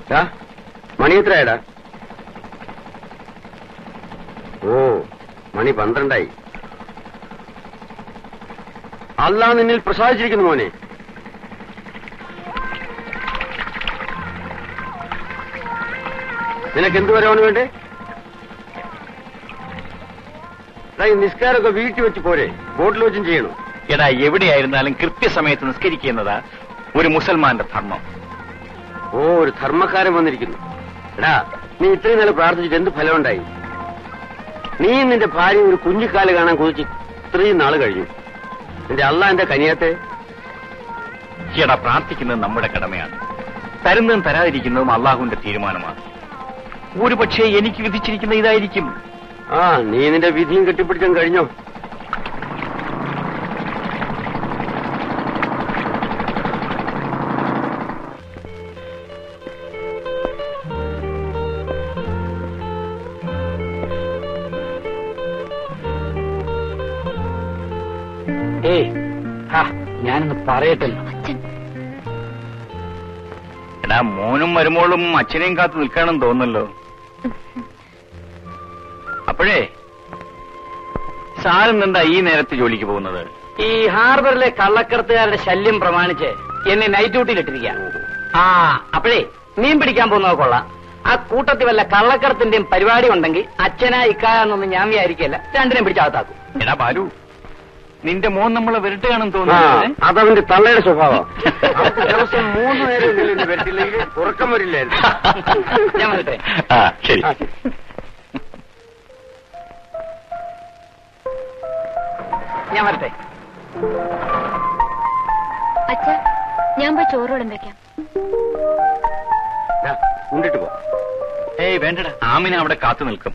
മണി എത്രയാടാ? ഓ, മണി 12. അല്ലാ നിന്നിൽ പ്രസാദിച്ചിരിക്കുന്നു മോനെ. നിനക്കെന്ത് വരവാണ് വേണ്ടേ? നിസ്കാരമൊക്കെ വീട്ടിൽ വെച്ച് പോരെ, ബോട്ടിൽ വെച്ചും ചെയ്യണോ? എടാ, എവിടെയായിരുന്നാലും കൃത്യസമയത്ത് നിസ്കരിക്കുന്നതാ ഒരു മുസൽമാന്റെ ധർമ്മം. ഓ, ഒരു ധർമ്മക്കാരൻ വന്നിരിക്കുന്നു. എടാ, നീ ഇത്രയും നാൾ പ്രാർത്ഥിച്ചിട്ട് എന്ത് ഫലമുണ്ടായി? നീ നിന്റെ ഭാര്യ ഒരു കുഞ്ഞിക്കാല് കാണാൻ കൊതിച്ച് ഇത്രയും നാള് കഴിഞ്ഞു. നിന്റെ അള്ളാ എന്റെ കനിയാത്തെ. എടാ, പ്രാർത്ഥിക്കുന്നത് നമ്മുടെ കടമയാണ്. തരുന്നതും തരാതിരിക്കുന്നതും അള്ളാഹുവിന്റെ തീരുമാനമാണ്. ഒരുപക്ഷെ എനിക്ക് വിധിച്ചിരിക്കുന്ന ഇതായിരിക്കും. നീ നിന്റെ വിധിയും കെട്ടിപ്പിടിച്ചും കഴിഞ്ഞോ? ഞാനൊന്ന് പറയട്ടെ. എടാ, മോനും മരുമോളും അച്ഛനെയും കാത്തു നിൽക്കാണെന്ന് തോന്നുന്നല്ലോ. അപ്പോഴേ സാറിന് എന്താ ഈ നേരത്ത് ജോലിക്ക് പോകുന്നത്? ഈ ഹാർബറിലെ കള്ളക്കടത്തുകാരുടെ ശല്യം പ്രമാണിച്ച് എന്നെ നൈറ്റ് ഡ്യൂട്ടിയിലിട്ടിരിക്കുക. അപ്പോഴേ മീൻ പിടിക്കാൻ പോകുന്നത് കൊള്ളാം. ആ കൂട്ടത്തിൽ വല്ല കള്ളക്കടത്തിന്റെയും പരിപാടി ഉണ്ടെങ്കിൽ അച്ഛനാ ഇക്കാന്നൊന്നും ഞാൻ വിചാരിക്കല്ല, രണ്ടിനെയും പിടിച്ചകത്താക്കും. എടാ ബാലു, നിന്റെ മോൻ നമ്മളെ വരട്ടുകയാണെന്ന് തോന്നുന്നു. അതവന്റെ തള്ളയുടെ സ്വഭാവം. ദിവസം 3 നേരം വരട്ടില്ലെങ്കിൽ ഉറക്കം വരില്ലായിരുന്നു. ഞാൻ വരട്ടെ. ശരി. ഞാൻ വരട്ടെ. അച്ഛ, ഞാൻ പോയി ചോറോടും വെക്കാം. ഉണ്ടിട്ട് പോ. ഏയ് വേണ്ടടാ, ആമിന അവിടെ കാത്തു നിൽക്കും.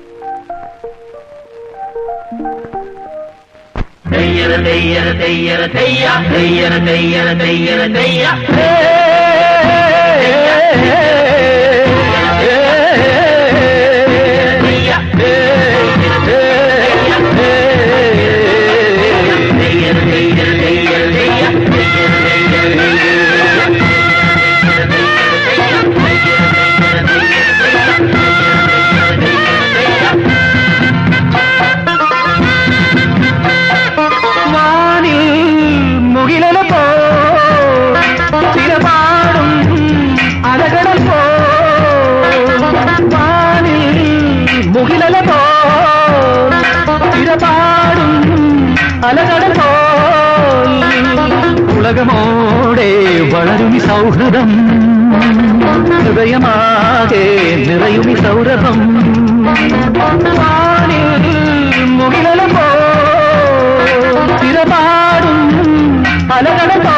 ഉലകമോടെ വളരുമി സൗഹൃദം, ഹൃദയമാകെ നിറയുമി സൗരഭം. മുകിലല പോ തിരപാടും അലകട പോ.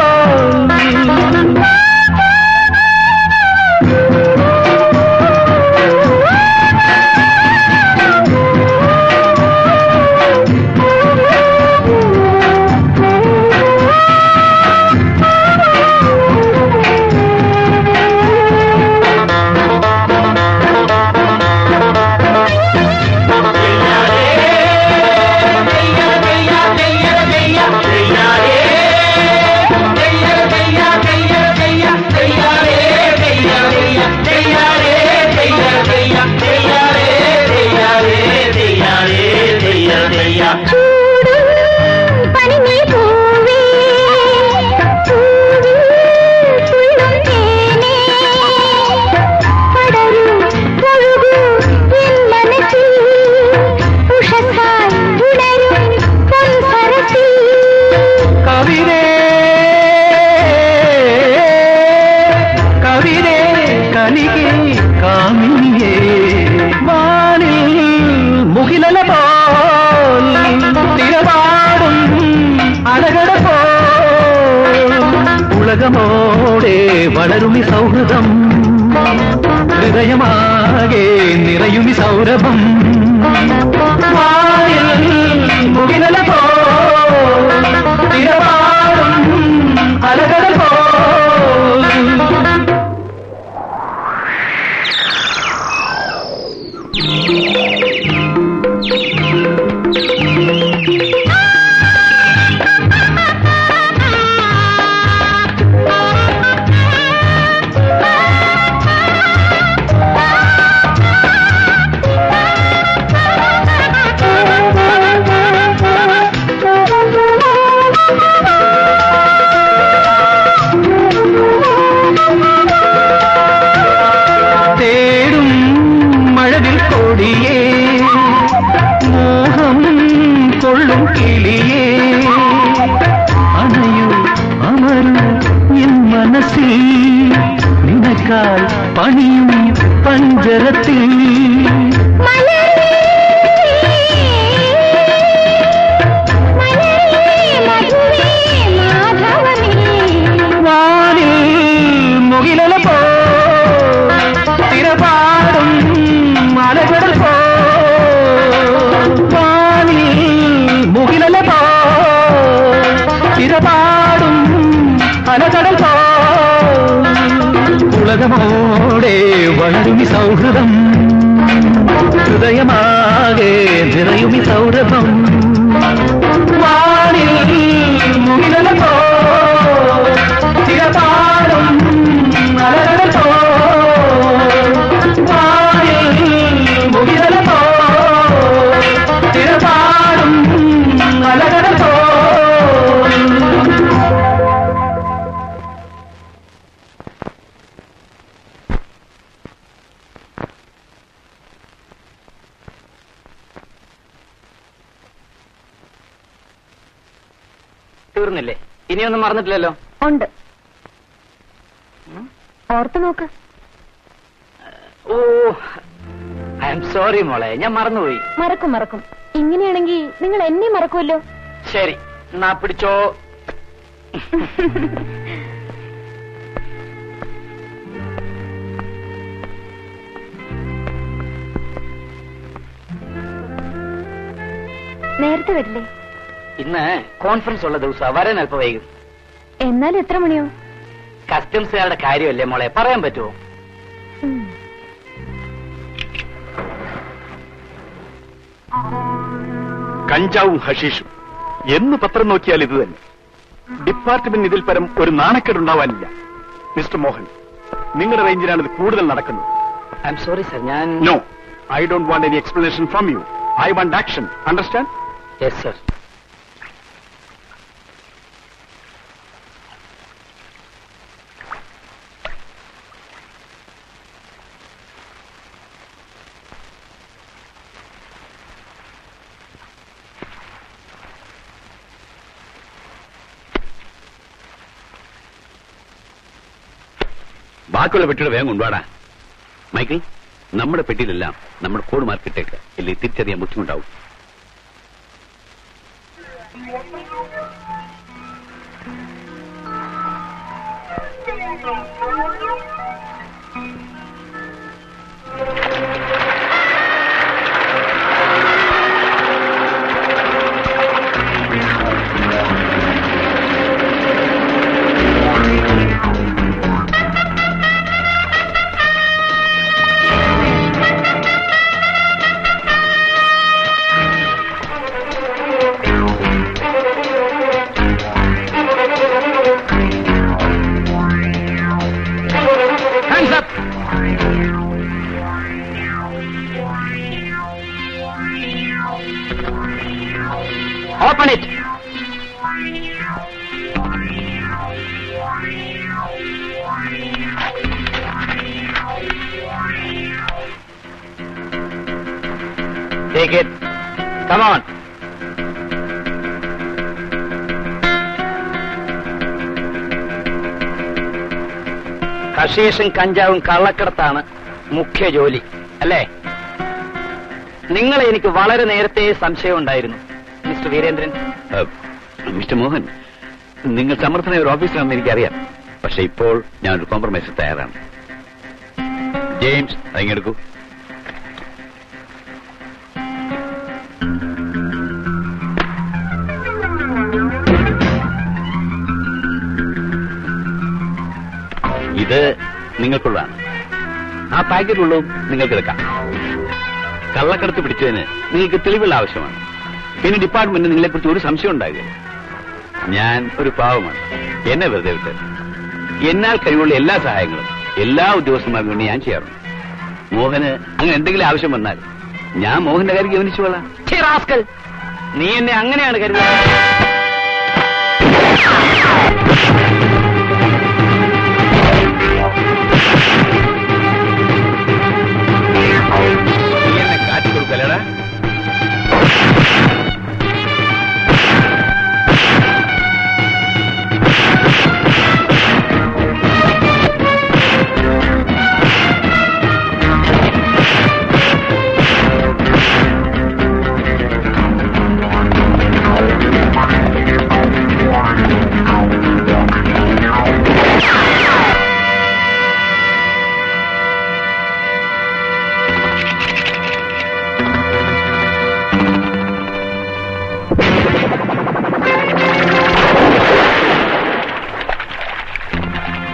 ഉലകമോടെ വളരുമി സൗഹൃദം, ഹൃദയമാകെ നിറയുമി സൗരഭം. മുകിലല പോ തിരപാടും അലകട പോ. കൊള്ളും കിളിയേ അണയൂ അമരൂ എൻ മനസ്സിൽ നിനക്കാൽ പണിയും പഞ്ചരത്തിൽ വാനിൽ മുകിലല പോ തിരപാടും മലകടൽ പോ വാനിൽ മുകിലല പോ തിരപാടും അലകടൽ പോ ഉലകമോടെ വളരുമി സൗഹൃദം ഹൃദയമാകെ നിറയുമി സൗരഭം വാനിൽ മുകിലല പോ തിരപാടും അലകടൽ പോ വാനിൽ മുകിലല പോ തിരപാടും അലകടൽ പോ. തീർന്നില്ലേ? ഇനിയൊന്നും മറന്നിട്ടില്ലല്ലോ? ഉണ്ട്. ഓർത്ത് നോക്ക്. ഓ ഐ എം സോറി മോളെ, ഞാൻ മറന്നുപോയി. മറക്കും. ഇങ്ങനെയാണെങ്കിൽ നിങ്ങൾ എന്നെ മറക്കുമല്ലോ. ശരി, എന്നാ പിടിച്ചോ. നേരത്തെ വരില്ലേ? ഇന്ന് കോൺഫറൻസ് ഉള്ള ദിവസം, വരാൻ അല്പം വൈകും. എന്നാൽ എത്ര മണിയോ? കസ്റ്റംസുകാരുടെ കാര്യമല്ലേ മോളെ, പറയാൻ പറ്റുമോ? കഞ്ചാവും ഹഷീഷും എന്ന് പത്രം നോക്കിയാൽ ഇത് തന്നെ. ഡിപ്പാർട്ട്മെന്റ് ഇതിൽ പരം ഒരു നാണക്കേടുണ്ടാവാനില്ല. മിസ്റ്റർ മോഹൻ, നിങ്ങളുടെ റേഞ്ചിലാണ് ഇത് കൂടുതൽ നടക്കുന്നത്. ഐ എം സോറി സർ, ഞാൻ no, I don't want any explanation from you. I want action. Understand? Yes sir. ബാക്കിയുള്ള പെട്ടിയുടെ വേഗം കൊണ്ടുവാടാ. മൈക്കിൾ, നമ്മുടെ പെട്ടിയിലെല്ലാം നമ്മുടെ കോഡ് മാർക്കിട്ടേക്ക്, ഇല്ലെങ്കിൽ തിരിച്ചറിയാൻ ബുദ്ധിമുട്ടാവും. Open it. Take it. Come on. ഹഷീഷും കഞ്ചാവും കള്ളക്കടത്താണ് മുഖ്യ ജോലി, അല്ലേ? നിങ്ങളെ എനിക്ക് വളരെ നേരത്തെ സംശയം ഉണ്ടായിരുന്നു മിസ്റ്റർ വീരേന്ദ്രൻ. മിസ്റ്റർ മോഹൻ, നിങ്ങൾ സമർത്ഥനായ ഒരു ഓഫീസറാണെന്ന് എനിക്കറിയാം. പക്ഷെ ഇപ്പോൾ ഞാനൊരു കോംപ്രമൈസ് തയ്യാറാണ്. ജെയിംസ്, അതിങ്ങെടുക്കൂ. ഇത് നിങ്ങൾക്കുള്ളതാണ്. ആ പാക്കറ്റുള്ളതും നിങ്ങൾക്കെടുക്കാം. കള്ളക്കടത്ത് പിടിച്ചതിന് നിങ്ങൾക്ക് തെളിവുകൾ ആവശ്യമാണ്. പിന്നെ ഡിപ്പാർട്ട്മെന്റ് നിങ്ങളെക്കുറിച്ച് ഒരു സംശയം ഉണ്ടാകുക. ഞാൻ ഒരു പാവമാണ്, എന്നെ വെറുതെ വിട്ട്. എന്നാൽ കഴിവുള്ള എല്ലാ സഹായങ്ങളും എല്ലാ ഉദ്യോഗസ്ഥന്മാർക്കും വേണ്ടി ഞാൻ ചെയ്യാറുണ്ട്. മോഹന് അങ്ങനെ എന്തെങ്കിലും ആവശ്യം വന്നാൽ ഞാൻ മോഹന്റെ കാര്യം ഗവനിച്ചുകൊള്ളാം. നീ എന്നെ അങ്ങനെയാണ് കരുതുന്നത്? നീ എന്നെ കാറ്റിക്കൊടുക്കല്ലേടാ?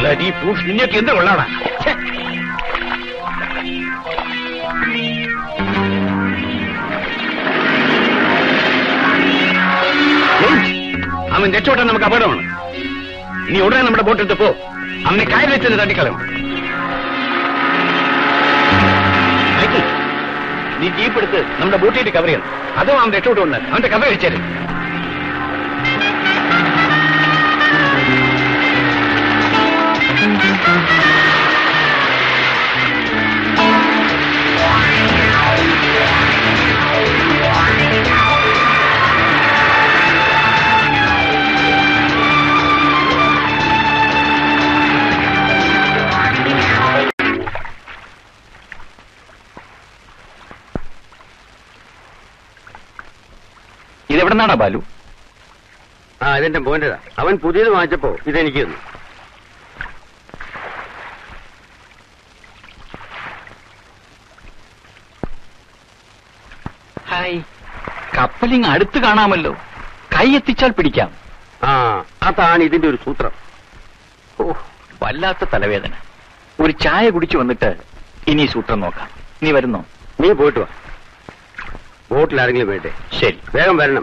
ഈ പ്രൂഫ് നിങ്ങൾക്ക് എന്ത് കൊള്ളാടാ? അവൻ രക്ഷപ്പെട്ടാൻ നമുക്ക് അപകടമാണ്. നീ ഉടനെ നമ്മുടെ ബോട്ടെടുത്ത് പോ. അവനെ കായൽ വെച്ച് തട്ടിക്കളയും. നീ ജീപ്പ് എടുത്ത് നമ്മുടെ ബോട്ടിയിട്ട് കവർ ചെയ്യണം. അതോ അവൻ രക്ഷപ്പെട്ടുകൊണ്ട് അവന്റെ കവർ കഴിച്ചാലും. ഇതെവിടെ നിന്നാടാ ബാലു? ഇതെന്റെ മോന്റെതാ. അവൻ പുതിയത് വാങ്ങിച്ചപ്പോ ഇതെനിക്ക് തന്നു. ഹായ്, കപ്പലിങ് അടുത്ത് കാണാമല്ലോ. കൈ എത്തിച്ചാൽ പിടിക്കാം. അതാണ് ഇതിന്റെ ഒരു സൂത്രം. ഓ, വല്ലാത്ത തലവേദന. ഒരു ചായ കുടിച്ചു വന്നിട്ട് ഇനി സൂത്രം നോക്കാം. നീ വരുന്നോ? നീ പോയിട്ട് വാ. ബോട്ടിൽ ആരെങ്കിലും വേണ്ടേ? ശരി, വേഗം വരണം.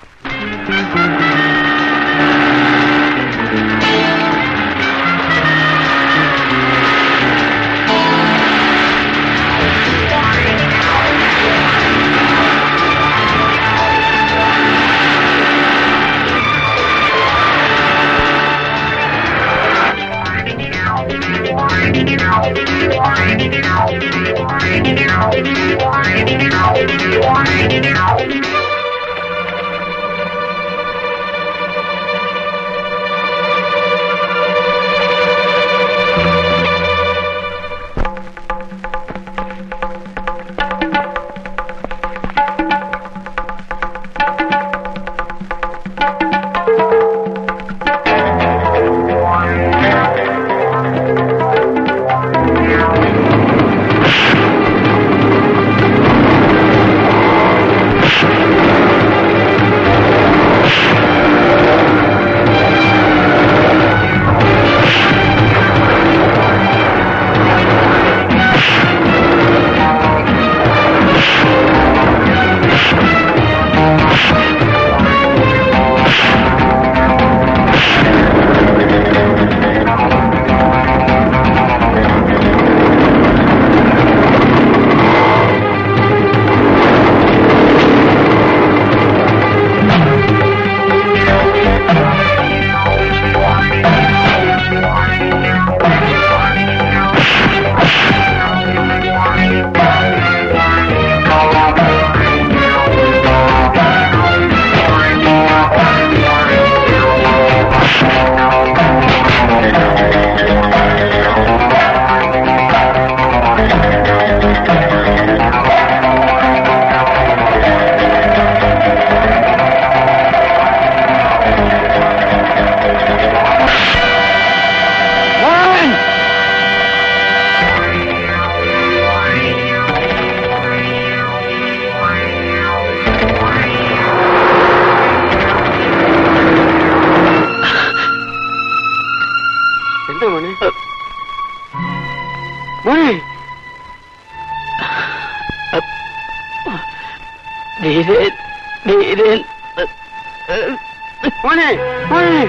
മോനെ മോനെ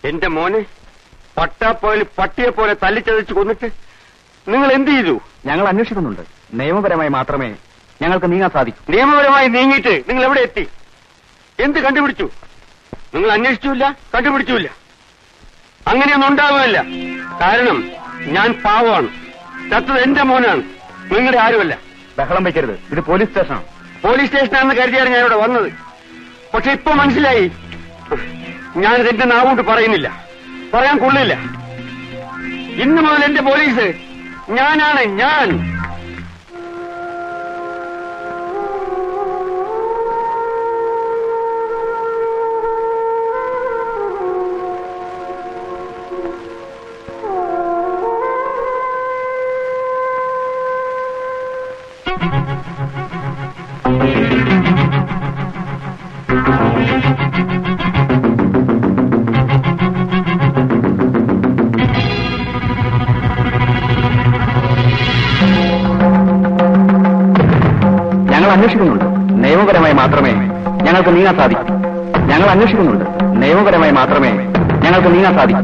എന്റെ മോനെ പട്ടാപ്പോയിൽ പട്ടിയെ പോലെ തല്ലിച്ചതച്ച് കൊന്നിട്ട് നിങ്ങൾ എന്ത് ചെയ്തു? ഞങ്ങൾ അന്വേഷിക്കുന്നുണ്ട്. നിയമപരമായി മാത്രമേ ഞങ്ങൾക്ക് നീങ്ങാൻ സാധിക്കൂ. നിയമപരമായി നീങ്ങിയിട്ട് നിങ്ങൾ എവിടെ എത്തി? എന്ത് കണ്ടുപിടിച്ചു? നിങ്ങൾ അന്വേഷിച്ചില്ല, കണ്ടുപിടിച്ചില്ല. അങ്ങനെയൊന്നും ഉണ്ടാവുകയല്ല. കാരണം ഞാൻ പാവമാണ്. ചത്തത് എന്റെ മോനാണ്, നിങ്ങളുടെ ആരുമല്ല. ബഹളം വയ്ക്കരുത്, ഇത് പോലീസ് സ്റ്റേഷനാണ്. പോലീസ് സ്റ്റേഷനാണെന്ന് കരുതിയാണ് ഞാൻ ഇവിടെ വന്നത്. പക്ഷെ ഇപ്പൊ മനസ്സിലായി, ഞാനിത് എന്റെ നാവുകൊണ്ട് പറയുന്നില്ല, പറയാൻ കൊള്ളില്ല. ഇന്ന് മുതൽ എന്റെ പോലീസ് ഞാനാണ്, ഞാൻ. അന്വേഷിക്കുന്നുണ്ട്. നിയമപരമായി മാത്രമേ ഞങ്ങൾക്ക് നീങ്ങാൻ സാധിക്കൂ. ഞങ്ങൾ അന്വേഷിക്കുന്നുണ്ട്. നിയമപരമായി മാത്രമേ ഞങ്ങൾക്ക് നീങ്ങാൻ സാധിക്കൂ.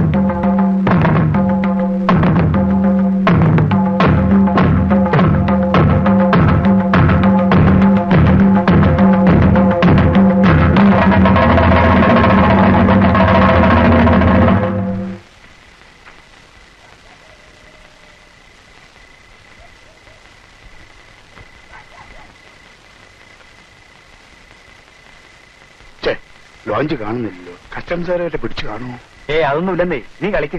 ലോഞ്ച് കാണുന്നില്ലല്ലോ. കസ്റ്റംസുകാരെ പിടിച്ചു കാണുമോ? അതൊന്നുമില്ലെന്നേ, നീ കളിക്ക്.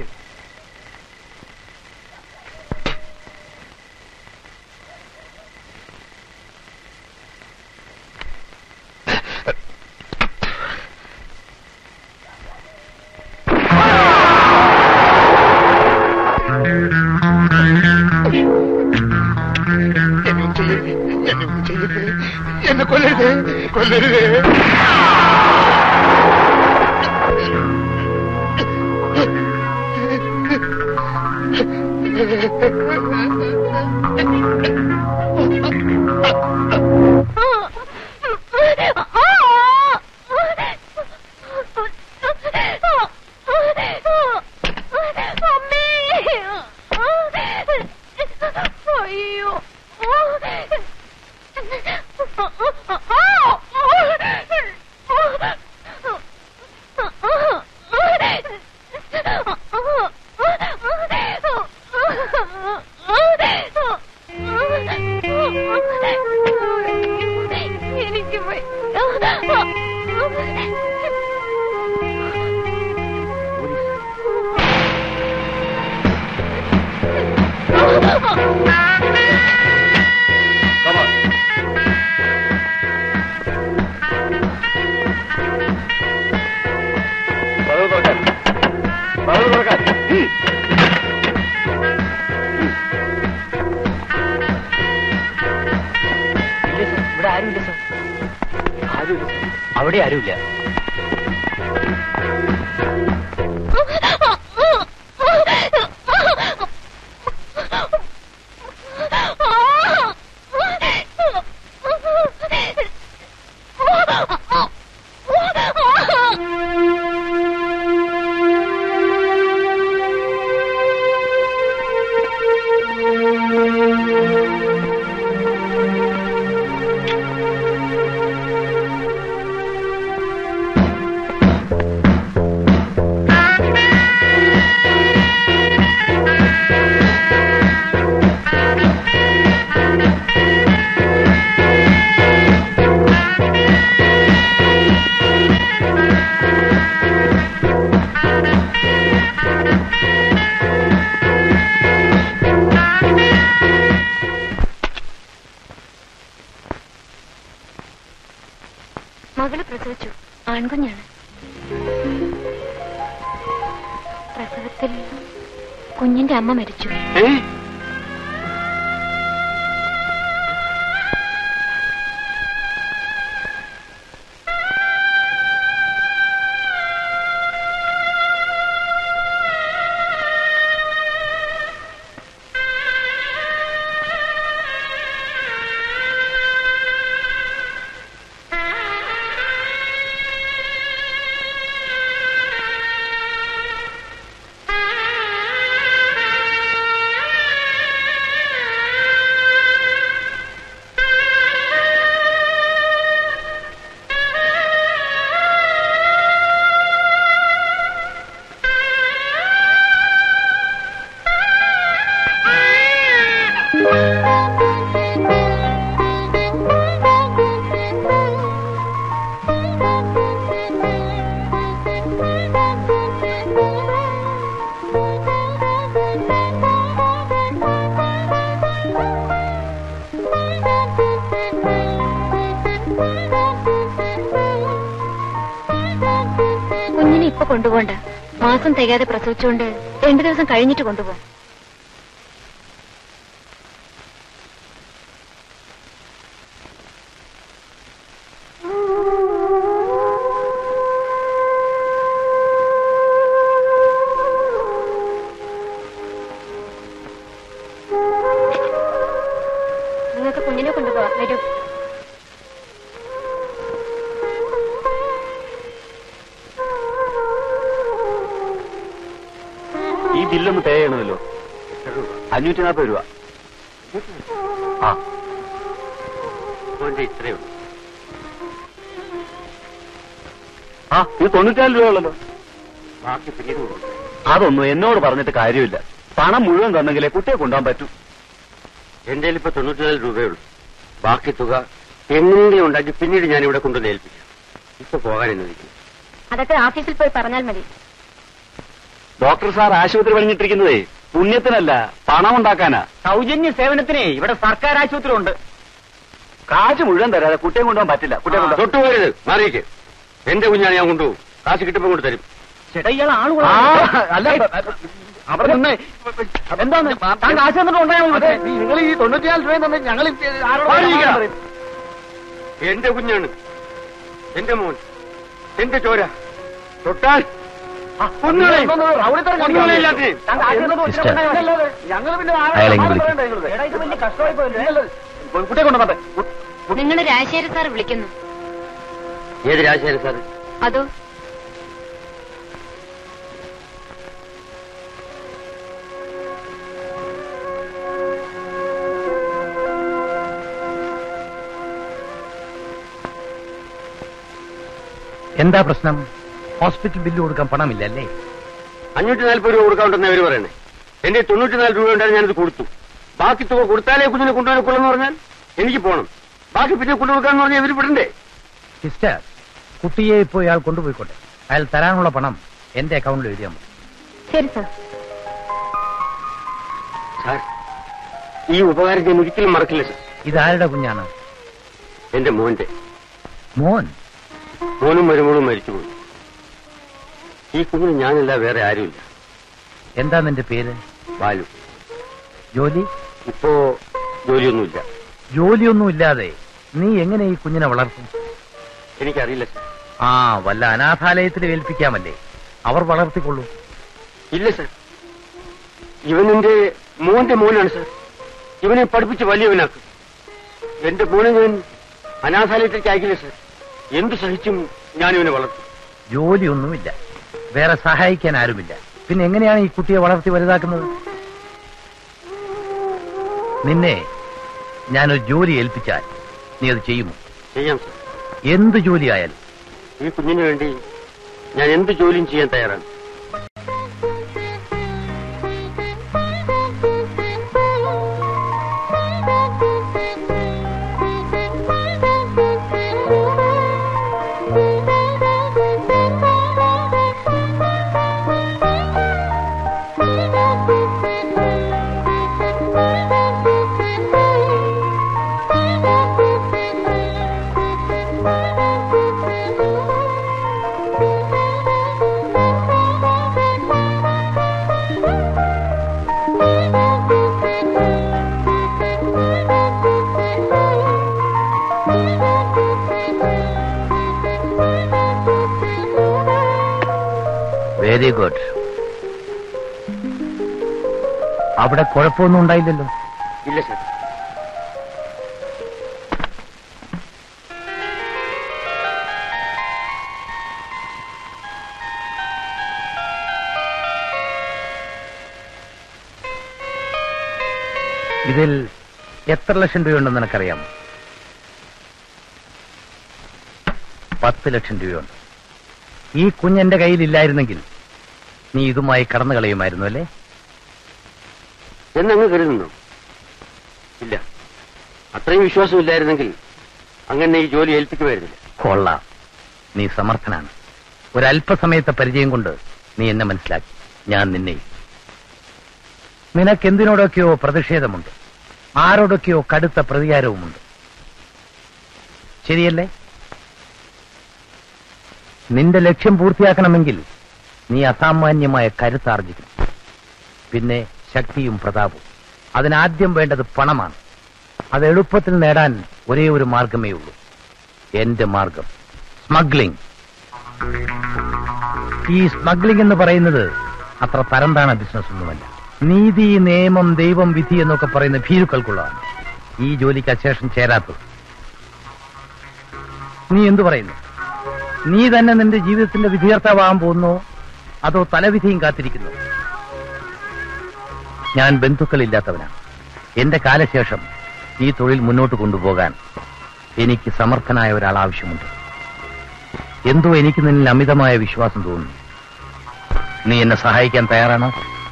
എന്നെ കൊല്ലരുത്, കൊല്ലരുത്. അവിടെ ആരുമില്ല. മകള് പ്രസവിച്ചു, ആൺകുഞ്ഞാണ്. പ്രസവത്തിൽ കുഞ്ഞിന്റെ അമ്മ മരിച്ചു. ഇപ്പൊ കൊണ്ടുപോണ്ട. മാസം തികയാതെ പ്രസവിച്ചുകൊണ്ട് 2 ദിവസം കഴിഞ്ഞിട്ട് കൊണ്ടുപോകും. നിങ്ങൾക്ക് കുഞ്ഞിനെ കൊണ്ടുപോവാം. വരൂ. ഈ ബില്ലൊന്ന് പേ ചെയ്യണമല്ലോ. 540 രൂപ. ആ ഇത്രയേ ഉള്ളൂ. ആ ഇത് 94 രൂപയുള്ളല്ലോ. ബാക്കി പിന്നീട് കൊടുക്കും. അതൊന്നും എന്നോട് പറഞ്ഞിട്ട് കാര്യമില്ല. പണം മുഴുവൻ തന്നെങ്കിലേ കുട്ടിയെ കൊണ്ടുപോകാൻ പറ്റൂ. എന്റെ ഇപ്പൊ 94 രൂപയുള്ളൂ. ബാക്കി തുക എങ്ങനെയെങ്കിലും ഉണ്ടാക്കി പിന്നീട് ഞാൻ ഇവിടെ കൊണ്ടുവന്ന് ഏൽപ്പിക്കാം. ഇപ്പൊ പോകാൻ എന്നിരിക്കും. അതൊക്കെ ഓഫീസിൽ പോയി പറഞ്ഞാൽ മതി. ഡോക്ടർ സാർ ആശുപത്രി പണിഞ്ഞിട്ടിരിക്കുന്നതേ പുണ്യത്തിനല്ല, പണം ഉണ്ടാക്കാനാ. സൗജന്യ സേവനത്തിനേ ഇവിടെ സർക്കാർ ആശുപത്രി ഉണ്ട്. കാശ് മുഴുവൻ തരാതെ കുട്ടിയെ കൊണ്ടുപോകാൻ പറ്റില്ല. കുട്ടിയെ കൊണ്ടുപോകാൻ തൊട്ടുപോയത് മാറിയേക്ക്. എന്റെ കുഞ്ഞാണ് ഞാൻ കൊണ്ടുപോകും. കാശ് കിട്ടുമ്പോൾ കൊണ്ട് തരും. ചേട്ടാ ഇയാൾ ആളുകൾ അല്ല അവിടെ നിന്ന് എന്താണ് താൻ കാശ് തന്നിട്ട് ഉണ്ടായാൽ നിങ്ങൾ ഈ 94 രൂപ തന്നെ ഞങ്ങൾ എന്റെ കുഞ്ഞാണ്, എന്റെ മോൻ, എന്റെ ചോര. തൊട്ടാൽ കുട്ടിയെ കൊണ്ടുവന്നേ. നിങ്ങൾ രാജശേഖര സാർ വിളിക്കുന്നു. ഏത് രാജശേഖര സാർ? അതോ എന്താ പ്രശ്നം? ഹോസ്പിറ്റൽ ബില്ല് കൊടുക്കാൻ പണമില്ല അല്ലേ? 540 രൂപ കൊടുക്കാണ്ടെന്ന് അവര് പറയണേ. എന്റെ 94 രൂപ ഉണ്ടായിരുന്നു, ഞാനത് കൊടുത്തു. ബാക്കി തുക കൊടുത്താലേ കുഞ്ഞിനെ കൊണ്ടുപോകാനൊക്കെന്ന് പറഞ്ഞാൽ എനിക്ക് പോകണം. ബാക്കി പിന്നെ കൊണ്ടുപോകാന്ന് പറഞ്ഞാൽ ഇവര് വിടണ്ടേ? സിസ്റ്റർ, കുട്ടിയെ ഇപ്പോൾ ഇയാൾ കൊണ്ടുപോയിക്കോട്ടെ. അയാൾ തരാനുള്ള പണം എന്റെ അക്കൗണ്ടിൽ എഴുതിയാൽ മതി. ശരി സാർ. സാർ, ഈ ഉപകാരം ഞാൻ ഒരിക്കലും മറക്കില്ല സാർ. ഇതാരുടെ കുഞ്ഞാണ്? എന്റെ മോന്റെ. മോൻ? മോനും മരുമോളും മരിച്ചുപോയി. ഈ കുഞ്ഞിന് ഞാനല്ല, വേറെ ആരുമില്ല. എന്താ നിന്റെ പേര്? ബാലു. ജോലി? ഇപ്പോ ജോലിയൊന്നുമില്ല. ജോലിയൊന്നുമില്ലാതെ നീ എങ്ങനെ ഈ കുഞ്ഞിനെ വളർത്തും? എനിക്കറിയില്ല സാർ. ആ, വല്ല അനാഥാലയത്തിൽ ഏൽപ്പിക്കാമല്ലേ, അവർ വളർത്തിക്കൊള്ളൂ. ഇല്ല സാർ, ഇവനെന്റെ മോന്റെ മോനാണ് സാർ. ഇവനെ പഠിപ്പിച്ച് വലിയവനാക്കും. എന്റെ മോനെ ഞാൻ അനാഥാലയത്തിലേക്ക് അയക്കില്ല സാർ. എന്തു സഹിച്ചും ഞാനിവനെ വളർത്തും. ജോലിയൊന്നുമില്ല, വേറെ സഹായിക്കാൻ ആരുമില്ല, പിന്നെ എങ്ങനെയാണ് ഈ കുട്ടിയെ വളർത്തി വലുതാക്കുന്നത്? നിന്നെ ഞാനൊരു ജോലി ഏൽപ്പിച്ചാൽ നീ അത് ചെയ്യുമോ? ചെയ്യാം സാർ. എന്ത് ജോലിയായാലും. ഈ കുഞ്ഞിന് വേണ്ടി ഞാൻ എന്ത് ജോലിയും ചെയ്യാൻ തയ്യാറാണ്. Very good. അവിടെ കുഴപ്പമൊന്നും ഉണ്ടായില്ലല്ലോ? ഇല്ല സാർ. ഇതിൽ എത്ര ലക്ഷം രൂപയുണ്ടെന്ന് നിനക്കറിയാമോ? 10 ലക്ഷം രൂപയുണ്ട്. ഈ കുഞ്ഞെന്റെ കയ്യിലില്ലായിരുന്നെങ്കിൽ നീ ഇതുമായി കടന്നു കളയുമായിരുന്നു അല്ലേ? എന്നങ്ങ് കരുതുന്നു? ഇല്ല, അത്രയും വിശ്വാസമില്ലായിരുന്നെങ്കിൽ അങ്ങനെ ഈ ജോലി ഏൽപ്പിക്കുമായിരുന്നില്ല. കൊള്ളാം, നീ സമർത്ഥനാണ്. ഒരല്പസമയത്തെ പരിചയം കൊണ്ട് നീ എന്നെ മനസ്സിലാക്കി, ഞാൻ നിന്നെ. നിനക്കെന്തിനോടൊക്കെയോ പ്രതിഷേധമുണ്ട്, ആരോടൊക്കെയോ കടുത്ത പ്രതികാരവുമുണ്ട്, ശരിയല്ലേ? നിന്റെ ലക്ഷ്യം പൂർത്തിയാക്കണമെങ്കിൽ നീ അസാമാന്യമായ കരുത്താർജിക്കും. പിന്നെ ശക്തിയും പ്രതാപവും. അതിനാദ്യം വേണ്ടത് പണമാണ്. അത് എളുപ്പത്തിൽ നേടാൻ ഒരേ ഒരു മാർഗമേ ഉള്ളൂ. എന്റെ മാർഗം സ്മഗ്ലിംഗ്. ഈ സ്മഗ്ലിംഗ് എന്ന് പറയുന്നത് അത്ര തരംതാണ ബിസിനസ് ഒന്നുമല്ല. നീതി, നിയമം, ദൈവം, വിധി എന്നൊക്കെ പറയുന്ന ഭീരുക്കൾക്കുള്ളതാണ് ഈ ജോലിക്ക് അശേഷം ചേരാത്തത്. നീ എന്തു പറയുന്നു? നീ തന്നെ നിന്റെ ജീവിതത്തിന്റെ വിധികർത്താവാകാൻ പോകുന്നോ അതോ തലവിധിയും കാത്തിരിക്കുന്നു? ഞാൻ ബന്ധുക്കളില്ലാത്തവനാണ്. എന്റെ കാലശേഷം ഈ തൊഴിൽ മുന്നോട്ട് കൊണ്ടുപോകാൻ എനിക്ക് സമർത്ഥനായ ഒരാൾ ആവശ്യമുണ്ട്. എന്തോ എനിക്ക് നിന്നിൽ അമിതമായ വിശ്വാസം തോന്നുന്നു. നീ എന്നെ സഹായിക്കാൻ തയ്യാറാണോ?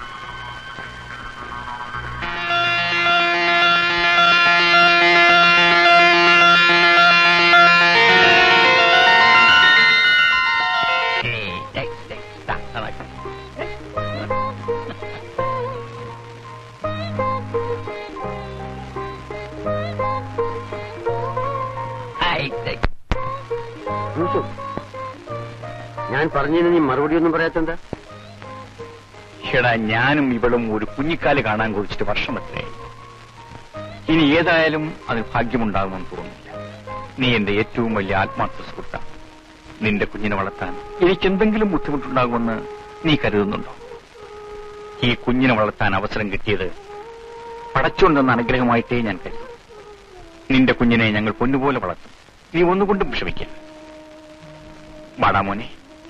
ഞാൻ പറഞ്ഞതിന് നീ മറുപടി ഒന്നും പറയാത്തെന്താ? എടാ, ഞാനും ഇവളും ഒരു കുഞ്ഞിക്കാല് കാണാൻ കുറിച്ചിട്ട് വർഷമത്രേ. ഇനി ഏതായാലും അതിന് ഭാഗ്യമുണ്ടാകുമെന്ന് തോന്നുന്നില്ല. നീ എന്റെ ഏറ്റവും വലിയ ആത്മാർത്ഥ സുഹൃത്താണ്. നിന്റെ കുഞ്ഞിനെ വളർത്താൻ എനിക്കെന്തെങ്കിലും ബുദ്ധിമുട്ടുണ്ടാകുമെന്ന് നീ കരുതുന്നുണ്ടോ? ഈ കുഞ്ഞിനെ വളർത്താൻ അവസരം കിട്ടിയത് പടച്ചുകൊണ്ടെന്ന അനുഗ്രഹമായിട്ടേ ഞാൻ കരുതും. നിന്റെ കുഞ്ഞിനെ ഞങ്ങൾ പൊന്നുപോലെ വളർത്തും. നീ ഒന്നുകൊണ്ടും വിഷമിക്കില്ല. വാടാ മോനെ,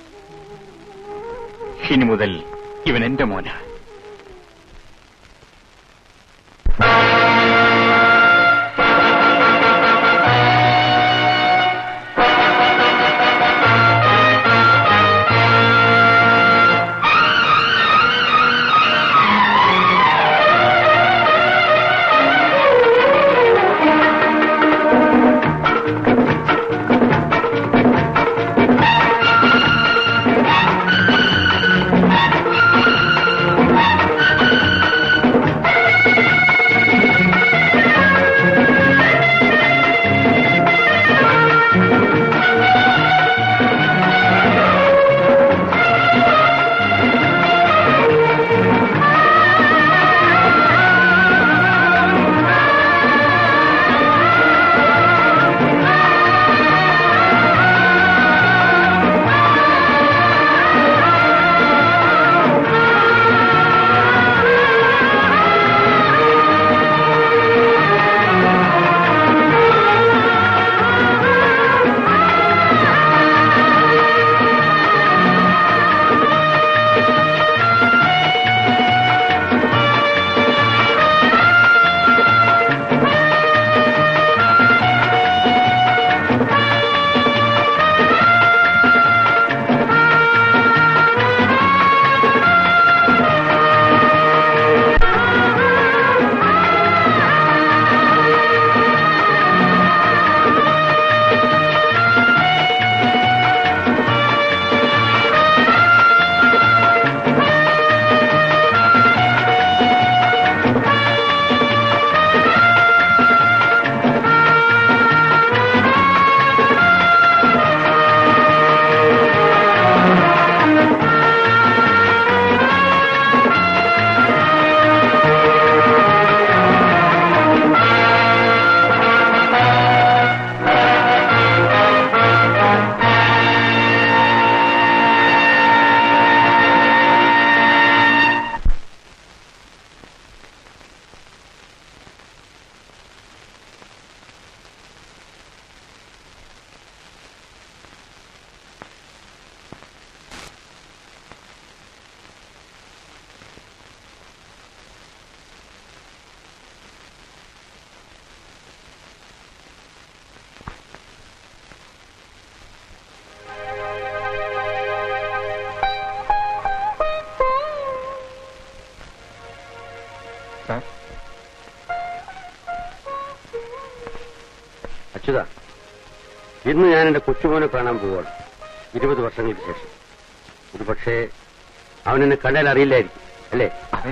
ഇനി മുതൽ ഇവൻ എന്റെ മോനാ. അച്യുത, ഇന്ന് ഞാൻ എന്റെ കൊച്ചുമോനെ കാണാൻ പോവാണ്. 20 വർഷങ്ങൾക്ക് ശേഷം. ഒരു പക്ഷേ അവനെന്നെ കണ്ടാൽ അറിയില്ലായിരിക്കും, അല്ലേ?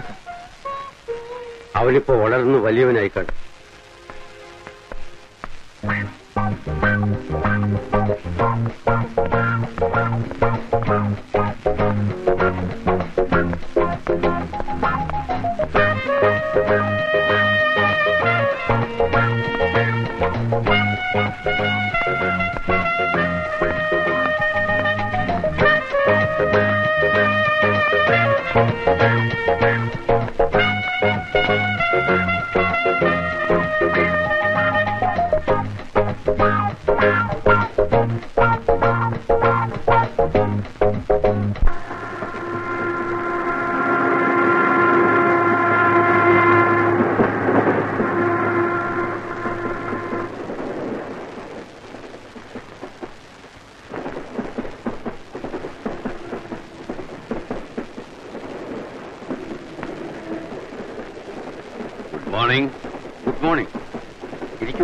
അവനിപ്പോ വളർന്നു വലിയവനായി കണ്ടു. മോർണിംഗ്. Good morning. ഇരിക്കൂ.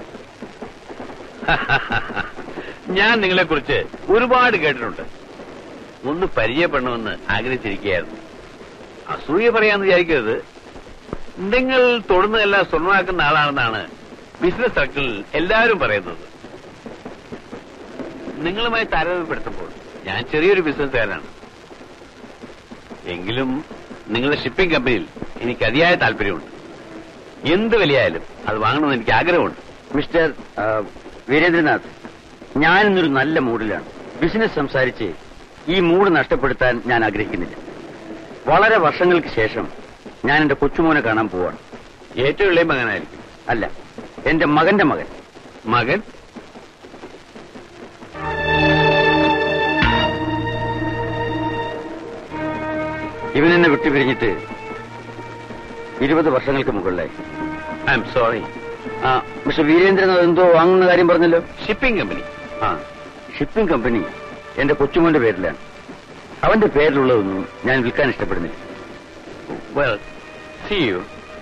ഞാൻ നിങ്ങളെക്കുറിച്ച് ഒരുപാട് കേട്ടിട്ടുണ്ട്. ഒന്ന് പരിചയപ്പെടണമെന്ന് ആഗ്രഹിച്ചിരിക്കുകയായിരുന്നു. അസൂയ പറയാന്ന് വിചാരിക്കരുത്. നിങ്ങൾ തൊടുന്നതെല്ലാം സ്വർണ്ണമാക്കുന്ന ആളാണെന്നാണ് ബിസിനസ് സർക്കിളിൽ എല്ലാവരും പറയുന്നത്. നിങ്ങളുമായി താരതമ്യപ്പെടുത്തുമ്പോൾ ഞാൻ ചെറിയൊരു ബിസിനസ്സുകാരനാണ്. എങ്കിലും നിങ്ങളുടെ ഷിപ്പിംഗ് കമ്പനിയിൽ എനിക്ക് അതിയായ താല്പര്യമുണ്ട്. എന്ത് വിലയായാലും അത് വാങ്ങണമെന്ന് എനിക്ക് ആഗ്രഹമുണ്ട്. മിസ്റ്റർ വീരേന്ദ്രനാഥ്, ഞാനിന്നൊരു നല്ല മൂഡിലാണ്. ബിസിനസ് സംസാരിച്ച് ഈ മൂഡ് നഷ്ടപ്പെടുത്താൻ ഞാൻ ആഗ്രഹിക്കുന്നില്ല. വളരെ വർഷങ്ങൾക്ക് ശേഷം ഞാൻ എന്റെ കൊച്ചുമോനെ കാണാൻ പോവാണ്. ഏറ്റവും ഇളയ മകനായിരിക്കും. അല്ല, എന്റെ മകന്റെ മകൻ. മകൻ? ഇവനെന്നെ വിട്ടുപിരിഞ്ഞിട്ട് 20 വർഷങ്ങൾക്ക് മുകളിലായി. I M sorry. Mister Virendranath എന്തോ വാങ്ങുന്ന കാര്യം പറഞ്ഞല്ലോ. Shipping company. ഷിപ്പിംഗ് കമ്പനി എന്റെ കൊച്ചുമോന്റെ പേരിലാണ്. അവന്റെ പേരിലുള്ളതൊന്നും ഞാൻ വിൽക്കാൻ ഇഷ്ടപ്പെടുന്നില്ല. Well, see you.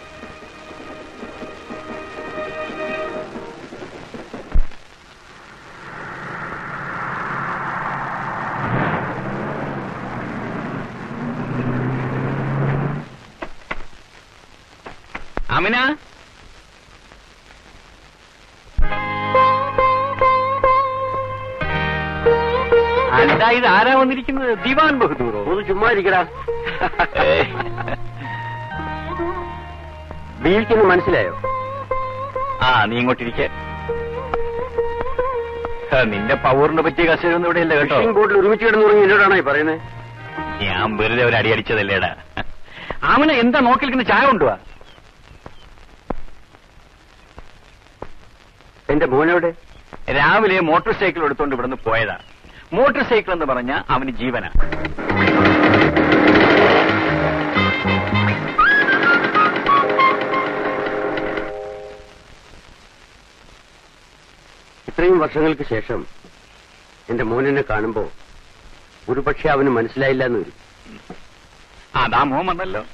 അമിന, അല്ല, ഇത് ആരാ വന്നിരിക്കുന്നത്? ദിവാൻ ബഹദൂറോ? ഒന്ന് ചുമ്മാ ഇരിക്കടാ. ബീവിക്കൊന്ന് മനസ്സിലായോ? നീ ഇങ്ങോട്ടിരിക്കെ. നിന്റെ പവറിനെ പറ്റിയ കസേരൊന്നും ഇവിടെയല്ല കേട്ടോ. ഫിഷിംഗ് ബോട്ടിൽ ഒരുമിച്ച് കിടന്നു തുടങ്ങി എന്നോടാണോ ഈ പറയുന്നത്? ഞാൻ വെറുതെ ഒരു അടിയടിച്ചതല്ലേടാ. അമിന, എന്താ നോക്കി നിൽക്കുന്ന? ചായ കൊണ്ടുവാ. എന്റെ മോനോടെ രാവിലെ മോട്ടോർ സൈക്കിൾ എടുത്തോണ്ട് ഇവിടുന്ന് പോയതാ. മോട്ടോർ സൈക്കിൾ എന്ന് പറഞ്ഞാൽ അവന് ജീവനാ. ഇത്രയും വർഷങ്ങൾക്ക് ശേഷം എന്റെ മോനെന്നെ കാണുമ്പോ ഒരുപക്ഷെ അവന് മനസ്സിലായില്ല എന്ന് വരും. അതാ മോൻ വന്നല്ലോ.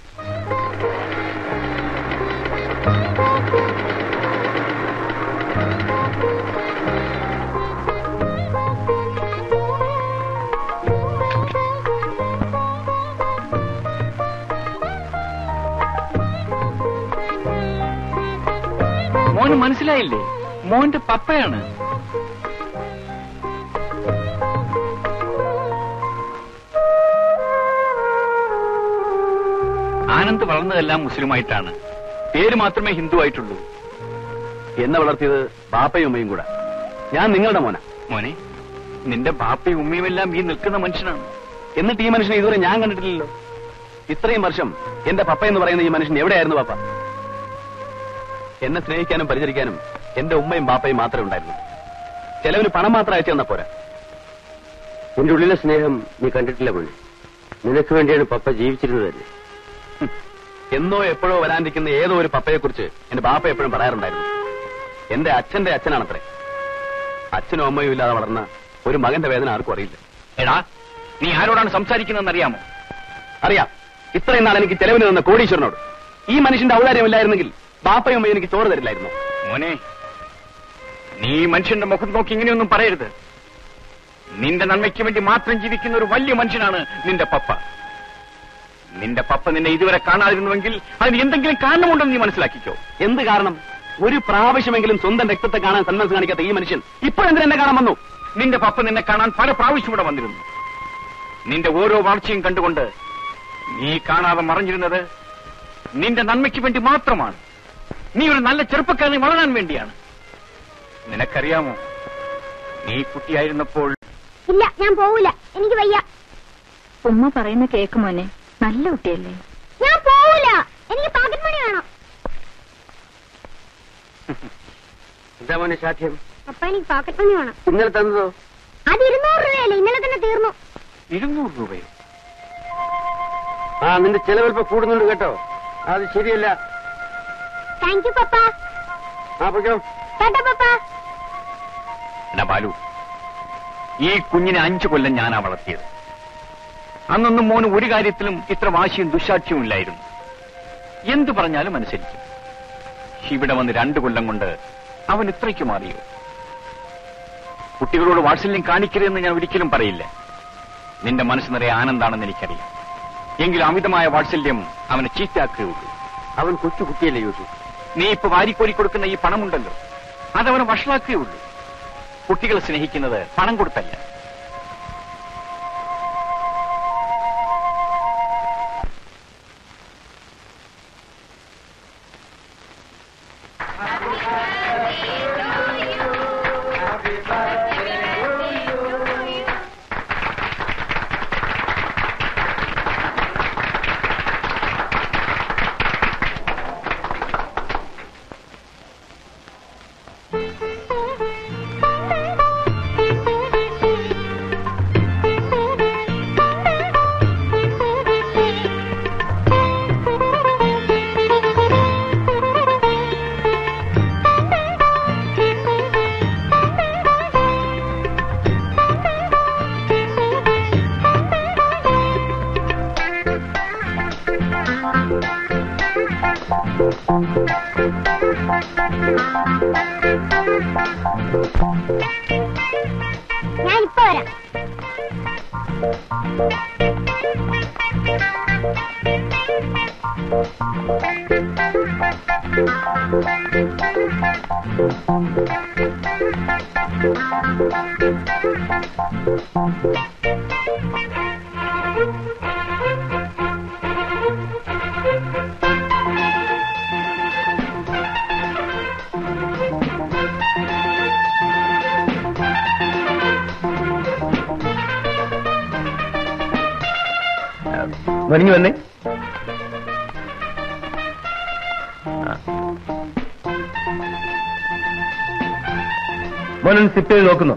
മോന് മനസ്സിലായില്ലേ? മോന്റെ പപ്പയാണ്. ആനന്ദ് വളർന്നതെല്ലാം മുസ്ലിമായിട്ടാണ്. പേര് മാത്രമേ ഹിന്ദു ആയിട്ടുള്ളൂ. എന്നെ വളർത്തിയത് ബാപ്പയും ഉമ്മയും കൂടെ. ഞാൻ നിങ്ങളുടെ മോനാ. മോനെ, നിന്റെ ബാപ്പയും ഉമ്മയുമെല്ലാം ഈ നിൽക്കുന്ന മനുഷ്യനാണ്. എന്നിട്ട് ഈ മനുഷ്യനെ ഇതുവരെ ഞാൻ കണ്ടിട്ടില്ലല്ലോ. ഇത്രയും വർഷം എന്റെ പപ്പ എന്ന് പറയുന്ന ഈ മനുഷ്യൻ എവിടെയായിരുന്നു പാപ്പ? എന്നെ സ്നേഹിക്കാനും പരിചരിക്കാനും എന്റെ ഉമ്മയും ബാപ്പയും മാത്രമേ ഉണ്ടായിരുന്നു. ചെലവിന് പണം മാത്രം അയച്ചു തന്ന പോരാ. എന്റെ ഉള്ളിലെ സ്നേഹം നീ കണ്ടിട്ടില്ല മോനെ. നിനക്ക് വേണ്ടിയാണ് പപ്പ ജീവിച്ചിരുന്നത് തന്നെ. എന്നോ എപ്പോഴോ വരാനിരിക്കുന്ന ഏതോ ഒരു പപ്പയെക്കുറിച്ച് എന്റെ ബാപ്പ എപ്പോഴും പറയാറുണ്ടായിരുന്നു. എന്റെ അച്ഛന്റെ അച്ഛനാണത്രേ. അച്ഛനും അമ്മയും ഇല്ലാതെ വളർന്ന ഒരു മകന്റെ വേദന ആർക്കും അറിയില്ല. എടാ, നീ ആരോടാണ് സംസാരിക്കുന്നതെന്ന് അറിയാമോ? അറിയാം. ഇത്രയും നാൾ എനിക്ക് ചെലവിന് തന്ന കോടീശ്വരനോട്. ഈ മനുഷ്യന്റെ ഔദാര്യമില്ലായിരുന്നെങ്കിൽ ബാപ്പയും അമ്മയും എനിക്ക് ചോറ് തരില്ലായിരുന്നു. മോനെ, നീ മനുഷ്യന്റെ മുഖം നോക്കി ഇങ്ങനെയൊന്നും പറയരുത്. നിന്റെ നന്മയ്ക്ക് വേണ്ടി മാത്രം ജീവിക്കുന്ന ഒരു വലിയ മനുഷ്യനാണ് നിന്റെ പപ്പ. നിന്റെ പപ്പ നിന്നെ ഇതുവരെ കാണാതിരുന്നുവെങ്കിൽ അതിന് എന്തെങ്കിലും കാരണമുണ്ടെന്ന് നീ മനസ്സിലാക്കിക്കോ. എന്ത് കാരണം? ഒരു പ്രാവശ്യമെങ്കിലും സ്വന്തം രക്തത്തെ കാണാൻ സന്മനസ് കാണിക്കാത്ത ഈ മനുഷ്യൻ ഇപ്പോഴെന്തിനെ എന്നെ കാണാൻ വന്നു? നിന്റെ പപ്പ നിന്നെ കാണാൻ പല പ്രാവശ്യം ഇവിടെ വന്നിരുന്നു. നിന്റെ ഓരോ വളർച്ചയും കണ്ടുകൊണ്ട് നീ കാണാതെ മറഞ്ഞിരുന്നത് നിന്റെ നന്മയ്ക്ക് വേണ്ടി മാത്രമാണ്. നീ ഒരു നല്ല ചെറുപ്പക്കാരനെ വളരാൻ വേണ്ടിയാണ്. നിനക്കറിയാമോ, നീ കുട്ടിയായിരുന്നപ്പോൾ... ഇല്ല, ഞാൻ പോവില്ല, എനിക്ക് വയ്യ. ഉമ്മ പറയുന്ന കേക്ക് മോനെ, നല്ല കുട്ടിയല്ലേ. ഞാൻ പോവില്ല, എനിക്ക് പാക്കറ്റ് മണി വേണം. എന്താ മോനെ സാധ്യം? അപ്പ എനിക്ക് പാക്കറ്റ് മണി വേണം. ഇന്നലെ തന്നതോ? അത് 200 രൂപയല്ലേ, ഇന്നലെ തന്നെ തീർന്നു. 200 രൂപയോ? ആ, നിന്റെ ചെലവൽപ്പം കൂടുന്നുണ്ട് കേട്ടോ. അത് ശരിയല്ല. Thank you papa. ആ, പൊയ്ക്കോ. കേട്ടോ പപ്പ. എന്നാ ബാലു, ഈ കുഞ്ഞിനെ 5 കൊല്ലം ഞാനാ വളർത്തിയത്. അന്നൊന്നും മോന് ഒരു കാര്യത്തിലും ഇത്ര വാശിയും ദുശാഠ്യവും ഇല്ലായിരുന്നു. എന്തു പറഞ്ഞാലും അനുസരിക്കും. ഇവിടെ വന്ന് 2 കൊല്ലം കൊണ്ട് അവൻ ഇത്രയ്ക്ക് മാറിയോ? കുട്ടികളോട് വാത്സല്യം കാണിക്കരുതെന്ന് ഞാൻ ഒരിക്കലും പറയില്ല. നിന്റെ മനസ്സ് നിറയെ ആനന്ദാണെന്ന് എനിക്കറിയാം. എങ്കിലും അമിതമായ വാത്സല്യം അവനെ ചീത്തയാക്കുകയുള്ളൂ. അവൻ കൊച്ചു കുട്ടിയല്ലേ യൂസു. നീ ഇപ്പൊ വാരിക്കോരി കൊടുക്കുന്ന ഈ പണമുണ്ടല്ലോ, അതവനെ വഷളാക്കുകയുള്ളൂ. കുട്ടികളെ സ്നേഹിക്കുന്നത് പണം കൊടുത്തല്ല. ഞാൻ ഇപ്പൊ വരാം. വലിഞ്ഞു വന്നേ. മോനൊന്ന് സിപ്പ് ചെയ്ത് നോക്കുന്നു.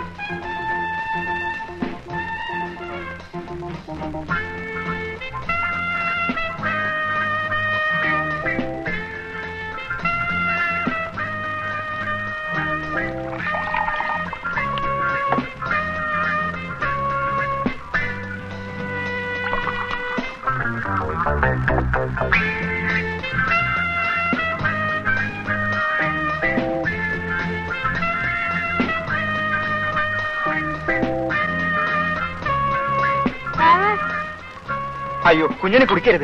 അയ്യോ, കുഞ്ഞിനെ കുടിക്കരുത്.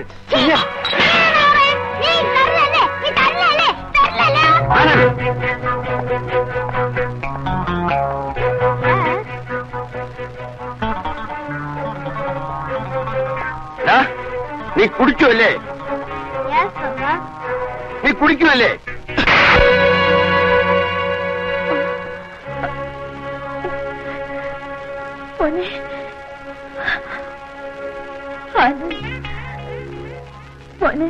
നീ കുടിക്കുമല്ലേ? നീ കുടിക്കുമല്ലേ? മോനെ, മോനെ,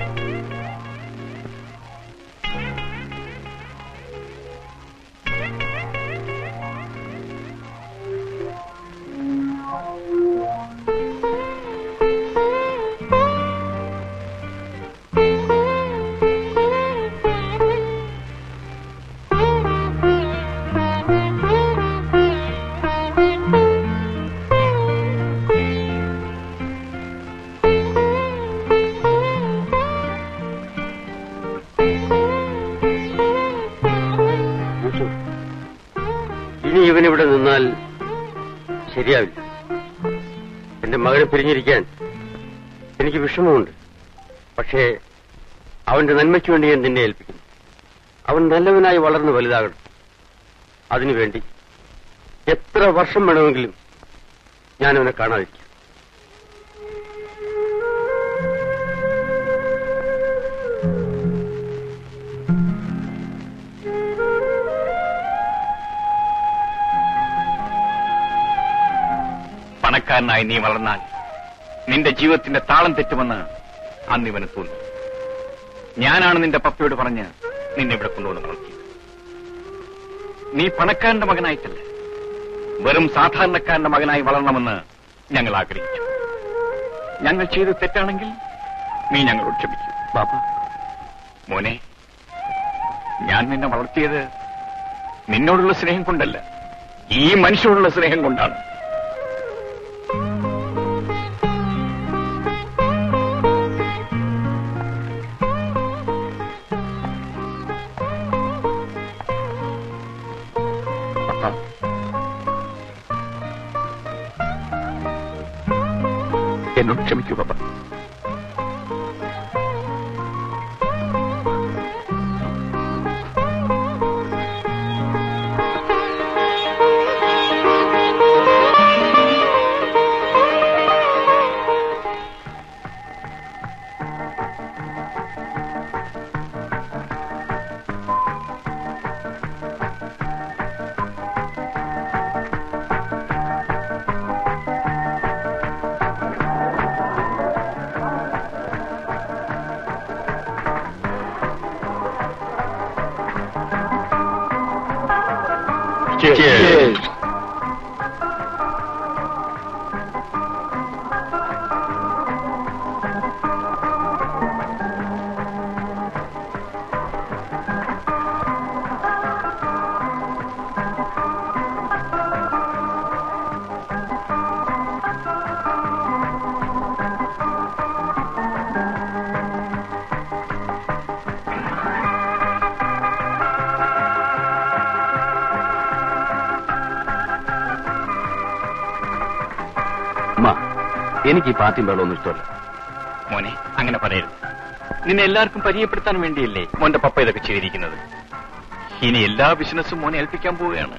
ഇനി ഇവനിവിടെ നിന്നാൽ ശരിയാവില്ല. എന്റെ മകനെ പിരിഞ്ഞിരിക്കാൻ എനിക്ക് വിഷമമുണ്ട്. പക്ഷേ അവന്റെ നന്മയ്ക്ക് വേണ്ടി ഞാൻ നിന്നെ ഏൽപ്പിക്കുന്നു. അവൻ നല്ലവനായി വളർന്ന് വലുതാകണം. അതിനുവേണ്ടി എത്ര വർഷം വേണമെങ്കിലും ഞാനവനെ കാണാതിരിക്കും. പണക്കാരനായി നീ വളർന്നാൽ നിന്റെ ജീവിതത്തിന്റെ താളം തെറ്റുമെന്ന് അന്ന് ഇവന് തോന്നി. ഞാനാണ് നിന്റെ പപ്പയോട് പറഞ്ഞ് നിന്നെ ഇവിടെ കൊണ്ടുവന്ന് വളർത്തിയത്. നീ പണക്കാരന്റെ മകനായിട്ടല്ല, വെറും സാധാരണക്കാരന്റെ മകനായി വളരണമെന്ന് ഞങ്ങൾ ആഗ്രഹിച്ചു. ഞങ്ങൾ ചെയ്ത് തെറ്റാണെങ്കിൽ നീ ഞങ്ങളോട് ക്ഷമിക്കൂ. ബാപ്പ, മോനെ, ഞാൻ നിന്നെ വളർത്തിയത് നിന്നോടുള്ള സ്നേഹം കൊണ്ടല്ല, ഈ മനുഷ്യരോടുള്ള സ്നേഹം കൊണ്ടാണ്. എന്നോട് ക്ഷമിക്കൂ പപ്പ. Cheers. എനിക്ക് ഈ പാർട്ടിയും വെള്ളമൊന്നും ഇഷ്ടമല്ല. മോനെ, അങ്ങനെ പറയരുത്. നിന്നെ എല്ലാവർക്കും പരിചയപ്പെടുത്താൻ വേണ്ടിയല്ലേ മോന്റെ പപ്പ ഇതൊക്കെ ചെയ്തിരിക്കുന്നത്. ഇനി എല്ലാ ബിസിനസ്സും മോനെ ഏൽപ്പിക്കാൻ പോവുകയാണ്.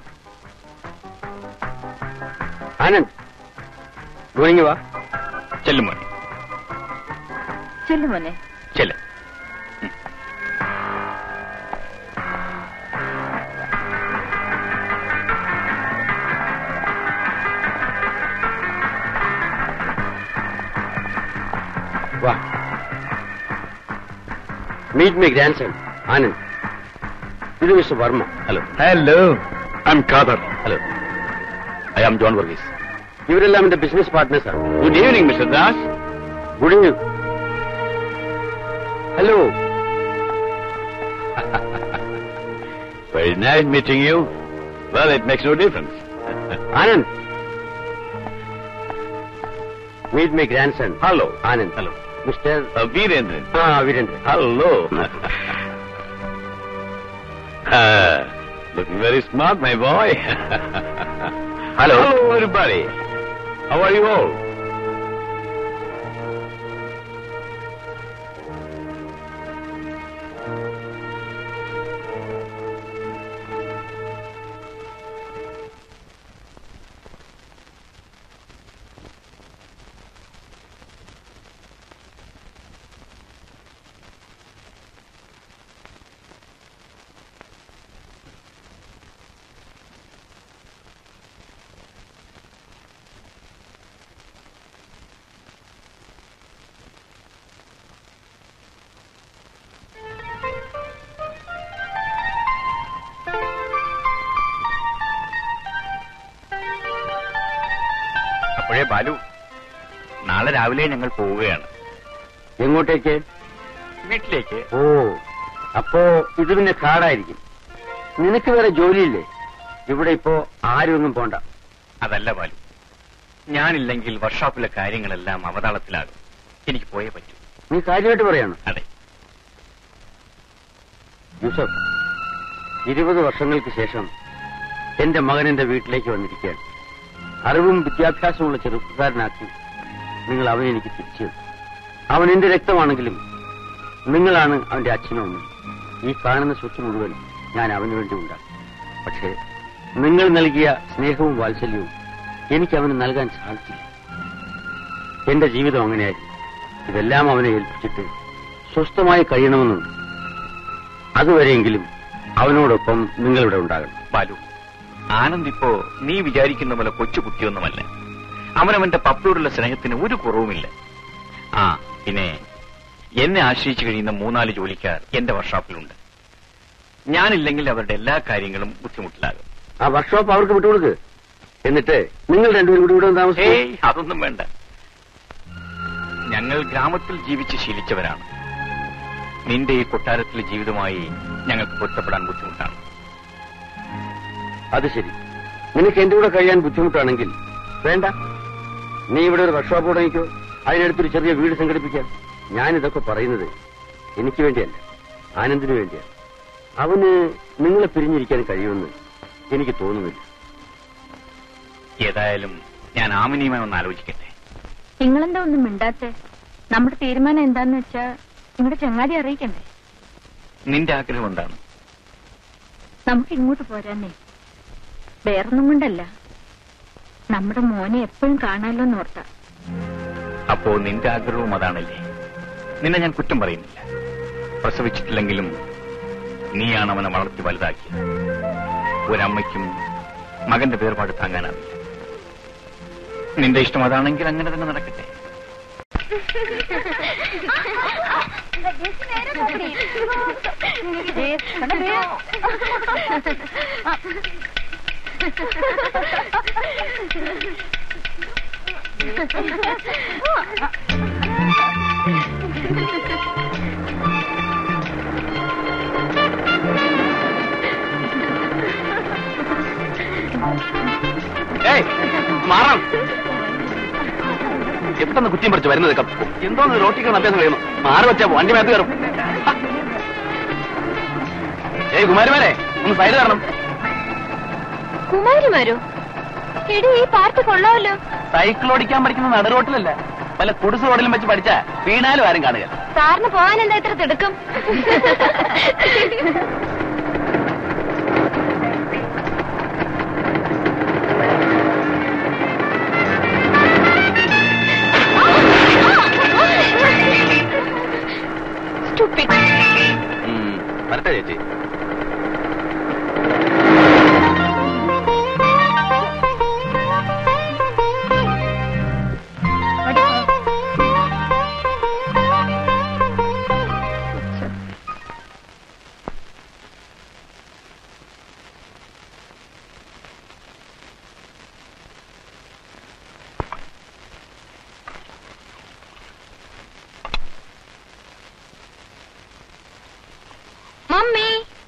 ആനന്ദ്, ഗോയിങ് വാ. ചെല്ലും മോനെ, ചെല്ലുമോനെ. ചെല്ല്. വാ. Meet my grandson Anand. ഇത് mister Varma. Hello. Hello, I'm Khader. Hello. I am John Varghese. ഇവരെല്ലാം എന്റെ ബിസിനസ് പാർട്ട്നേഴ്സാണ്. Good evening mister Das. Good evening. Hello. Very nice meeting you. Well, it makes no difference. Anand. Meet my grandson. Hello. Anand. Hello. Mr. Virendran. Virendran. Hello. Looking very smart, my boy. Hello. Hello, everybody. How are you all? അപ്പോഴേ ബാലു, നാളെ രാവിലെ ഞങ്ങൾ പോവുകയാണ്. എങ്ങോട്ടേക്ക്? വീട്ടിലേക്ക്. ഓ, അപ്പോ ഇത് പിന്നെ കാടായിരിക്കും. നിനക്ക് വേറെ ജോലിയില്ലേ? ഇവിടെ ഇപ്പോ ആരും ഒന്നും പോണ്ട. അതല്ല ബാലു, ഞാനില്ലെങ്കിൽ വർക്ക്ഷോപ്പിലെ കാര്യങ്ങളെല്ലാം അവതാളത്തിലാകും. എനിക്ക് പോയേ പറ്റൂ. നീ കാര്യമായിട്ട് പറയാണ്? അതെ. യൂസഫ്, 20 വർഷങ്ങൾക്ക് ശേഷം എന്റെ മകൻ എന്റെ വീട്ടിലേക്ക് വന്നിരിക്കുകയാണ്. അറിവും വിദ്യാഭ്യാസമുള്ള ചെറുപ്പക്കാരനാക്കി നിങ്ങൾ അവനെ എനിക്ക് തിരിച്ചു. അവൻ എന്റെ രക്തമാണെങ്കിലും നിങ്ങളാണ് അവന്റെ അച്ഛനും അമ്മയും. ഈ കാണുന്ന സ്വത്ത് മുഴുവൻ ഞാൻ അവന് വേണ്ടി ഉണ്ടാകും. പക്ഷേ നിങ്ങൾ നൽകിയ സ്നേഹവും വാത്സല്യവും എനിക്ക് അവന് നൽകാൻ സാധിച്ചില്ല. എന്റെ ജീവിതം അങ്ങനെയായിരുന്നു. ഇതെല്ലാം അവനെ ഏൽപ്പിച്ചിട്ട് സ്വസ്ഥമായി കഴിയണമെന്നുണ്ട്. അതുവരെയെങ്കിലും അവനോടൊപ്പം നിങ്ങളിവിടെ ഉണ്ടാകണം. ബാലു, ആനന്ദ് ഇപ്പോ നീ വിചാരിക്കുന്ന പോലെ കൊച്ചുകുട്ടിയൊന്നുമല്ല. അവനവന്റെ പപ്പയോടുള്ള സ്നേഹത്തിന് ഒരു കുറവുമില്ല. ആ പിന്നെ എന്നെ ആശ്രയിച്ചു കഴിയുന്ന 3-4 ജോലിക്കാർ എന്റെ വർക്ക്ഷോപ്പിലുണ്ട്. ഞാനില്ലെങ്കിൽ അവരുടെ എല്ലാ കാര്യങ്ങളും ബുദ്ധിമുട്ടിലാകും. ആ വർക്ക്ഷോപ്പ് അവർക്ക് വിട്ടുകൊടുക്ക്. എന്നിട്ട് നിങ്ങൾ രണ്ടുപേരും കൂടി ഇവിടെ താമസിക്കും. അതൊന്നും വേണ്ട. ഞങ്ങൾ ഗ്രാമത്തിൽ ജീവിച്ച് ശീലിച്ചവരാണ്. നിന്റെ ഈ കൊട്ടാരത്തിലെ ജീവിതമായി ഞങ്ങൾക്ക് പൊരുത്തപ്പെടാൻ ബുദ്ധിമുട്ടാണ്. അത് ശരി. നിനക്ക് എന്റെ കൂടെ കഴിയാൻ ബുദ്ധിമുട്ടാണെങ്കിൽ വേണ്ട, നീ ഇവിടെ ഒരു വർക്ക്ഷോപ്പ് തുടങ്ങിക്കോ. അതിനടുത്തൊരു ചെറിയ വീട് സംഘടിപ്പിക്കാം. ഞാനിതൊക്കെ പറയുന്നത് എനിക്ക് വേണ്ടിയല്ല, ആനന്ദിന് വേണ്ടിയാണ്. അവന് നിങ്ങളെ പിരിഞ്ഞിരിക്കാൻ കഴിയുമെന്ന് എനിക്ക് തോന്നുന്നില്ല. ഏതായാലും ഞാൻ ആമിനിയുമായി ഒന്ന് ആലോചിക്കട്ടെ. നിങ്ങളെന്താ ഒന്നും മിണ്ടാത്തെ? നമ്മുടെ തീരുമാനം എന്താന്ന് വെച്ചാ നിങ്ങളുടെ ചങ്ങാതി അറിയിക്കണ്ടേ? നിന്റെ ആഗ്രഹം എന്താണ്? നമുക്ക് ഇങ്ങോട്ട് പോരാന്നേ. വേറൊന്നും കൊണ്ടല്ല, നമ്മുടെ മോനെ എപ്പോഴും കാണാമല്ലോ എന്നോർത്താ. അപ്പോ നിന്റെ ആഗ്രഹവും അതാണല്ലേ? നിന്നെ ഞാൻ കുറ്റം പറയുന്നില്ല. പ്രസവിച്ചിട്ടില്ലെങ്കിലും നീയാണ് അവനെ വളർത്തി വലുതാക്കിയത്. ഒരമ്മയ്ക്കും മകന്റെ വേർപാട് താങ്ങാനാവില്ല. നിന്റെ ഇഷ്ടം അതാണെങ്കിൽ അങ്ങനെ തന്നെ നടക്കട്ടെ. മാറാം. എപ്പെന്ന് കുറ്റിയും പറിച്ച് വരുന്നതൊക്കെ എന്തോന്ന് റോട്ടിക്കാൻ അഭ്യാസം കഴിയുന്നു. മാറി വെച്ചാ വണ്ടി മേത്ത് കയറും. കുമാരിമാരെ ഒന്ന് സൈഡ് തരണം. കുമാരിമാരോ? എടി, ഈ പാർട്ടി കൊള്ളാമല്ലോ. സൈക്കിൾ ഓടിക്കാൻ പഠിക്കുന്ന നട റോട്ടിലല്ല, പല കുടിസ് റോഡിലും വെച്ച് പഠിച്ചാ വീണാലും ആരും കാണുക. സാറിന് പോകാൻ എന്താ ഇത്ര തിടുക്കം? വരട്ടെ ചേച്ചി. മമ്മി,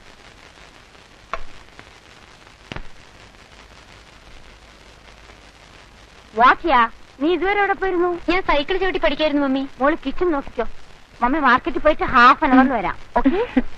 വാക്കിയാ നീ ഇതുവരെ എവിടെ പോയിരുന്നു? ഞാൻ സൈക്കിൾ ചവിട്ടി പഠിക്കായിരുന്നു മമ്മി. മോള് കിച്ചൺ നോക്കിക്കോ. മമ്മി മാർക്കറ്റിൽ പോയിട്ട് ഹാഫ് ആൻ അവറിൽ വരാം. ഓക്കെ?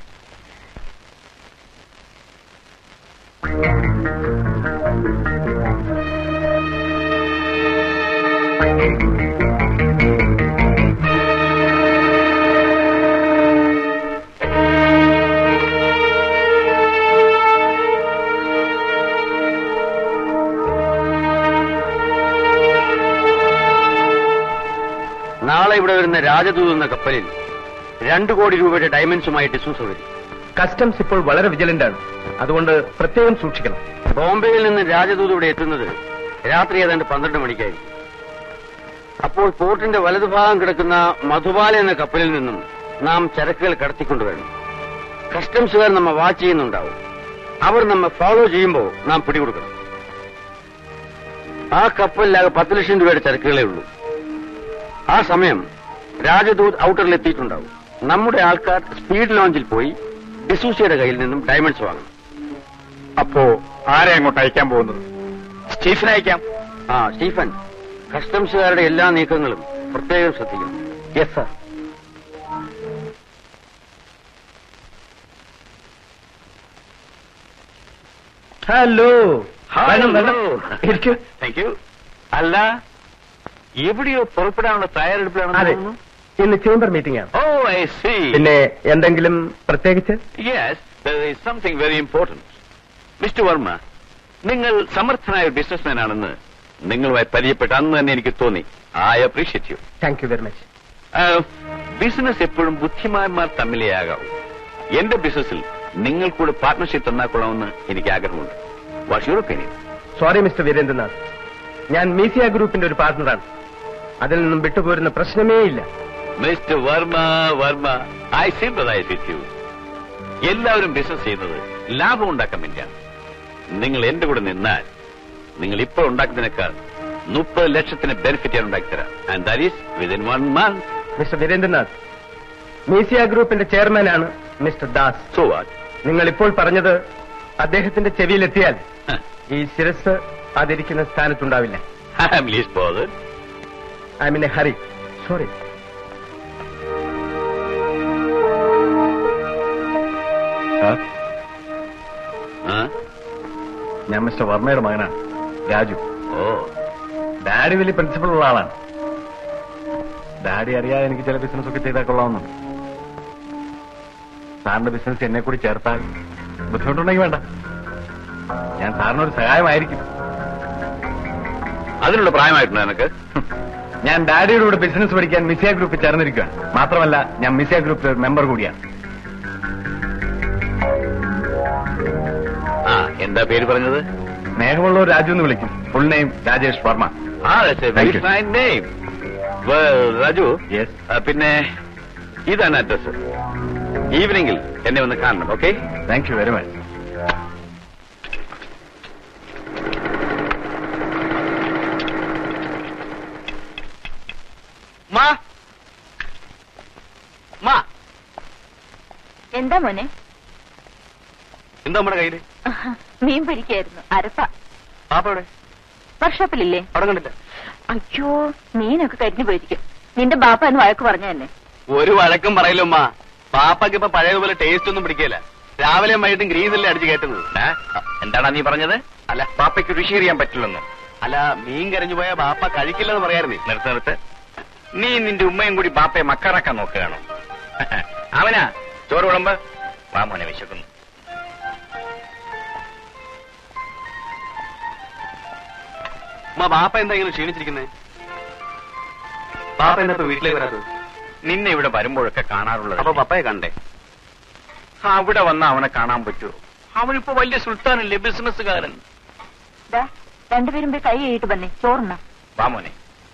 നാളെ ഇവിടെ വരുന്ന രാജദൂത് എന്ന കപ്പലിൽ 2 കോടി രൂപയുടെ ഡയമണ്ട്സുമായി ഡിസൂസ വരും. കസ്റ്റംസ് ഇപ്പോൾ വളരെ വിജിലന്റ് ആണ്, അതുകൊണ്ട് പ്രത്യേകം സൂക്ഷിക്കണം. ബോംബെയിൽ നിന്ന് രാജദൂത് ഇവിടെ എത്തുന്നത് രാത്രി ഏതാണ്ട് 12 മണിക്കായിരിക്കും. അപ്പോൾ പോർട്ടിന്റെ വലതുഭാഗം കിടക്കുന്ന മധുബാല എന്ന കപ്പലിൽ നിന്നും നാം ചരക്കുകൾ കടത്തിക്കൊണ്ടുവരണം. കസ്റ്റംസുകാർ നമ്മെ വാച്ച് ചെയ്യുന്നുണ്ടാവും. അവർ നമ്മെ ഫോളോ ചെയ്യുമ്പോൾ നാം പിടികൊടുക്കണം. ആ കപ്പലിലാകെ 10 ലക്ഷം രൂപയുടെ ചരക്കുകളേ ഉള്ളൂ. ആ സമയം രാജദൂത് ഔട്ടറിൽ എത്തിയിട്ടുണ്ടാവും. നമ്മുടെ ആൾക്കാർ സ്പീഡ് ലോഞ്ചിൽ പോയി ഡിസൂസയുടെ കയ്യിൽ നിന്നും ഡയമണ്ട്സ് വാങ്ങണം. അപ്പോ ആരെ അങ്ങോട്ട് അയക്കാൻ പോകുന്നത്? സ്റ്റീഫൻ അയക്കാം. സ്റ്റീഫൻ, കസ്റ്റംസുകാരുടെ എല്ലാ നീക്കങ്ങളും പ്രത്യേകം ശ്രദ്ധിക്കണം. Yes sir. Hello. Thank you. അല്ല, എവിടെയോ പുറപ്പെടാനുള്ള തയ്യാറെടുപ്പിലാണെന്ന് തോന്നുന്നു. ഇന്ന് ചേംബർ മീറ്റിംഗ് ആണ്. Oh, I see. പിന്നെ എന്തെങ്കിലും പ്രത്യേകിച്ച്? Yes, there is something very important. Mister Varma, നിങ്ങൾ സമർത്ഥനായ ബിസിനസ്മാൻ ആണെന്ന് നിങ്ങളുമായി പരിചയപ്പെട്ട അന്ന് തന്നെ എനിക്ക് തോന്നി. I appreciate you. Thank you very much. Business എപ്പോഴും ബുദ്ധിമാന്മാർ തമ്മിലേ ആകാവൂ. എന്റെ ബിസിനസ്സിൽ നിങ്ങൾ കൂടെ പാർട്ട്ണർഷിപ്പ് തന്നാക്കൊള്ളാമെന്ന് എനിക്ക് ആഗ്രഹമുണ്ട്. What's your opinion? Sorry mister Virendranath, ഞാൻ മീസിയ ഗ്രൂപ്പിന്റെ ഒരു പാർട്ണറാണ്. അതിൽ നിന്നും വിട്ടുപോരുന്ന പ്രശ്നമേ ഇല്ല. Mister Varma I sympathise with you. എല്ലാവരും ബിസിനസ് ചെയ്യുന്നത് ലാഭം ഉണ്ടാക്കാൻ വേണ്ടിയാണ്. നിങ്ങൾ എന്റെ കൂടെ നിന്നാൽ നിങ്ങൾ ഇപ്പോൾ ഉണ്ടാക്കുന്നതിനേക്കാൾ 30 ലക്ഷത്തിന് ബെനിഫിറ്റ് ഞാൻ ഉണ്ടാക്കിത്തരാം. And that is within 1 month. Mister Virendranath, മീസിയ ഗ്രൂപ്പിന്റെ ചെയർമാനാണ് മിസ്റ്റർ ദാസ്. So what? നിങ്ങൾ ഇപ്പോൾ പറഞ്ഞത് അദ്ദേഹത്തിന്റെ ചെവിയിലെത്തിയാൽ ഈ ശിരസ് അതിരിക്കുന്ന സ്ഥാനത്തുണ്ടാവില്ല. I am least bothered. I mean a hurry. Sorry. ഞാൻ മിസ്റ്റർ വർമ്മയുടെ മകനാണ്, രാജു. ഓ, ഡാഡി വലിയ പ്രിൻസിപ്പൾ ഉള്ള ആളാണ്. ഡാഡി അറിയാതെ എനിക്ക് ചില ബിസിനസ് ഒക്കെ ചെയ്താൽ കൊള്ളാവുന്നുണ്ട്. സാറിന്റെ ബിസിനസ് എന്നെ കൂടി ചേർത്താൽ ബുദ്ധിമുട്ടുണ്ടെങ്കിൽ വേണ്ട, ഞാൻ സാറിനൊരു സഹായമായിരിക്കും. അതിനുള്ള പ്രായമായിട്ടുണ്ടോ എനിക്ക്? ഞാൻ ഡാഡിയുടെ കൂടെ ബിസിനസ് പഠിക്കാൻ മിസിയ ഗ്രൂപ്പിൽ ചേർന്നിരിക്കുകയാണ്. മാത്രമല്ല ഞാൻ മിസിയ ഗ്രൂപ്പിലെ ഒരു മെമ്പർ കൂടിയാണ്. ആ, എന്താ പേര് പറഞ്ഞത്? സ്നേഹമുള്ള രാജു എന്ന് വിളിക്കും. Full name Rajesh Varma. Very fine name. Raju, yes. പിന്നെ ഇതാണ് അഡ്രസ്. ഈവനിങ്ങിൽ എന്നെ ഒന്ന് കാണണം. Okay? Thank you very much. എന്താ മോനെ? എന്താ നമ്മുടെ കയ്യില്? മീൻ പിടിക്കായിരുന്നു. അരപ്പ. പാപ്പയുടെ വർക്ക്ഷോപ്പിലില്ലേ? അവിടെ കണ്ടില്ല. അയ്യോ, മീനൊക്കെ കരിഞ്ഞു പോയിരിക്കും. നിന്റെ ബാപ്പ എന്ന് വഴക്ക് പറഞ്ഞു തന്നെ. ഒരു വഴക്കും പറയില്ല ഉമ്മ. പാപ്പയ്ക്ക് ഇപ്പൊ പഴയതുപോലെ ടേസ്റ്റ് ഒന്നും പിടിക്കില്ല. രാവിലെയും വൈകിട്ടും ഗ്രീസല്ലേ അടിച്ചു കയറ്റുന്നത്. എന്താടാ നീ പറഞ്ഞത്? അല്ല, പാപ്പയ്ക്ക് രുചി അറിയാൻ പറ്റില്ലെന്നോ? അല്ല, മീൻ കരഞ്ഞു പോയ ബാപ്പ കഴിക്കില്ലെന്ന് പറയാറുന്നേ. നിർത്ത്. നീ നിന്റെ ഉമ്മയും കൂടി ബാപ്പയെ മക്കാറാക്കാൻ നോക്കുകയാണോ? അവനാ ചോറ് വിളമ്പ്. വാ മോനെ, വിശക്കുന്നു. ഉമ്മ, ബാപ്പ എന്താ ഇങ്ങനെ ക്ഷീണിച്ചിരിക്കുന്നേ? ബാപ്പ എന്താ ഇപ്പൊ വീട്ടിലേക്ക് വരാത്തത്? നിന്നെ ഇവിടെ വരുമ്പോഴൊക്കെ കാണാറുള്ളത്. അപ്പൊ പപ്പയെ കണ്ടേ? അവിടെ വന്ന അവനെ കാണാൻ പറ്റുമോ? അവനിപ്പോ വലിയ സുൽത്താനല്ലേ, ബിസിനസ്സുകാരൻ. രണ്ടുപേരും പോയി കൈ കഴിയിട്ട് വന്നേ, ചോറുണ്ണ. വാ മോനെ.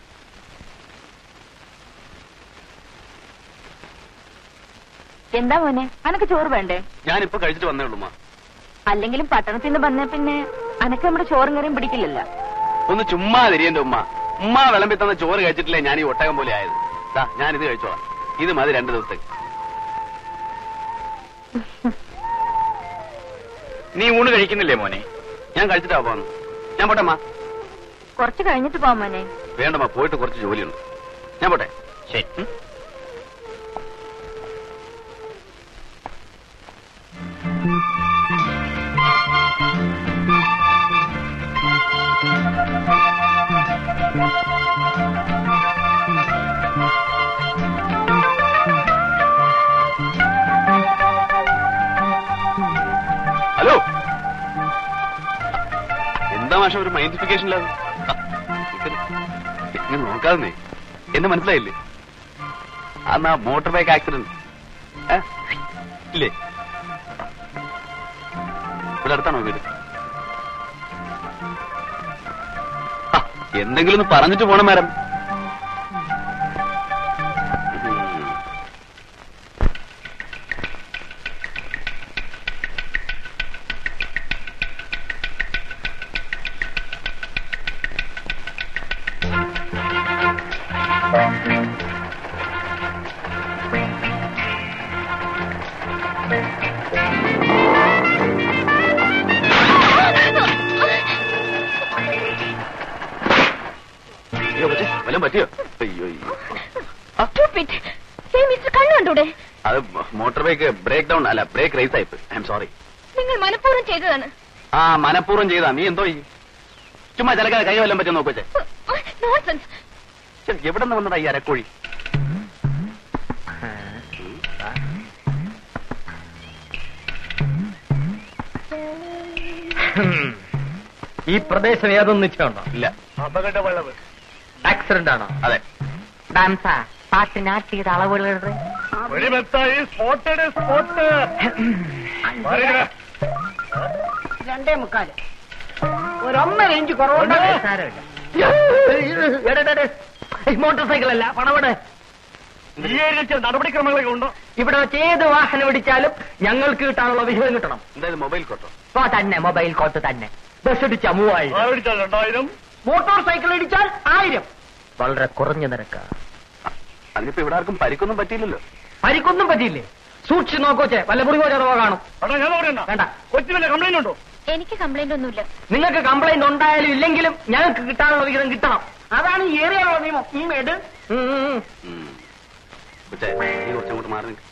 എന്താ മോനെ, അനക്ക് ചോറ് വേണ്ടേ? ഞാനിപ്പോ കഴിച്ചിട്ട് വന്നേ ഉള്ളൂ ഉമ്മ. അല്ലെങ്കിലും പട്ടണത്തിൽ നിന്ന് വന്നേ പിന്നെ അനക്ക് നമ്മുടെ ചോറും കറിയും പിടിക്കില്ലല്ലോ. ഒന്ന് ചുമ്മാ തിരിയന്റെ ഉമ്മ. ഉമ്മ വിളമ്പി തന്ന ചോറ് കഴിച്ചിട്ടില്ലേ ഞാൻ ഈ ഒട്ടകം പോലെ ആയത്. ഞാനിത് കഴിച്ചോളാം. ഇത് മതി 2 ദിവസത്തേക്ക്. നീ ഊണ് കഴിക്കുന്നില്ലേ മോനെ? ഞാൻ കഴിച്ചിട്ടാ പോന്നു. ഞാൻ പോട്ടെ അമ്മ. കുറച്ച് കഴിഞ്ഞിട്ട് പോവാം മോനെ. വേണ്ടമ്മ, പോയിട്ട് കുറച്ച് ജോലിയുണ്ട്. ഞാൻ പോട്ടെ. ശരി. ഹലോ, എന്താ മാഷ ഒരു മൈൻഡിഫിക്കേഷനിലാണ്? ഇങ്ങനെ നോക്കാതെ എന്നെ മനസ്സിലായില്ലേ? അന്നാ മോട്ടോർ ബൈക്ക് ആക്സിഡന്റ് ഇല്ലേ? ഇവിടെ അടുത്താണോ വീട്? എന്തെങ്കിലും ഒന്ന് പറഞ്ഞിട്ട് പോണം മാഡം. വല്ലതും പറ്റിയോ? അയ്യോ, കണ്ണുണ്ടൂടെ? അത് മോട്ടോർ ബൈക്ക് ബ്രേക്ക് ഡൗൺ അല്ല, ബ്രേക്ക് റേസ് ആയിപ്പോയി. I M sorry. നിങ്ങൾ മനഃപൂർവ്വം ചെയ്തതാണ്. ആ, മനഃപൂർവ്വം ചെയ്താ. നീ എന്തോ ചുമ്മാ ചിലക്കാതെ കൈ വല്ലതും പറ്റും നോക്കുവച്ചേ. എവിടെ നിന്ന് വന്നതാ ഈ അരക്കോഴി? ഈ പ്രദേശം ഏതൊന്നും നിശ്ചയമുണ്ടോ? ഇല്ല. അപകട വളവ് ആക്സിഡന്റ് ആണോ? അതെ. പാട്ടിനാട്ടിയുടെ അളവുകളുടെ സ്പോട്ട് 2:45. ഒരു 1.5 ഇഞ്ച് കുറവുണ്ട്. മോട്ടോർ സൈക്കിൾ അല്ല, പണവിടെ. നടപടിക്രമങ്ങളൊക്കെ ഉണ്ടോ? ഇവിടെ വെച്ച് ഏത് വാഹനം ഇടിച്ചാലും ഞങ്ങൾക്ക് കിട്ടാനുള്ള വിഹിതം കിട്ടണം. എന്തായാലും മൊബൈൽ കോട്ടോ? തന്നെ മൊബൈൽ കോട്ട് തന്നെ. ബസ് ഇടിച്ചാൽ 3000, 2000, മോട്ടോർ സൈക്കിൾ ഇടിച്ചാൽ 1000. വളരെ കുറഞ്ഞ നിരക്ക്. അതിനിപ്പോ ഇവിടെ ആർക്കും പരിക്കൊന്നും പറ്റിയില്ലല്ലോ. പരിക്കൊന്നും പറ്റിയില്ലേ? സൂക്ഷിച്ച് നോക്കോച്ചേ, വല്ല മുറിവോ ചെറുവോ കാണും. വേണ്ട. കൊച്ചു വല്ല കംപ്ലൈന്റ് ഉണ്ടോ? എനിക്ക് കംപ്ലൈന്റ് ഒന്നുമില്ല. നിങ്ങൾക്ക് കംപ്ലൈന്റ് ഉണ്ടായാലും ഇല്ലെങ്കിലും ഞങ്ങൾക്ക് കിട്ടാനുള്ള വിഹിതം കിട്ടണം. അതാണ് ഈ ഏരിയയിലുള്ള നിയമം. ഈ മേട് നീ കുറച്ചങ്ങോട്ട് മാറി നിൽക്കും.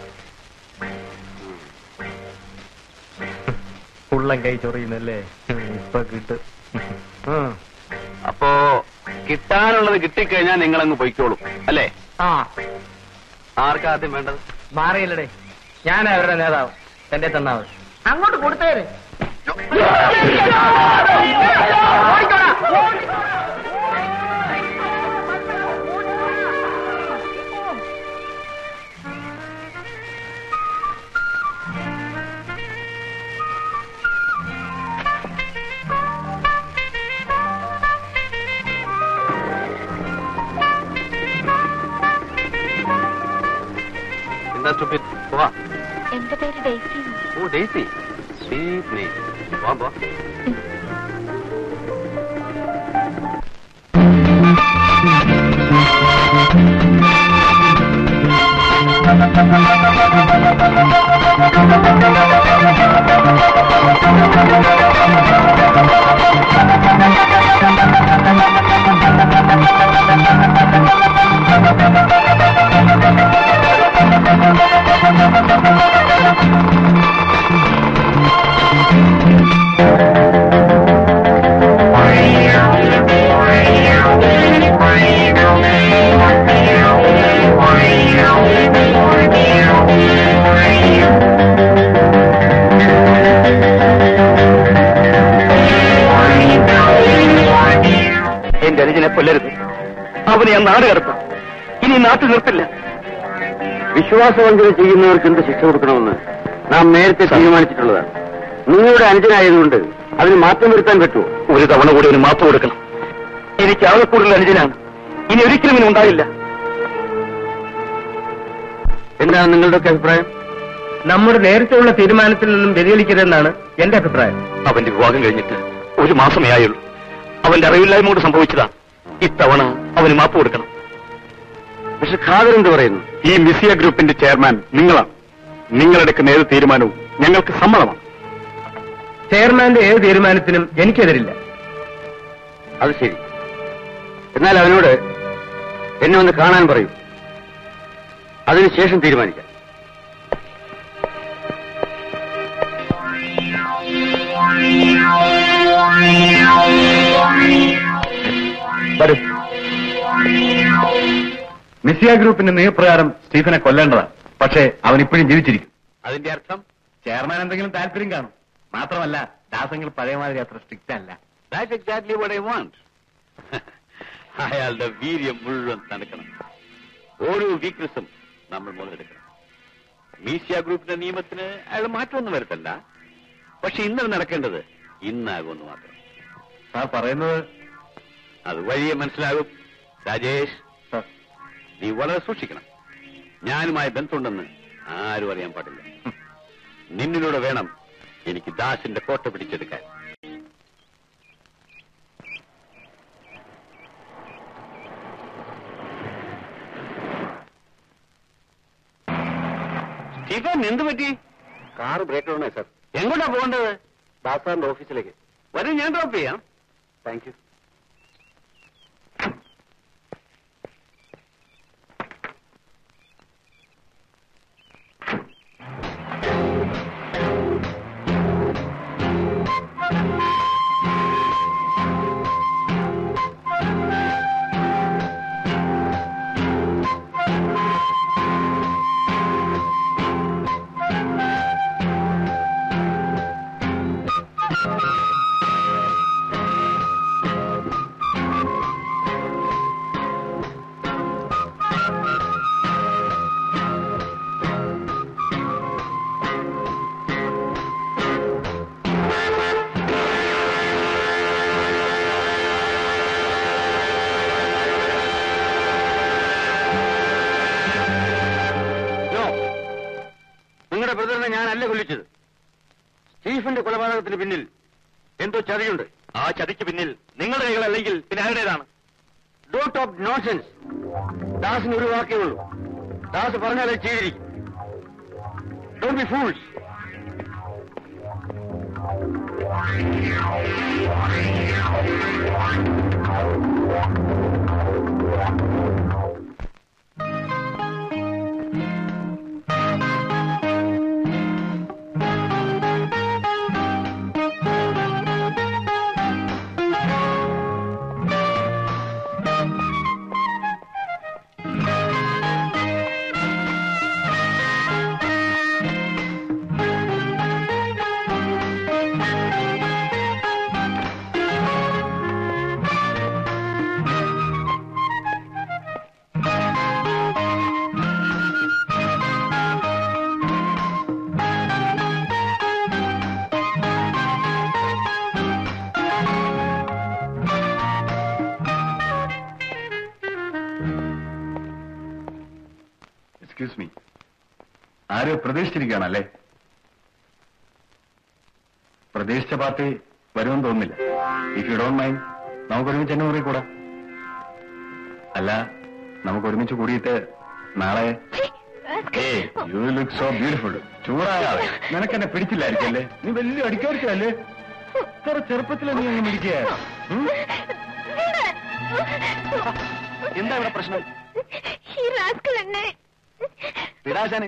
ഉള്ളം കൈ ചൊറിയുന്നല്ലേ? ഇപ്പൊ കിട്ടും. അപ്പോ കിട്ടാനുള്ളത് കിട്ടിക്കഴിഞ്ഞാൽ നിങ്ങളങ്ങ് പൊയ്ക്കോളും അല്ലേ? ആർക്കാ ആദ്യം വേണ്ടത്? മാറിയില്ലടേ, ഞാനാ അവരുടെ നേതാവ്. എന്റെ തന്നാവ് അങ്ങോട്ട് കൊടുത്തേര്. എന്താ സ്റ്റുപ്പിഡ്? പോവാ. എന്റെ പേര് Daisy. Oh Daisy, sweet name. പോവാ പോവാ. എന്റെ അനുജനെ കൊല്ലരുത്. അവനെ ഞാൻ നാട് കടത്തും. ഇനി നാട്ടിൽ നിർത്തില്ല. വിശ്വാസവഞ്ചന ചെയ്യുന്നവർക്ക് എന്ത് ശിക്ഷ കൊടുക്കണമെന്ന് നാം നേരത്തെ തീരുമാനിച്ചിട്ടുള്ളതാണ്. നിങ്ങളുടെ അനുജനായതുകൊണ്ട് അതിന് മാറ്റം വരുത്താൻ പറ്റുമോ? ഒരു തവണ കൂടി ഒരു മാപ്പ് കൊടുക്കണം. എനിക്ക് ആകെ കൂടുതൽ അനുജനാണ്. ഇനി ഒരിക്കലും ഇനി ഉണ്ടായില്ല. എന്താണ് നിങ്ങളുടെയൊക്കെ അഭിപ്രായം? നമ്മുടെ നേരത്തെയുള്ള തീരുമാനത്തിൽ നിന്നും വ്യതിചലിക്കരുതെന്നാണ് എന്റെ അഭിപ്രായം. അവന്റെ വിവാഹം കഴിഞ്ഞിട്ട് 1 മാസമേ ആയുള്ളൂ. അവന്റെ അറിവില്ലായ്മ കൊണ്ട് സംഭവിച്ചതാ. ഇത്തവണ അവന് മാപ്പ് കൊടുക്കണം. പക്ഷെ ഖാദർ എന്ത് പറയുന്നു? ഈ മിസിയ ഗ്രൂപ്പിന്റെ ചെയർമാൻ നിങ്ങളാണ്. നിങ്ങളെടുക്കുന്ന ഏത് തീരുമാനവും ഞങ്ങൾക്ക് സമ്മതമാണ്. ചെയർമാന്റെ ഏത് തീരുമാനത്തിനും എനിക്കെതിരില്ല. അത് ശരി. എന്നാൽ അവനോട് എന്നെ ഒന്ന് കാണാൻ പറയൂ. അതിനുശേഷം തീരുമാനിക്കാം. വരൂ. മിസിയ ഗ്രൂപ്പിന്റെ നിയമപ്രകാരം സ്റ്റീഫനെ കൊല്ലേണ്ടതാണ്. പക്ഷേ അവൻ ഇപ്പോഴും ജീവിച്ചിരിക്കും. അതിന്റെ അർത്ഥം ചെയർമാൻ എന്തെങ്കിലും താല്പര്യം കാണും. മാത്രമല്ല ദാസങ്ങൾ പഴയമാതിരി അത്ര സ്ട്രിക്റ്റ് അല്ല. That's exactly what I want. അയാളുടെ വീര്യം മുഴുവൻ തണുക്കണം. ഓരോ വീക്ക്നെസ്സും നമ്മൾ മുതലെടുക്കണം. മീസിയ ഗ്രൂപ്പിന്റെ നിയമത്തിന് അയാൾ മാറ്റമൊന്നും വരുത്തല്ല. പക്ഷെ ഇന്നലെ നടക്കേണ്ടത് ഇന്നാകുമെന്ന് മാത്രം. സാർ പറയുന്നത് അത് വഴിയെ മനസ്സിലാകും. രാജേഷ്, നീ വളരെ സൂക്ഷിക്കണം. ഞാനുമായി ബന്ധമുണ്ടെന്ന് ആരും അറിയാൻ പാടില്ല. നിന്നിലൂടെ വേണം എനിക്ക് ദാസിന്റെ കോട്ട പിടിച്ചെടുക്കാൻ. സ്റ്റീഫൻ, എന്ത് പറ്റി? കാറ് ബ്രേക്ക് ഡൗൺ ആയി സാർ. എങ്ങോട്ടാ പോകേണ്ടത്? ദാസാറിന്റെ ഓഫീസിലേക്ക്. വരും, ഞാൻ ഡ്രോപ്പ് ചെയ്യാം. Thank you. സ്റ്റീഫനെ ഞാനല്ല കൊല്ലിച്ചത്. സ്റ്റീഫന്റെ കൊലപാതകത്തിന് പിന്നിൽ എന്തോ ചതിയുണ്ട്. ആ ചതിക്ക് പിന്നിൽ നിങ്ങളുടെ കൈകളല്ലെങ്കിൽ പിന്നെ ആരുടേതാണ്? Dot of nonsense. ദാസിന് ഒരു വാക്കേ ഉള്ളൂ. ദാസ് പറഞ്ഞാലേ ചെയ്തിരിക്കും. Don't be fools. Excuse me, ആരോ പ്രതീക്ഷിച്ചിരിക്കുകയാണല്ലേ? പ്രതീക്ഷിച്ച പാർട്ടി വരുമെന്ന് തോന്നുന്നില്ല. ഇഫ് യു ഡോണ്ട് മൈൻഡ് നമുക്ക് ഒരുമിച്ച് എന്നെ മുറി കൂടാ. അല്ല, നമുക്ക് ഒരുമിച്ച് കൂടിയിട്ട് നാളെ യു ലുക്ക് സോ ബ്യൂട്ടിഫുൾ. ചൂടാകാതെ. നിനക്കെന്നെ പിടിച്ചില്ലായിരിക്കല്ലേ? നീ വലിയ അടിക്കാരിക്കല്ലേ? ഇത്ര ചെറുപ്പത്തിൽ നീ അങ്ങ് പിടിക്കുക. എന്താ ഇവിടെ പ്രശ്നം? ഈ റാസ്കൽ എന്നെ വിടാശാനെ,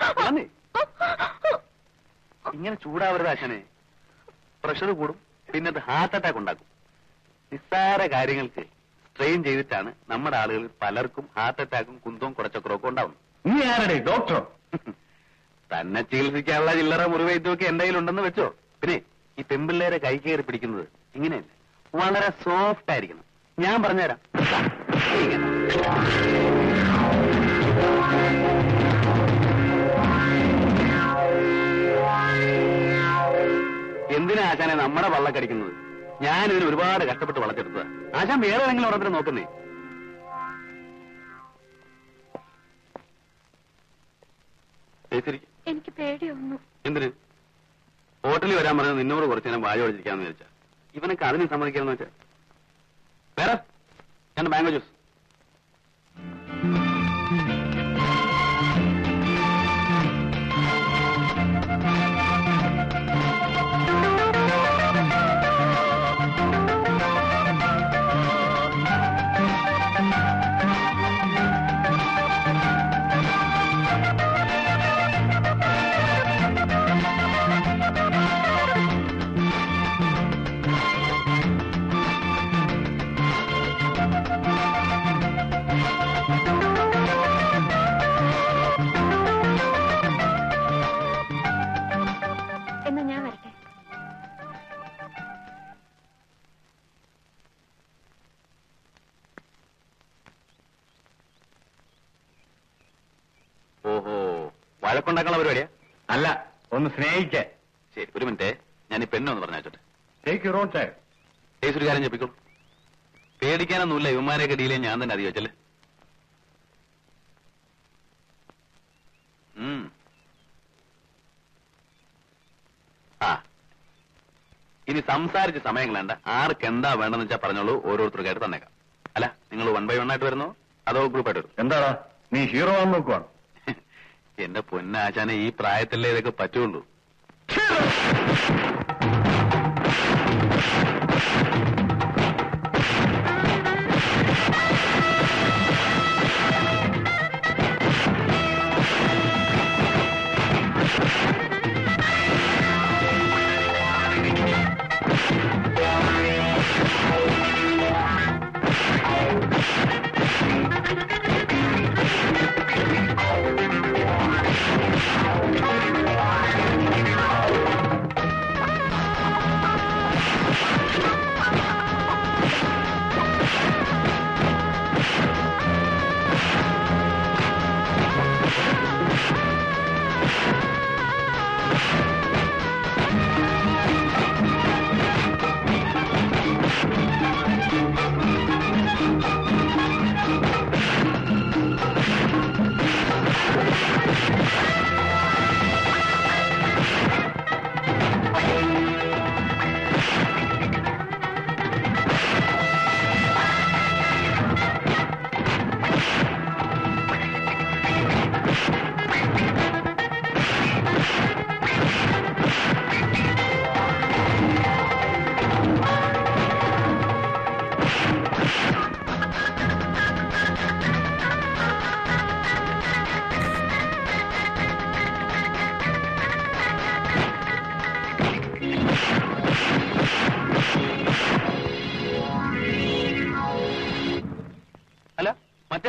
ഇങ്ങനെ ചൂടാവരുത് ആശാനെ. പ്രഷർ കൂടും, പിന്നെ അത് ഹാർട്ട് അറ്റാക്ക് ഉണ്ടാക്കും. നിസ്സാര കാര്യങ്ങൾക്ക് സ്ട്രെയിൻ ചെയ്തിട്ടാണ് നമ്മുടെ ആളുകളിൽ പലർക്കും ഹാർട്ട് അറ്റാക്കും കുന്തവും കുറച്ചക്കുറവും ഉണ്ടാവുന്നത്. നീ ആരുടെ ഡോക്ടറോ? തന്നെ ചികിത്സിക്കാനുള്ള ചില്ലറ മുറിവൈദ്യമൊക്കെ എന്റെ കയ്യിലുണ്ടെന്ന് വെച്ചോ. പിന്നെ ഈ പെമ്പിള്ളേരെ കൈ കയറി പിടിക്കുന്നത് ഇങ്ങനെയല്ല, വളരെ സോഫ്റ്റ് ആയിരിക്കണം. ഞാൻ പറഞ്ഞുതരാം. എന്തിനാ ആശാനെ നമ്മുടെ വള്ളക്കടിക്കുന്നത്? ഞാനിതിന് ഒരുപാട് കഷ്ടപ്പെട്ട് വളർത്തിയെടുത്തതാ. ആശാൻ വേറെ ഏതെങ്കിലും ഒരെണ്ണത്തിന് നോക്കുന്നേ. എനിക്ക് പേടിയൊന്നു. എന്തിന്? ഹോട്ടലിൽ വരാൻ പറഞ്ഞത് നിന്നോട് കുറച്ചു നേരം വായ ഒഴിച്ചിരിക്കാന്ന് വിചാരിച്ചാ. ഇവനൊക്കെ അതിന് സമ്മതിക്കാന്ന് വെച്ചാ. വേറെ ഞാൻ മാംഗോ ജ്യൂസ്. എന്നാ ഞാൻ വരട്ടെ. ഓഹോ, വഴക്കുണ്ടാക്കാനുള്ള പരിപാടിയാ? അല്ല, ഒന്ന് സ്നേഹിക്കാൻ. ശരി, ഒരു മിനിറ്റ്. ഞാൻ ഈ പെണ്ണൊന്ന് പറഞ്ഞോട്ടെ. Take your own time. Case ഒരു കാര്യം ചെപ്പിക്കോളൂ. പേടിക്കാനൊന്നുമില്ല. ഇവന്മാരെയൊക്കെ ഡീൽ ചെയ്യാൻ ഞാൻ തന്നെ അധികം വെച്ചല്ലേ. ആ, ഇനി സംസാരിച്ച സമയം കളയണ്ട. ആർക്ക് എന്താ വേണ്ടെന്ന് വെച്ചാൽ പറഞ്ഞോളൂ, ഓരോരുത്തർക്കായിട്ട് തന്നേക്കാം. അല്ല, നിങ്ങൾ 1 by 1 ആയിട്ട് വരുന്നോ അതോ ഗ്രൂപ്പായിട്ട് വരുന്നു? എന്താടാ നീ ഹീറോ ആണെന്ന് നോക്കുവാണ്? എന്റെ പൊന്നാശാനെ, ഈ പ്രായത്തിലേ ഇതൊക്കെ പറ്റുള്ളൂ.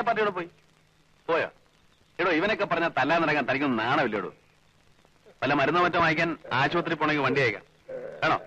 പാർട്ടിയോടെ പോയോ? എടോ, ഇവനൊക്കെ പറഞ്ഞാൽ തല്ലാന്നിറങ്ങാൻ തനിക്കൊന്നും നാണമില്ലേടോ. വല്ല മരുന്നോ മറ്റോ വാങ്ങിക്കാൻ ആശുപത്രി പോണെങ്കിൽ വണ്ടി അയക്കാം. വേണോ?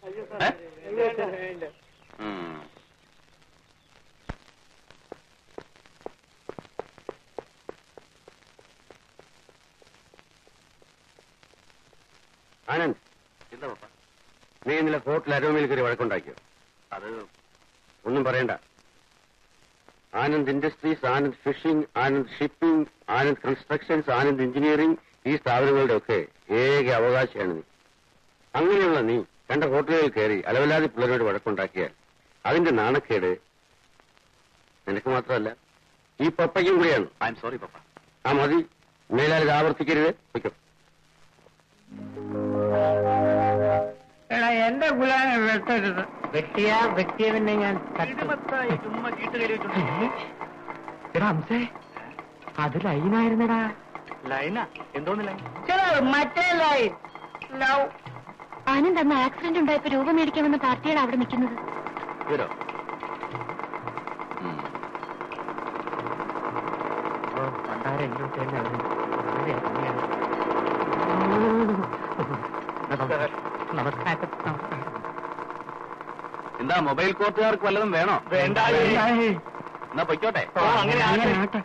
ആനന്ദ്, എന്താ പപ്പ? നീ ഇന്നലെ ഹോട്ടൽ അരോമയിൽ കയറി വഴക്കുണ്ടാക്കിയോ? അത് ഒന്നും പറയണ്ട. Anand industries, Anand fishing, Anand shipping, Anand constructions, Anand engineering, ഈ സ്ഥാപനങ്ങളുടെ ഒക്കെ ഏക അവകാശിയാണ് നീ. അങ്ങനെയുള്ള നീ കണ്ട ഹോട്ടലുകളിൽ കയറി അലവലാതി പിള്ളേരോട് വഴക്കുണ്ടാക്കിയാൽ അതിന്റെ നാണക്കേട് നിനക്ക് മാത്രമല്ല ഈ പപ്പയ്ക്കും കൂടിയാണ്. I M sorry papa. ആ മതി, മേലാൽ ഇത് ആവർത്തിക്കരുത്. വയ്ക്കും. എടാ, എന്റെ ഗുലാനെ വെട്ടരുത്. വ്യക്തിയെ ഞാൻ ചുമ്മാ ചീട്ട് കയറി വെച്ചോണ്ട്. എടാ അംസേ, അത് ലൈനായിരുന്നടാ. ലൈനാ? എന്തോന്ന് ലൈൻ? മറ്റേ ലൈൻ ലവ്. ആനന്ദ് അന്ന് ആക്സിഡന്റ് ഉണ്ടായപ്പോ രൂപ മേടിക്കാമെന്ന പാർട്ടിയാണ് അവിടെ നിൽക്കുന്നത്. ഇവരോ? എന്താ മൊബൈൽ കോർട്ടുകാർക്ക് വല്ലതും വേണോ? വേണ്ട. എന്നാ പൊയ്ക്കോട്ടെ. അങ്ങനെ ആട്ടെ.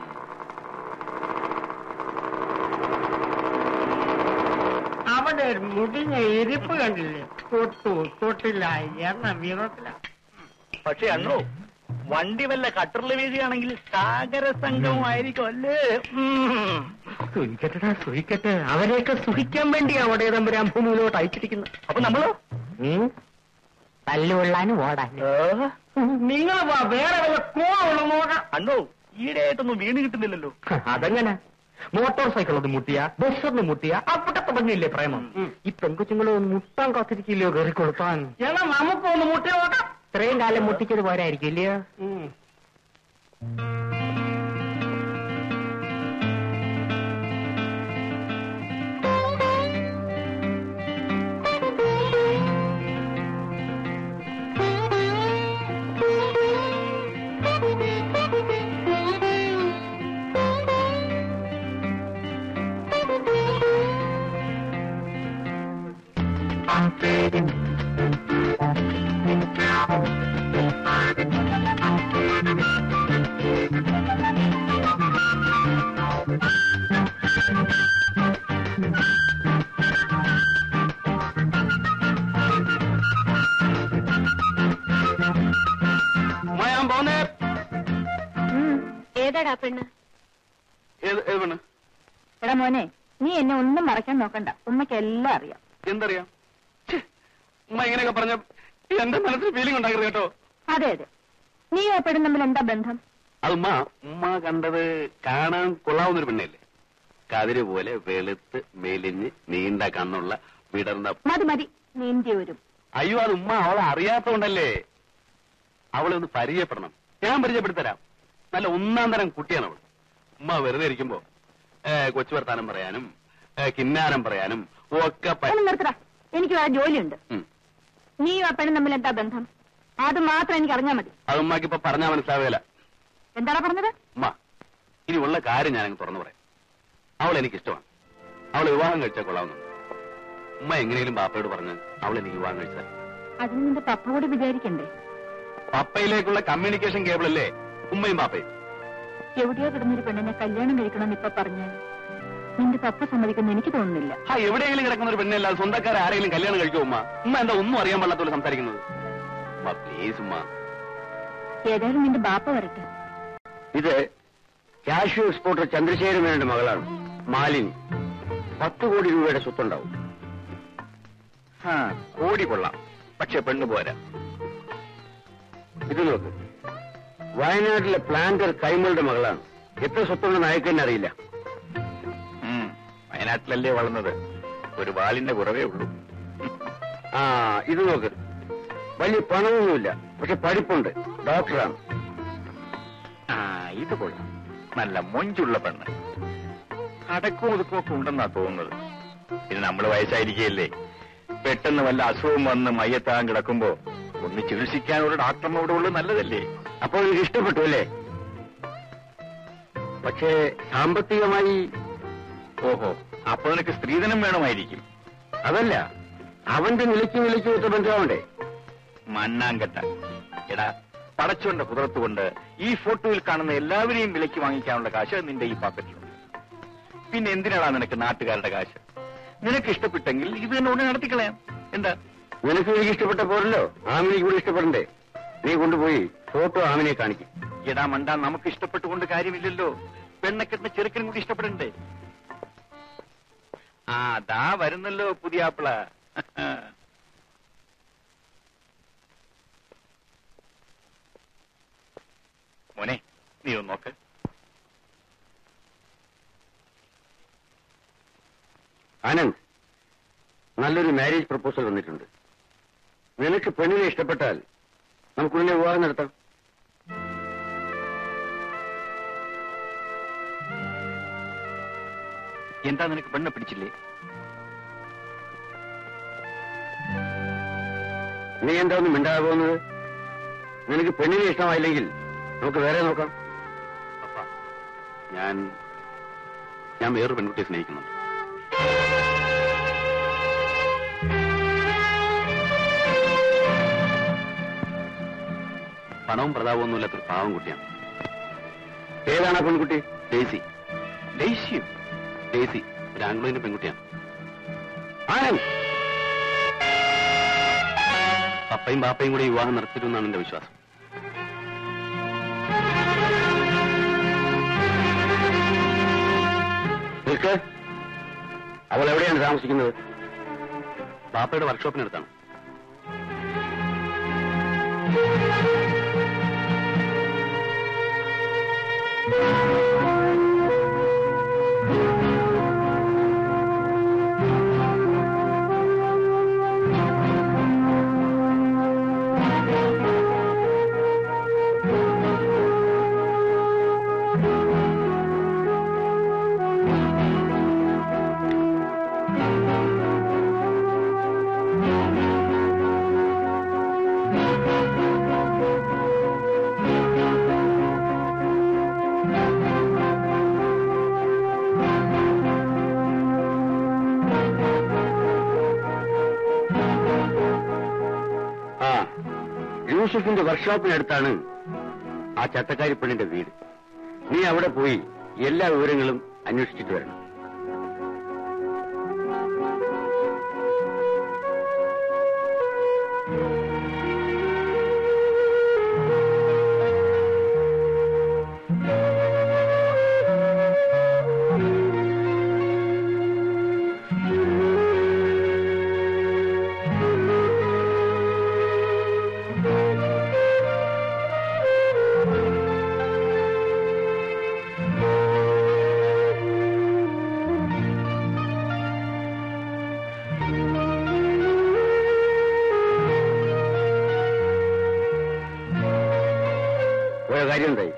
അവന്റെ മുടിഞ്ഞ ഇരിപ്പ് കണ്ടില്ലേ? തൊട്ടില്ല എന്ന വിധത്തില. പക്ഷെ അണ്ണോ, വണ്ടി വല്ല കട്ടറിൽ വീഴുകയാണെങ്കിൽ സാഗര സംഘമായിരിക്കും അല്ലേ? സുഖിക്കട്ടെടാ, സുഖിക്കട്ടെ. അവരെയൊക്കെ സുഖിക്കാൻ വേണ്ടി അവിടെ തമ്പുരാൻ ഭൂമിയിലോട്ട് അയച്ചിരിക്കുന്നു. അപ്പൊ നമ്മളോ? തല്ലുകൊള്ളാനും ഓടാൻ. നിങ്ങൾ വേറെ വല്ല കോളുള്ള നോക്കാം. അണ്ണോ, ഈയിടെയായിട്ടൊന്നും വീണ് കിട്ടുന്നില്ലല്ലോ. അതെങ്ങനെ? മോട്ടോർ സൈക്കിൾ ഒന്ന് മുട്ടിയ, ബസ് ഒന്ന് മുട്ടിയ, അവിടെ തുടങ്ങിയില്ലേ പ്രേമം? ഈ പെൺകുച്ചുങ്ങളെ ഒന്ന് മുട്ടാൻ കാത്തിരിക്കില്ലയോ കയറി കൊടുത്താൻ? എന്നാ നമുക്കൊന്ന് മുട്ടി നോക്കാം. ഇത്രയും കാലം മുട്ടിച്ചത് പോരായിരിക്കും ഇല്ലയോ? ഏതാടാ പെണ്ണ്? ഏത് പെണ്ണ്? എടാ മോനെ, നീ എന്നെ ഒന്നും മറക്കാൻ നോക്കണ്ട. ഉമ്മയ്ക്ക് എല്ലാം അറിയാം. എന്തറിയാം? ഉമ്മ ഇങ്ങനെയൊക്കെ പറഞ്ഞ എന്റെ മനസ്സിൽ ഫീലിംഗ് ഉണ്ടാക്കരുത് കേട്ടോ. അതെ അതെ, നീ ആ പെണ്ണും തമ്മിൽ എന്താ ബന്ധം? അത് ഉമ്മ കണ്ടത് കാണാൻ കൊള്ളാവുന്നൊരു പെണ്ണല്ലേ. കതിര് പോലെ വെളുത്ത് മെലിഞ്ഞ് നീണ്ട കണ്ണുള്ള വിടർന്ന. മതി മതി, നീന്തി വരും. അയ്യോ, അത് ഉമ്മ അവളെ അറിയാത്തോണ്ടല്ലേ. അവളെ ഒന്ന് പരിചയപ്പെടണം. ഞാൻ പരിചയപ്പെടുത്തരാം. നല്ല ഒന്നാം തരം കുട്ടിയാണ് അവൾ. ഉമ്മ വെറുതെ ഇരിക്കുമ്പോ കൊച്ചു വർത്താനം പറയാനും കിന്നാരം പറയാനും ഒക്കെ. നിർത്തടാ, എനിക്ക് വേറെ ജോലിയുണ്ട്. നീ ആ പെണ്ണും തമ്മിൽ എന്താ ബന്ധം? അത് മാത്രം എനിക്ക് അറിഞ്ഞാൽ മതി. അത് ഉമ്മക്ക് ഇപ്പൊ പറഞ്ഞാൽ മനസ്സിലാവുകയില്ല. എന്താടാ പറഞ്ഞത്? ഉമ്മ, ഇനി ഉള്ള കാര്യം ഞാനങ്ങ് തുറന്നു പറയാം. അവൾ എനിക്കിഷ്ടമാണ്. അവളെ വിവാഹം കഴിച്ചാൽ കൊള്ളാവുന്നുണ്ട്. ഉമ്മ എങ്ങനെയും ബാപ്പയോട് പറഞ്ഞ് അവൾ എനിക്ക് വിവാഹം കഴിച്ചാൽ. അതിന് നിന്റെ പപ്പ കൂടി വിചാരിക്കണ്ടേ? പപ്പയിലേക്കുള്ള കമ്മ്യൂണിക്കേഷൻ കേബിളല്ലേ ഉമ്മയും ബാപ്പയും. എവിടെയോ കിടന്നൊരു പെണ്ണിനെ കല്യാണം കഴിക്കണമെന്ന് ഇപ്പൊ പറഞ്ഞാൽ നിന്റെ പപ്പ സമ്മതിക്കുന്ന എനിക്ക് തോന്നുന്നില്ല. എവിടെയെങ്കിലും കിടക്കുന്ന ഒരു പെണ്ണല്ലാതെ സ്വന്തക്കാരെ ആരെങ്കിലും കല്യാണം കഴിക്കും ഉമ്മ? ഉമ്മ എന്താ ഒന്നും അറിയാൻ പാടില്ലാത്തോലെ സംസാരിക്കുന്നത്? പ്ലീസ് ഉമ്മ. ഏതായാലും നിന്റെ ബാപ്പ വരട്ടെ. ഇത് കാഷ്യൂ എക്സ്പോർട്ടർ ചന്ദ്രശേഖരൻ മേനോന്റെ മകളാണ് മാലിനി. 10 കോടി രൂപയുടെ സ്വത്തുണ്ടാവും. കോടി കൊള്ളാം, പക്ഷെ പെണ്ണ് പോരാ. ഇത് നോക്ക്, വയനാട്ടിലെ പ്ലാന്റർ കൈമളുടെ മകളാണ്. എത്ര സ്വത്തുണ്ടെന്ന് അയക്കെന്നെ അറിയില്ല. വയനാട്ടിലല്ലേ വളർന്നത്, ഒരു വാലിന്റെ കുറവേ ഉള്ളൂ. ഇത് നോക്ക്, വലിയ പണമൊന്നുമില്ല, പക്ഷെ പഠിപ്പുണ്ട്, ഡോക്ടറാണ്. ഇത് കൊള്ളാം, നല്ല മൊഞ്ചുള്ള പെണ്ണ്. അടക്കവും ഒതുക്കമൊക്കെ ഉണ്ടെന്നാ തോന്നുന്നത്. പിന്നെ നമ്മൾ വയസ്സായിരിക്കുകയല്ലേ, പെട്ടെന്ന് വല്ല അസുഖം വന്ന് മയ്യത്താൻ കിടക്കുമ്പോ ഒന്ന് ചികിത്സിക്കാൻ ഒരു ഡോക്ടറിനോട് ഉള്ളത് നല്ലതല്ലേ? അപ്പോൾ എനിക്ക് ഇഷ്ടപ്പെട്ടു അല്ലേ? പക്ഷേ സാമ്പത്തികമായി ഓഹോ, അപ്പൊ നിനക്ക് സ്ത്രീധനം വേണമായിരിക്കും. അതല്ല, അവന്റെ നിലയ്ക്ക് ഒത്ത ബന്ധമാവണ്ടേ? മണ്ണാങ്കട്ട. എടാ, പടച്ചോന്റെ കുതിർത്തുകൊണ്ട് ഈ ഫോട്ടോയിൽ കാണുന്ന എല്ലാവരെയും വിലയ്ക്ക് വാങ്ങിക്കാനുള്ള കാശ് നിന്റെ ഈ പോക്കറ്റിലുണ്ട്. പിന്നെ എന്തിനാടാ നിനക്ക് നാട്ടുകാരുടെ കാശ്? നിനക്ക് ഇഷ്ടപ്പെട്ടെങ്കിൽ ഇത് തന്നെ ഉടനെ നടത്തിക്കളയാം. എന്താ? നിനക്ക് എനിക്ക് ഇഷ്ടപ്പെട്ട പോരല്ലോ, ആമിനിക്ക് കൂടി ഇഷ്ടപ്പെടണ്ടേ? നീ കൊണ്ടുപോയി ഫോട്ടോ ആമിനെ കാണിക്കും. എടാ മണ്ട, നമുക്ക് ഇഷ്ടപ്പെട്ടുകൊണ്ട് കാര്യമില്ലല്ലോ. പെണ്ണക്കെട്ടിന് ചെറുക്കനും കൂടി ഇഷ്ടപ്പെടണ്ടേ? ആ, ദാ വരുന്നല്ലോ പുതിയ ആപ്പിള. മോനെ, നീ ഒന്ന് നോക്ക്. ആനന്ദ്, നല്ലൊരു മാരേജ് പ്രപ്പോസൽ വന്നിട്ടുണ്ട്. നിനക്ക് പെണ്ണിനെ ഇഷ്ടപ്പെട്ടാൽ നമുക്കുള്ളിലെ വിവാഹം നടത്താം. എന്താ, നിനക്ക് പെണ്ണെ പിടിച്ചില്ലേ? നീ എന്താ ഒന്നും മിണ്ടാതെ പോകുന്നത്? നിനക്ക് പെണ്ണിനെ ഇഷ്ടമായില്ലെങ്കിൽ നമുക്ക് വേറെ നോക്കാം. ഞാൻ വേറൊരു പെൺകുട്ടിയെ സ്നേഹിക്കുന്നുണ്ട്. പണവും പ്രതാപവും ഒന്നുമില്ലാത്തൊരു പാവം കുട്ടിയാണ്. ഏതാണ് ആ പെൺകുട്ടി? ഡെയ്സി. ദേഷ്യം? ഡെയ്സി ഒരു ആംഗ്ലോയിന്റെ പെൺകുട്ടിയാണ്. ആനന്ദ്, പപ്പയും ബാപ്പയും കൂടി വിവാഹം നടത്തിയിരുന്നാണ് എന്റെ വിശ്വാസം. നിൽക്ക്. അവൾ എവിടെയാണ് താമസിക്കുന്നത്? ബാപ്പയുടെ വർക്ക്ഷോപ്പിനടുത്താണ്. യൂസുഫിന്റെ വർക്ക്ഷോപ്പിനടുത്താണ് ആ ചട്ടക്കാരി പെണ്ണിന്റെ വീട്. നീ അവിടെ പോയി എല്ലാ വിവരങ്ങളും അന്വേഷിച്ചിട്ട് വരണം. കാര്യം എന്തായി?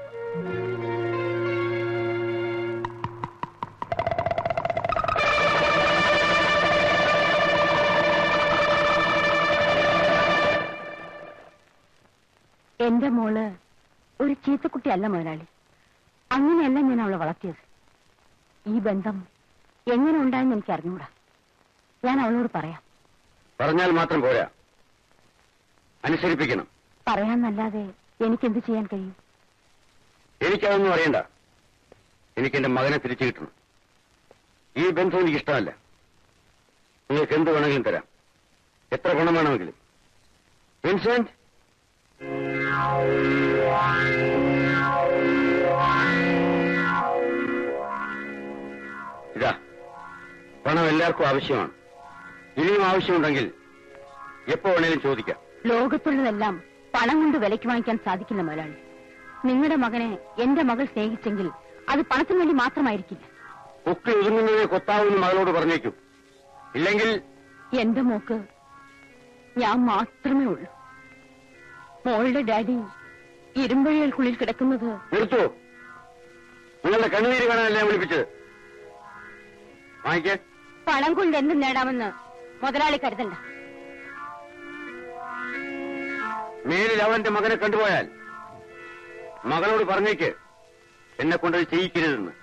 എന്റെ മോള് ഒരു ചീത്തക്കുട്ടിയല്ല മുതലാളി. അങ്ങനെയല്ല ഞാൻ അവളെ വളർത്തിയത്. ഈ ബന്ധം എങ്ങനെ ഉണ്ടായെന്ന് എനിക്ക് അറിഞ്ഞൂടാ. ഞാൻ അവളോട് പറയാം. പറഞ്ഞാൽ മാത്രം പോരാ, അനുസരിപ്പിക്കണം. പറയാന്നല്ലാതെ എനിക്കെന്ത് ചെയ്യാൻ കഴിയും? എനിക്കതൊന്നും അറിയണ്ട. എനിക്ക് എന്റെ മകനെ തിരിച്ചു കിട്ടണം. ഈ ബന്ധം എനിക്കിഷ്ടമല്ല. നിങ്ങൾക്ക് എന്ത് വേണമെങ്കിലും തരാം, എത്ര പണം വേണമെങ്കിലും. വിൻസെന്റ്, ഇതാ പണം എല്ലാവർക്കും ആവശ്യമാണ്. ഇനിയും ആവശ്യമുണ്ടെങ്കിൽ എപ്പോ വേണേലും ചോദിക്കാം. ലോകത്തുള്ളതെല്ലാം പണം കൊണ്ട് വിലയ്ക്ക് വാങ്ങിക്കാൻ സാധിക്കില്ല മുതലാളി. നിങ്ങളുടെ മകനെ എന്റെ മകൾ സ്നേഹിച്ചെങ്കിൽ അത് പണത്തിന് വേണ്ടി മാത്രമായിരിക്കില്ല. ഒക്കെ ഒതുങ്ങുന്നതിനെ കൊത്താവെന്ന് മകളോട് പറഞ്ഞേക്കും. ഇല്ലെങ്കിൽ എന്റെ മോക്ക് ഞാൻ മാത്രമേ ഉള്ളൂ. മോളുടെ ഡാഡി ഇരുമ്പഴികൾക്കുള്ളിൽ കിടക്കുന്നത്. നിർത്തൂ. നിങ്ങളുടെ കണ്ണുനീര് കാണാനല്ല ഞാൻ വിളിപ്പിച്ചത്. വാങ്ങിക്കേ. പണം കൊണ്ട് എന്ത് നേടാമെന്ന് മുതലാളി കരുതണ്ട. മേലിൽ അവന്റെ മകനെ കണ്ടുപോയാൽ മകളോട് പറഞ്ഞേക്ക് എന്നെ കൊണ്ടത് ചെയ്യിക്കരുതെന്ന്.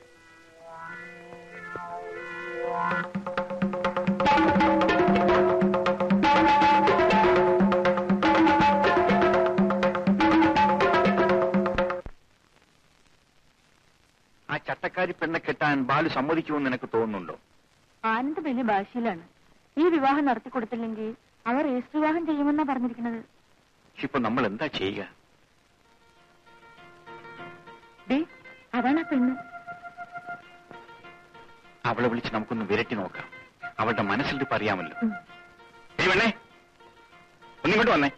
ആ ചട്ടക്കാരി പെണ്ണെ കെട്ടാൻ ബാലു സമ്മതിക്കുമെന്ന് നിനക്ക് തോന്നുന്നുണ്ടോ? ആനന്ദ് വലിയ ഭാഷയിലാണ്. ഈ വിവാഹം നടത്തിക്കൊടുത്തില്ലെങ്കിൽ അവർ രജിസ്റ്റർ വിവാഹം ചെയ്യുമെന്നാ പറഞ്ഞിരിക്കുന്നത്. ഇപ്പൊ നമ്മൾ എന്താ ചെയ്യുക? അതാണ് ആ പെണ്ണ്. അവളെ വിളിച്ച് നമുക്കൊന്ന് വിരട്ടി നോക്കാം. അവളുടെ മനസ്സിലിരിപ്പ് അറിയാമല്ലോ. വേണേ ഒന്നിങ്ങോട്ട് വന്നേ.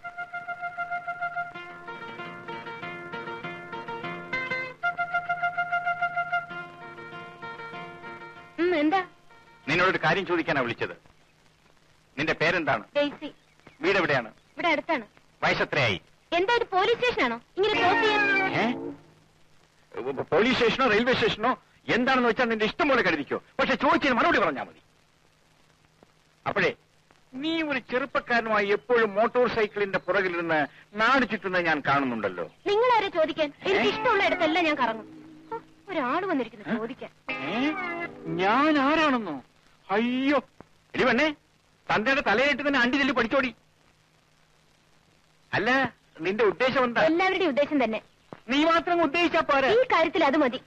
എന്താ? നിന്നോടൊരു കാര്യം ചോദിക്കാനാ വിളിച്ചത്. നിന്റെ പേരെന്താണ്? ഡെയ്സി. വീട് എവിടെയാണ്? ഇവിടെ അടുത്താണ്. വയസ്സെത്രയായി? എന്താ ഒരു പോലീസ് സ്റ്റേഷനാണോ ഇങ്ങനെ ക്ലോസ് ചെയ്യാൻ? പോലീസ് സ്റ്റേഷനോ റെയിൽവേ സ്റ്റേഷനോ എന്താണെന്ന് വെച്ചാൽ നിന്റെ ഇഷ്ടം പോലെ കരുതിക്കോ. പക്ഷെ ചോദിച്ചതിന് മറുപടി പറഞ്ഞാൽ മതി. അപ്പോഴേ നീ ഒരു ചെറുപ്പക്കാരനുമായി എപ്പോഴും മോട്ടോർ സൈക്കിളിന്റെ പുറകിലിരുന്ന് നാട് ചുറ്റുന്നത് ഞാൻ കാണുന്നുണ്ടല്ലോ. നിങ്ങളാരെ ചോദിക്കാൻ? എനിക്ക് ഇഷ്ടമുള്ള ഇടത്തെല്ലാം ഞാൻ കറങ്ങും. ഒരാൾ വന്നിരിക്കുന്നു ചോദിക്കാൻ. ഞാൻ ആരാണെന്നോ? അയ്യോ എടി പെണ്ണേ, തന്തയുടെ തലയിട്ട് തന്നെ അണ്ടി നെല്ലി പഠിച്ചോടി. അല്ല, നിന്റെ ഉദ്ദേശം എന്താ? എല്ലാവരുടെയും ഉദ്ദേശം തന്നെ. നീ മാത്രം ഉദ്ദേശിച്ചാ പോരാ. ഈ കാര്യത്തിൽ അത് മതി.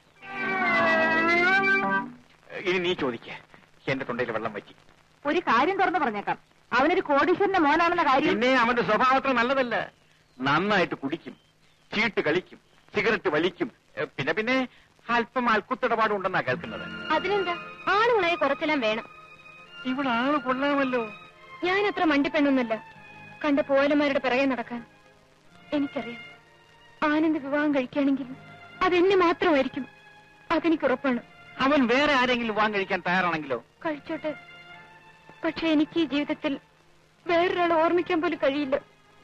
ഇനി നീ ചോദിക്ക. എന്റെ തൊണ്ടയിൽ വെള്ളം വറ്റി. ഒരു കാര്യം തുറന്നു പറഞ്ഞേക്കാം, അവനൊരു കോടീശ്വരന്റെ മോനാണെന്ന കാര്യം. പിന്നെ അവന്റെ സ്വഭാവം അത്ര നല്ലതല്ല. നന്നായിട്ട് കുടിക്കും, ചീട്ട് കളിക്കും, സിഗരറ്റ് വലിക്കും, പിന്നെ അല്പം അൽക്കുത്തിടപാടും ഉണ്ടെന്നാ കേൾക്കുന്നത്. അതിനെന്താ, ആണുങ്ങളായി കുറച്ചെല്ലാം വേണം. ഇവിടെ ആള് കൊള്ളാമല്ലോ. ഞാൻ അത്ര മണ്ടിപ്പെണ്ണൊന്നുമല്ല കണ്ട പോലന്മാരുടെ പിറകെ നടക്കാൻ. എനിക്കറിയാം, ആനന്ദ് വിവാഹം കഴിക്കുകയാണെങ്കിൽ അതെന്നെ മാത്രമായിരിക്കും. അതെനിക്കുറപ്പാണ്. അവൻ വേറെ ആരെങ്കിലും വിവാഹം കഴിക്കാൻ തയ്യാറാണെങ്കിലോ? കഴിച്ചോട്ടെ. പക്ഷെ എനിക്ക് ഈ ജീവിതത്തിൽ വേറൊരാളെ ഓർമ്മിക്കാൻ പോലും കഴിയില്ല.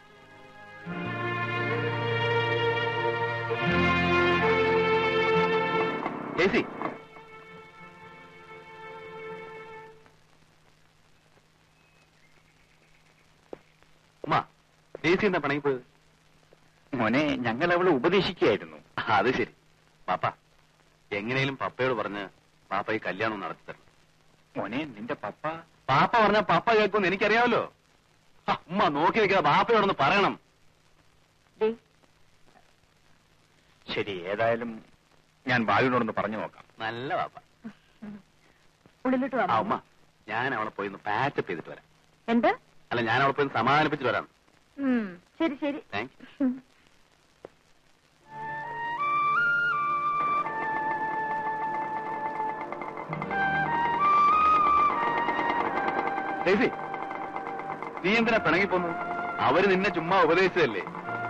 ഡെയ്സി, ഉമ്മ, ഡെയ്സി എന്താ പണങ്ങിപ്പോയത്? മോനെ, ഞങ്ങൾ അവളെ ഉപദേശിക്കുകയായിരുന്നു. അത് ശരി. പാപ്പ, എങ്ങനെയും പപ്പയോട് പറഞ്ഞ് പാപ്പ ഈ കല്യാണം നടത്തി തരണം. മോനെ, നിന്റെ പപ്പ പറഞ്ഞ പാപ്പ കേൾക്കുമെന്ന് എനിക്കറിയാമല്ലോ. ഉമ്മ നോക്കി വെക്കാതെ പാപ്പയോടൊന്ന് പറയണം. ശരി, ഏതായാലും ഞാൻ ബാലുവിനോടൊന്ന് പറഞ്ഞു നോക്കാം. നല്ല പാപ്പ. ഉള്ളിലോട്ട് ആ വാ. ഉമ്മ, ഞാൻ അവളെ പോയി ഒന്ന് പാച്ചപ്പ് ചെയ്തിട്ട് വരാം. എന്ത്? അല്ല, ഞാൻ അവളെ പോയി സമാധാനിപ്പിച്ചിട്ട് വരാം. ശരി ശരി. Thank you. ഡെയ്സി, നീ എന്തിനാ പിണങ്ങിപ്പോന്നു? അവര് നിന്നെ ചുമ്മാ ഉപദേശിച്ചതല്ലേ.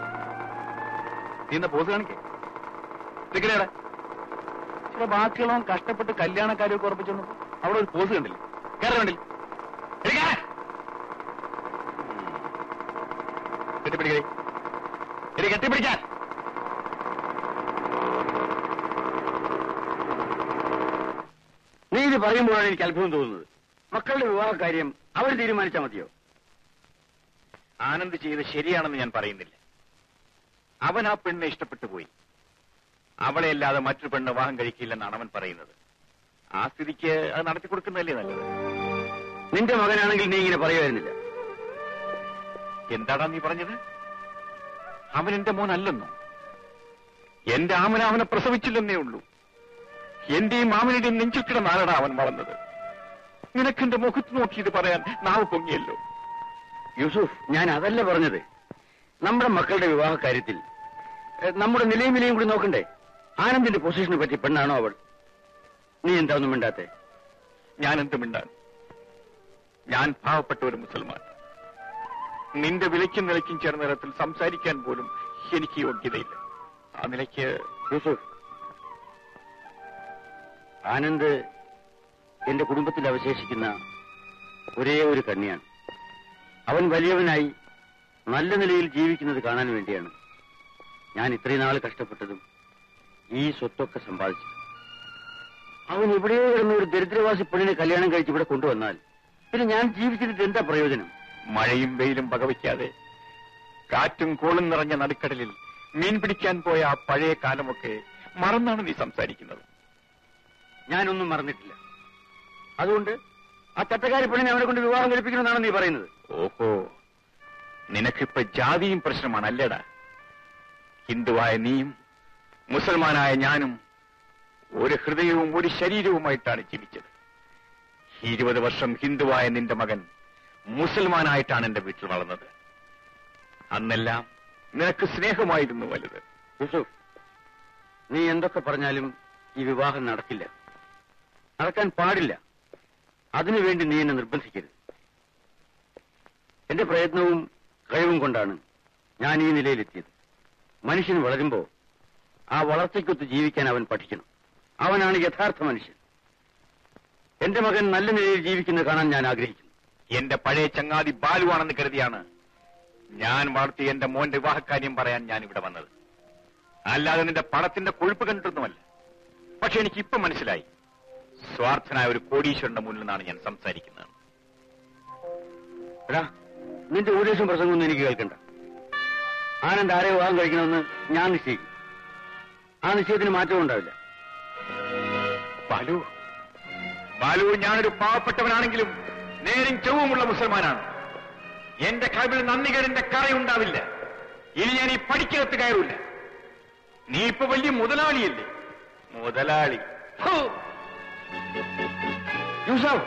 നീ എന്താ പോസ് കാണിക്കേ? ടിക്കറ്റേടെ ചില ബാക്കിയുള്ളവൻ കഷ്ടപ്പെട്ട് കല്യാണക്കാരൊക്കെ ഉറപ്പിച്ചു വന്നപ്പോ അവിടെ ഒരു പോസ് കണ്ടില്ലേ? കയറി കണ്ടില്ല? കെട്ടിപ്പിടിക്കേ, കെട്ടിപ്പിടിക്കാൻ. നീ ഇത് പറയുമ്പോഴാണ് എനിക്ക് അത്ഭുതം തോന്നുന്നത്. മക്കളുടെ വിവാഹ കാര്യം അവർ തീരുമാനിച്ചാൽ മതിയോ? ആനന്ദ് ചെയ്ത് ശരിയാണെന്ന് ഞാൻ പറയുന്നില്ല. അവൻ ആ പെണ്ണെ ഇഷ്ടപ്പെട്ടു പോയി. അവളെ അല്ലാതെ മറ്റൊരു പെണ്ണ് വിവാഹം കഴിക്കില്ലെന്നാണ് അവൻ പറയുന്നത്. ആ സ്ഥിതിക്ക് അത് നടത്തി കൊടുക്കുന്നതല്ലേ നല്ലത്. നിന്റെ മകനാണെങ്കിൽ നീ ഇങ്ങനെ പറയുമായിരുന്നില്ല. എന്താടാ നീ പറഞ്ഞത്? അവൻ എന്റെ മോനല്ലെന്നോ? എന്റെ ആമന അവനെ പ്രസവിച്ചില്ലെന്നേ ഉള്ളൂ. എന്റെയും മാമനുടെയും നെഞ്ചിൽ കിടന്നാലടാ അവൻ വളർന്നത്. നിനക്കെന്റെ മുഖത്ത് നോക്കി ഇത് പറയാൻ നാവ് പൊങ്ങിയല്ലോ. യൂസുഫ്, ഞാൻ അതല്ല പറഞ്ഞത്. നമ്മുടെ മക്കളുടെ വിവാഹ കാര്യത്തിൽ നമ്മുടെ നിലയും വിലയും കൂടി നോക്കണ്ടേ? ആനന്ദിന്റെ പൊസിഷനെ പറ്റി പെണ്ണാണോ അവൾ? നീ എന്താ ഒന്നും മിണ്ടാത്തെ? ഞാൻ എന്ത് മിണ്ടാൻ? ഞാൻ പാവപ്പെട്ട ഒരു മുസൽമാൻ. നിന്റെ വിലയ്ക്കും നിലയ്ക്കും ചേർന്ന തരത്തിൽ സംസാരിക്കാൻ പോലും എനിക്ക് യോഗ്യതയില്ല. ആ നിലയ്ക്ക് യൂസുഫ്, ആനന്ദ് എന്റെ കുടുംബത്തിൽ അവശേഷിക്കുന്ന ഒരേ ഒരു കണ്ണിയാണ്. അവൻ വലിയവനായി നല്ല നിലയിൽ ജീവിക്കുന്നത് കാണാൻ വേണ്ടിയാണ് ഞാൻ ഇത്രയും നാൾ കഷ്ടപ്പെട്ടതും ഈ സ്വത്തൊക്കെ സമ്പാദിച്ചത്. അവൻ എവിടെയോ കിടന്ന ഒരു ദരിദ്രവാസി പെണ്ണിനെ കല്യാണം കഴിച്ച് ഇവിടെ കൊണ്ടുവന്നാൽ പിന്നെ ഞാൻ ജീവിച്ചിട്ട് എന്താ പ്രയോജനം? മഴയും വെയിലും വകവയ്ക്കാതെ കാറ്റും കോളും നിറഞ്ഞ നടുക്കടലിൽ മീൻ പിടിക്കാൻ പോയ ആ പഴയ കാലമൊക്കെ മറന്നാണ് നീ സംസാരിക്കുന്നത്. ഞാനൊന്നും മറന്നിട്ടില്ല. അതുകൊണ്ട് ആ ചട്ടക്കാരി പെണ്ണിനെ അവനെ കൊണ്ട് വിവാഹം കഴിപ്പിക്കണമെന്നാണ് നീ പറയുന്നത്? ഓഹോ, നിനക്കിപ്പോ ജാതിയും പ്രശ്നമാണ് അല്ലേടാ? ഹിന്ദുവായ നീയും മുസൽമാനായ ഞാനും ഒരു ഹൃദയവും ഒരു ശരീരവുമായിട്ടാണ് ജീവിച്ചത്. 20 വർഷം ഹിന്ദുവായ നിന്റെ മകൻ മുസൽമാനായിട്ടാണ് എന്റെ വീട്ടിൽ വളർന്നത്. അന്നെല്ലാം നിനക്ക് സ്നേഹമായിരുന്നു വലുത്. യൂസുഫ്, നീ എന്തൊക്കെ പറഞ്ഞാലും ഈ വിവാഹം നടക്കില്ല, നടക്കാൻ പാടില്ല. അതിനുവേണ്ടി നീ എന്നെ നിർബന്ധിക്കരുത്. എന്റെ പ്രയത്നവും കഴിവും കൊണ്ടാണ് ഞാൻ ഈ നിലയിലെത്തിയത്. മനുഷ്യൻ വളരുമ്പോ ആ വളർച്ചയ്ക്കൊത്ത് ജീവിക്കാൻ അവൻ പഠിക്കണം. അവനാണ് യഥാർത്ഥ മനുഷ്യൻ. എന്റെ മകൻ നല്ല നിലയിൽ ജീവിക്കുന്നത് കാണാൻ ഞാൻ ആഗ്രഹിക്കുന്നു. എന്റെ പഴയ ചങ്ങാതി ബാലുവാണെന്ന് കരുതിയാണ് ഞാൻ വളർത്തിയ എന്റെ മോന്റെ വിവാഹകാര്യം പറയാൻ ഞാൻ ഇവിടെ വന്നത്. അല്ലാതെ നിന്റെ പണത്തിന്റെ കൊഴുപ്പ് കണ്ടിട്ടൊന്നുമല്ല. പക്ഷെ എനിക്ക് ഇപ്പം മനസ്സിലായി, സ്വാർത്ഥനായ ഒരു കോടീശ്വരന്റെ മുന്നിൽ നിന്നാണ് ഞാൻ സംസാരിക്കുന്നത്. എടാ, നിന്റെ ഉപദേശം പ്രസംഗമൊന്നും എനിക്ക് കേൾക്കണ്ട. ആനന്ദ് ആരെ വിവാഹം കഴിക്കണമെന്ന് ഞാൻ നിശ്ചയിക്കും. ആ നിശ്ചയത്തിന് മാറ്റവും ഉണ്ടാവില്ല. ബാലു, ബാലു, ഞാനൊരു പാവപ്പെട്ടവനാണെങ്കിലും നേരും ചൊവ്വുമുള്ള മുസൽമാനാണ്. എന്റെ കവിൽ നന്ദികേടിന്റെ കറയുണ്ടാവില്ല. ഇനി ഞാൻ ഈ പടിക്കകത്ത് കയറൂല. നീ ഇപ്പൊ വലിയ മുതലാളിയല്ലേ? മുതലാളി യൂസഫ്,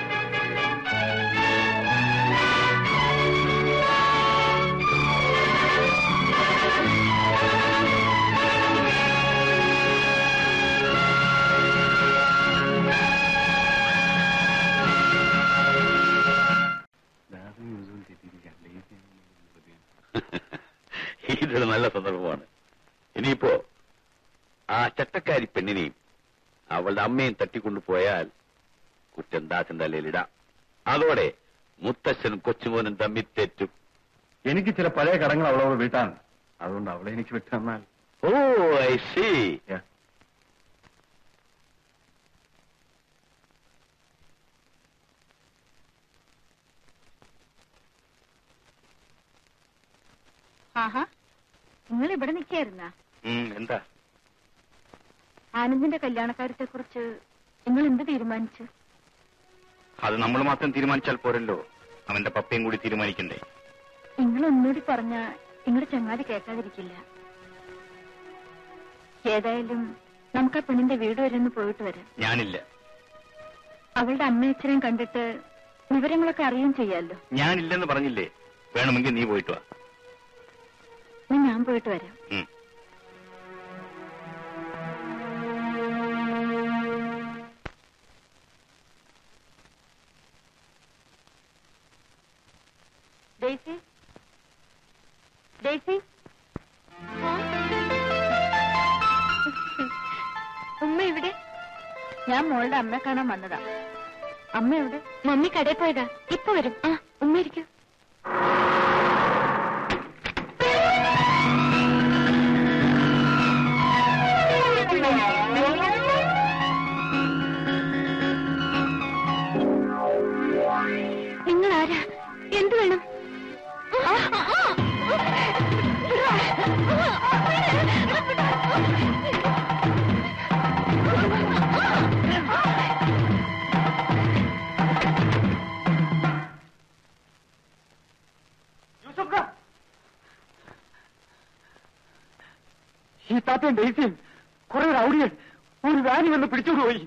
ഇതൊരു നല്ല സന്ദർഭമാണ്. ഇനിയിപ്പോ ആ ചട്ടക്കാരി പെണ്ണിനെയും അവളുടെ അമ്മയും തട്ടിക്കൊണ്ടുപോയാൽ കുറ്റം ദാസന്റെ തലയിലിടാം. അതോടെ മുത്തശ്ശനും കൊച്ചുമോനും തമ്മിൽ തെറ്റും. എനിക്ക് ചില പഴയ കടങ്ങൾ അവളോട് വീട്ടാണ്. അതുകൊണ്ട് അവളെ എനിക്ക് വിട്ടു തന്നാൽ. ഓ, ഐ സീ. ആഹാ, നിങ്ങൾ ഇവിടെ നിൽക്കായിരുന്ന? എന്താ? ആനന്ദിന്റെ കല്യാണക്കാര്യത്തെ കുറിച്ച് നിങ്ങൾ എന്ത് തീരുമാനിച്ചു? അത് നമ്മൾ മാത്രം തീരുമാനിച്ചാൽ പോരല്ലോ, അവന്റെ പപ്പയും കൂടി തീരുമാനിക്കണ്ടേ? നിങ്ങൾ ഒന്നുകൂടി പറഞ്ഞ നിങ്ങളുടെ ചങ്ങാതി കേൾക്കാതിരിക്കില്ല. ഏതായാലും നമുക്ക് ആ പെണ്ണിന്റെ വീട് വരെ ഒന്ന് പോയിട്ട് വരാം. ഞാനില്ല. അവളുടെ അമ്മയച്ഛനെയും കണ്ടിട്ട് വിവരങ്ങളൊക്കെ അറിയുകയും ചെയ്യാമല്ലോ. ഞാനില്ലെന്ന് പറഞ്ഞില്ലേ? വേണമെങ്കിൽ നീ പോയിട്ട് വാ. ഞാൻ പോയിട്ട് വരാം. ഡേസി, ഡേസി, ഉമ്മ ഇവിടെ? ഞാൻ മോളുടെ അമ്മയെ കാണാൻ വന്നതാ. അമ്മ എവിടെ? മമ്മി കടയിൽ പോയതാ, ഇപ്പൊ വരും. ആ, ഉമ്മ ഇരിക്കൂ. നിങ്ങൾ ആരാ? എന്ത് വേണം? ഈ താത്തയും ഡേസിയും കുറെ റൗഡിയൻ ഒരു വാനി വന്ന് പിടിച്ചുകൊണ്ടുപോയി.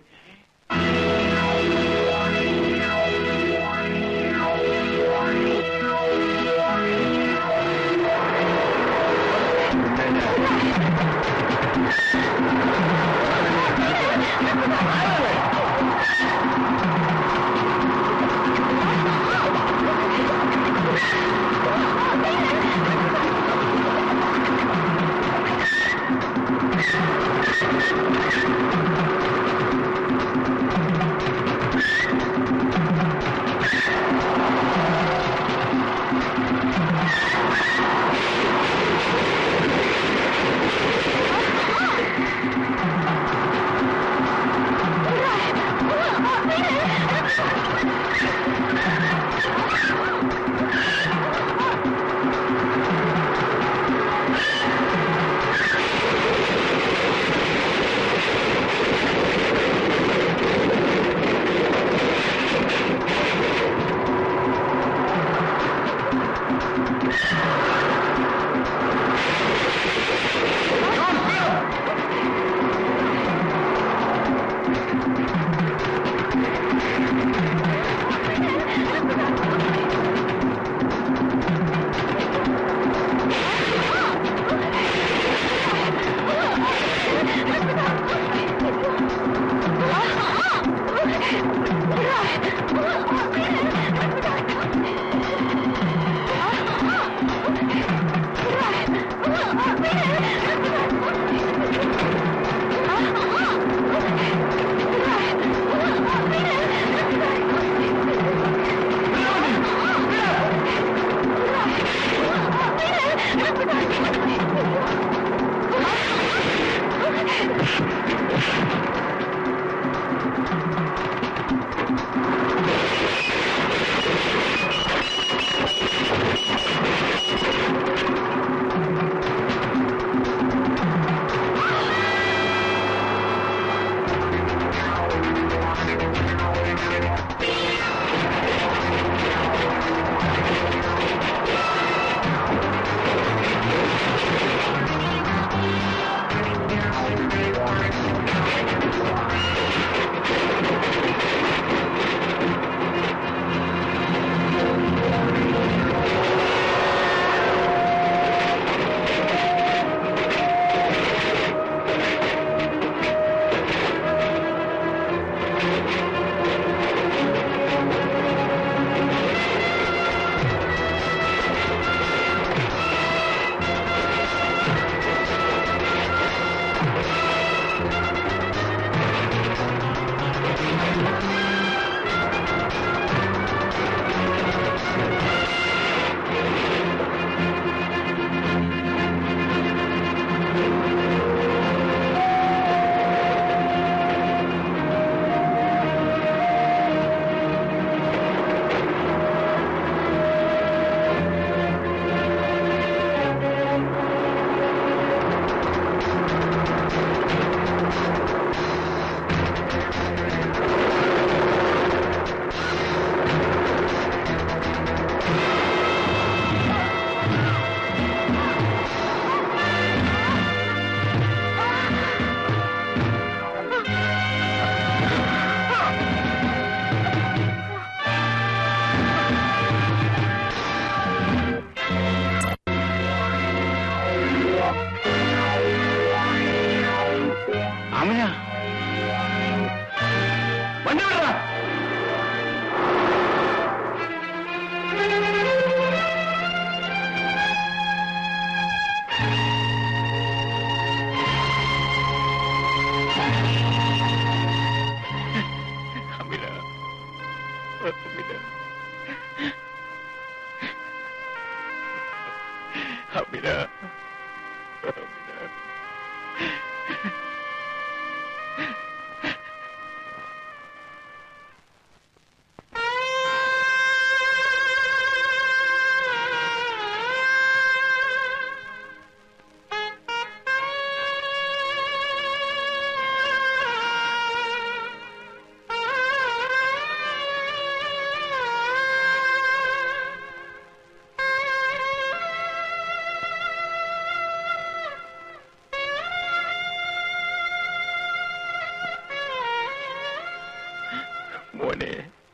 മോനെ,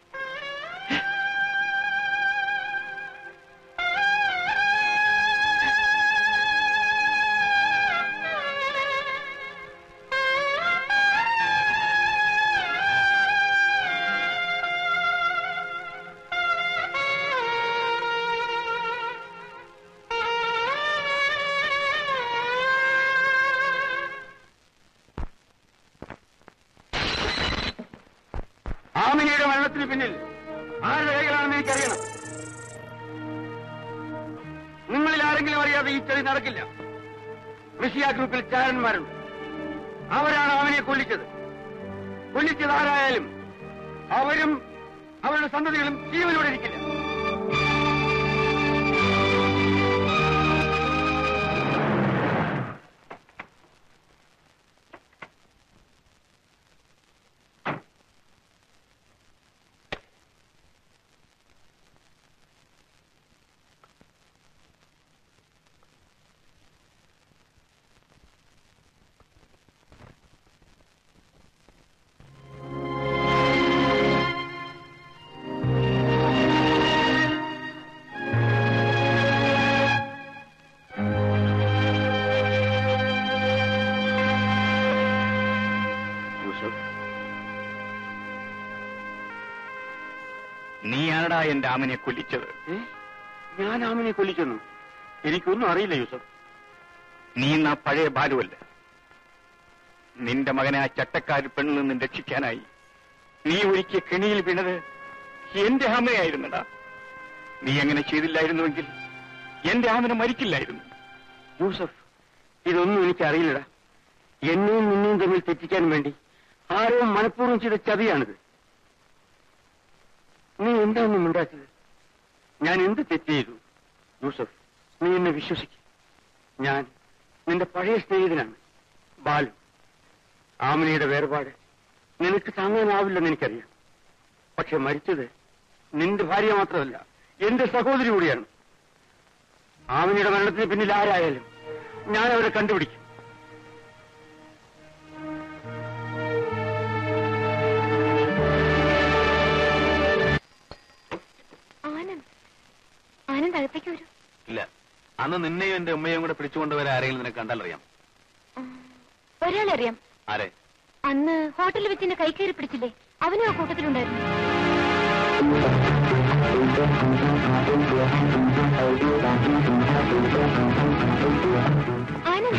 ആമിനയുടെ മരണത്തിന് പിന്നിൽ ആരുടെ കൈകളാണെന്ന് എനിക്കറിയണം. നിങ്ങളിൽ ആരെങ്കിലും അറിയാതെ ഈ ചതി നടക്കില്ല. റഷ്യ ഗ്രൂപ്പിൽ ചാരന്മാരുണ്ട്. അവരാണ് ആമിനെ കൊല്ലിച്ചത്. കൊല്ലിച്ചത് ആരായാലും അവരും അവരുടെ സന്തതികളും ജീവനോടെ ഇരിക്കില്ല. നീയാണടാ എന്റെ ആമനെ കൊല്ലിച്ചത്. ഞാൻ ആമിനെ കൊല്ലിച്ചെന്നു? എനിക്കൊന്നും അറിയില്ല യൂസഫ്. നീ എന്നാ പഴയ ബാലുവല്ല. നിന്റെ മകനെ ആ ചട്ടക്കാരി പെണ്ണിൽ നിന്നും രക്ഷിക്കാനായി നീ ഒരുക്കിയ കെണിയിൽ വീണത് എന്റെ ആമയായിരുന്നടാ. നീ അങ്ങനെ ചെയ്തില്ലായിരുന്നുവെങ്കിൽ എന്റെ ആമന മരിക്കില്ലായിരുന്നു. യൂസഫ്, ഇതൊന്നും എനിക്കറിയില്ലടാ. എന്നെയും നിന്നെയും തമ്മിൽ തെറ്റിക്കാൻ വേണ്ടി ആരോ മനഃപൂർവ്വം ചെയ്ത ചതിയാണിത്. നീ എന്താണെന്നും ഉണ്ടാക്കിയത്? ഞാൻ എന്ത് തെറ്റ് ചെയ്തു? യൂസഫ്, നീ എന്നെ വിശ്വസിക്കും. ഞാൻ നിന്റെ പഴയ സ്നേഹിതനാണ്, ബാലു. ആമിനയുടെ വേർപാട് നിനക്ക് താങ്ങാനാവില്ലെന്ന് എനിക്കറിയാം. പക്ഷെ മരിച്ചത് നിന്റെ ഭാര്യ മാത്രമല്ല, എന്റെ സഹോദരി കൂടിയാണ്. ആമിനയുടെ മരണത്തിന് പിന്നിൽ ആരായാലും ഞാൻ അവരെ കണ്ടുപിടിക്കും. ആനന്ദ് അകത്തേക്ക് വരൂ. ഇല്ല, അന്ന് നിന്നെയും എന്റെ ഉമ്മയും കൂടെ പിടിച്ചുകൊണ്ടുവരെ ആരെങ്കിലും നിനക്ക് കണ്ടാലറിയാം. ഒരാളറിയാം. ആരെ? അന്ന് ഹോട്ടലിൽ വെച്ച് എന്നെ കൈകയറി പിടിച്ചില്ലേ, അവനും ആ കൂട്ടത്തിലുണ്ടായിരുന്നു. ആനന്ദ്,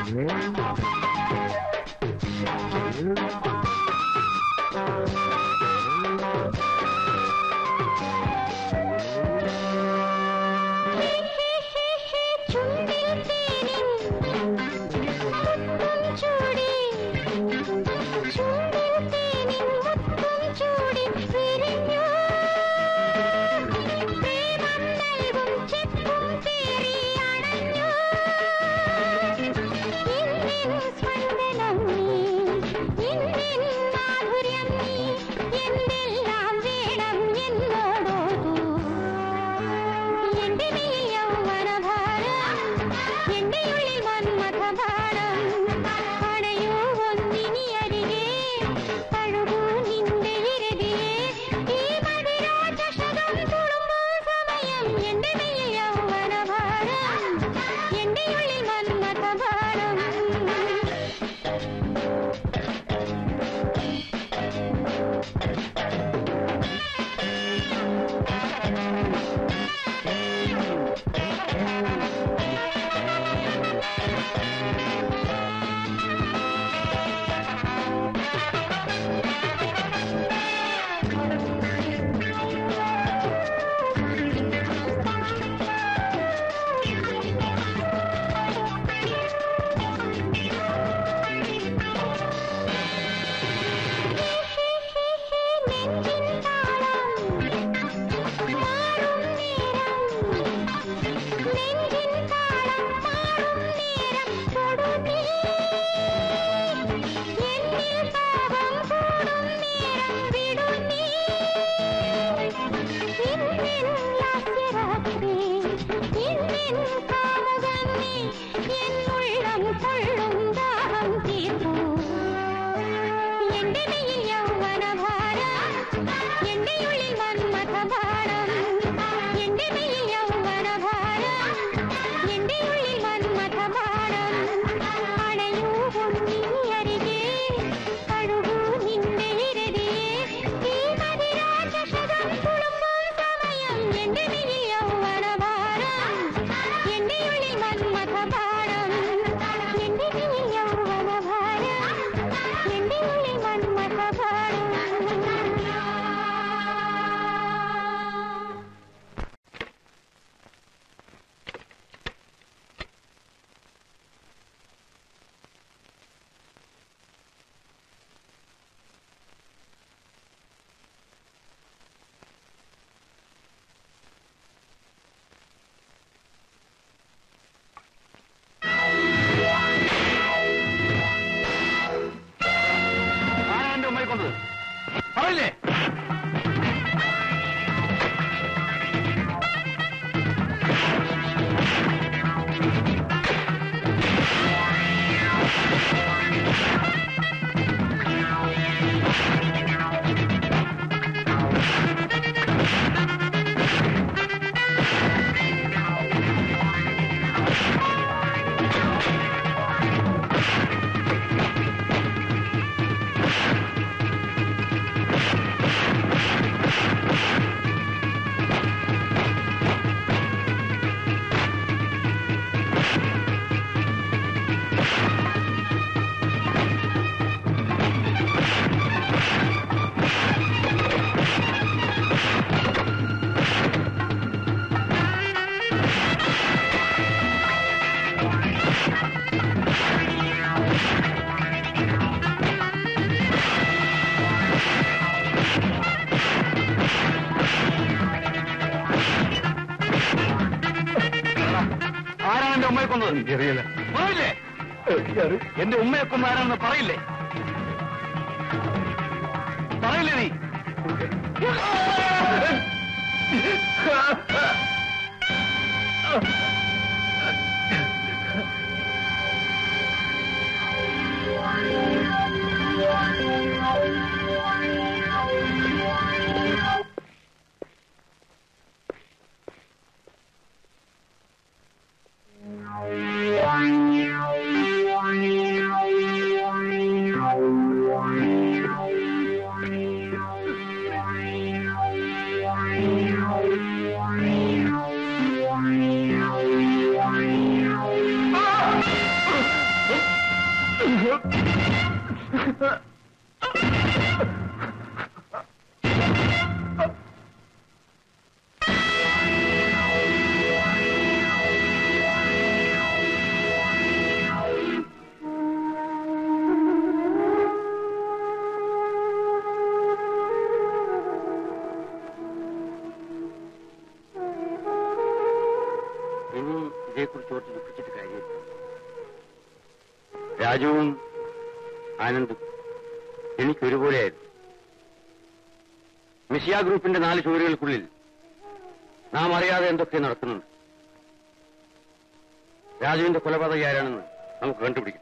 എനിക്കറിയില്ല. പറയില്ലേ? എന്റെ ഉമ്മയെ കൊന്ന ആരാണെന്ന് പറയില്ലേ? പറയില്ലേ നീ? ഇനി ഇതേക്കുറിച്ച് ഓർത്ത് ദുഃഖിച്ചിട്ട് കാര്യമില്ല. രാജുവും ആനന്ദും എനിക്കൊരുപോലെയായിരുന്നു. മിഷിയ ഗ്രൂപ്പിന്റെ 4 ചുവരുകൾക്കുള്ളിൽ നാം അറിയാതെ എന്തൊക്കെ നടക്കുന്നുണ്ട്. രാജുവിന്റെ കൊലപാതകി ആരാണെന്ന് നമുക്ക് കണ്ടുപിടിക്കണം.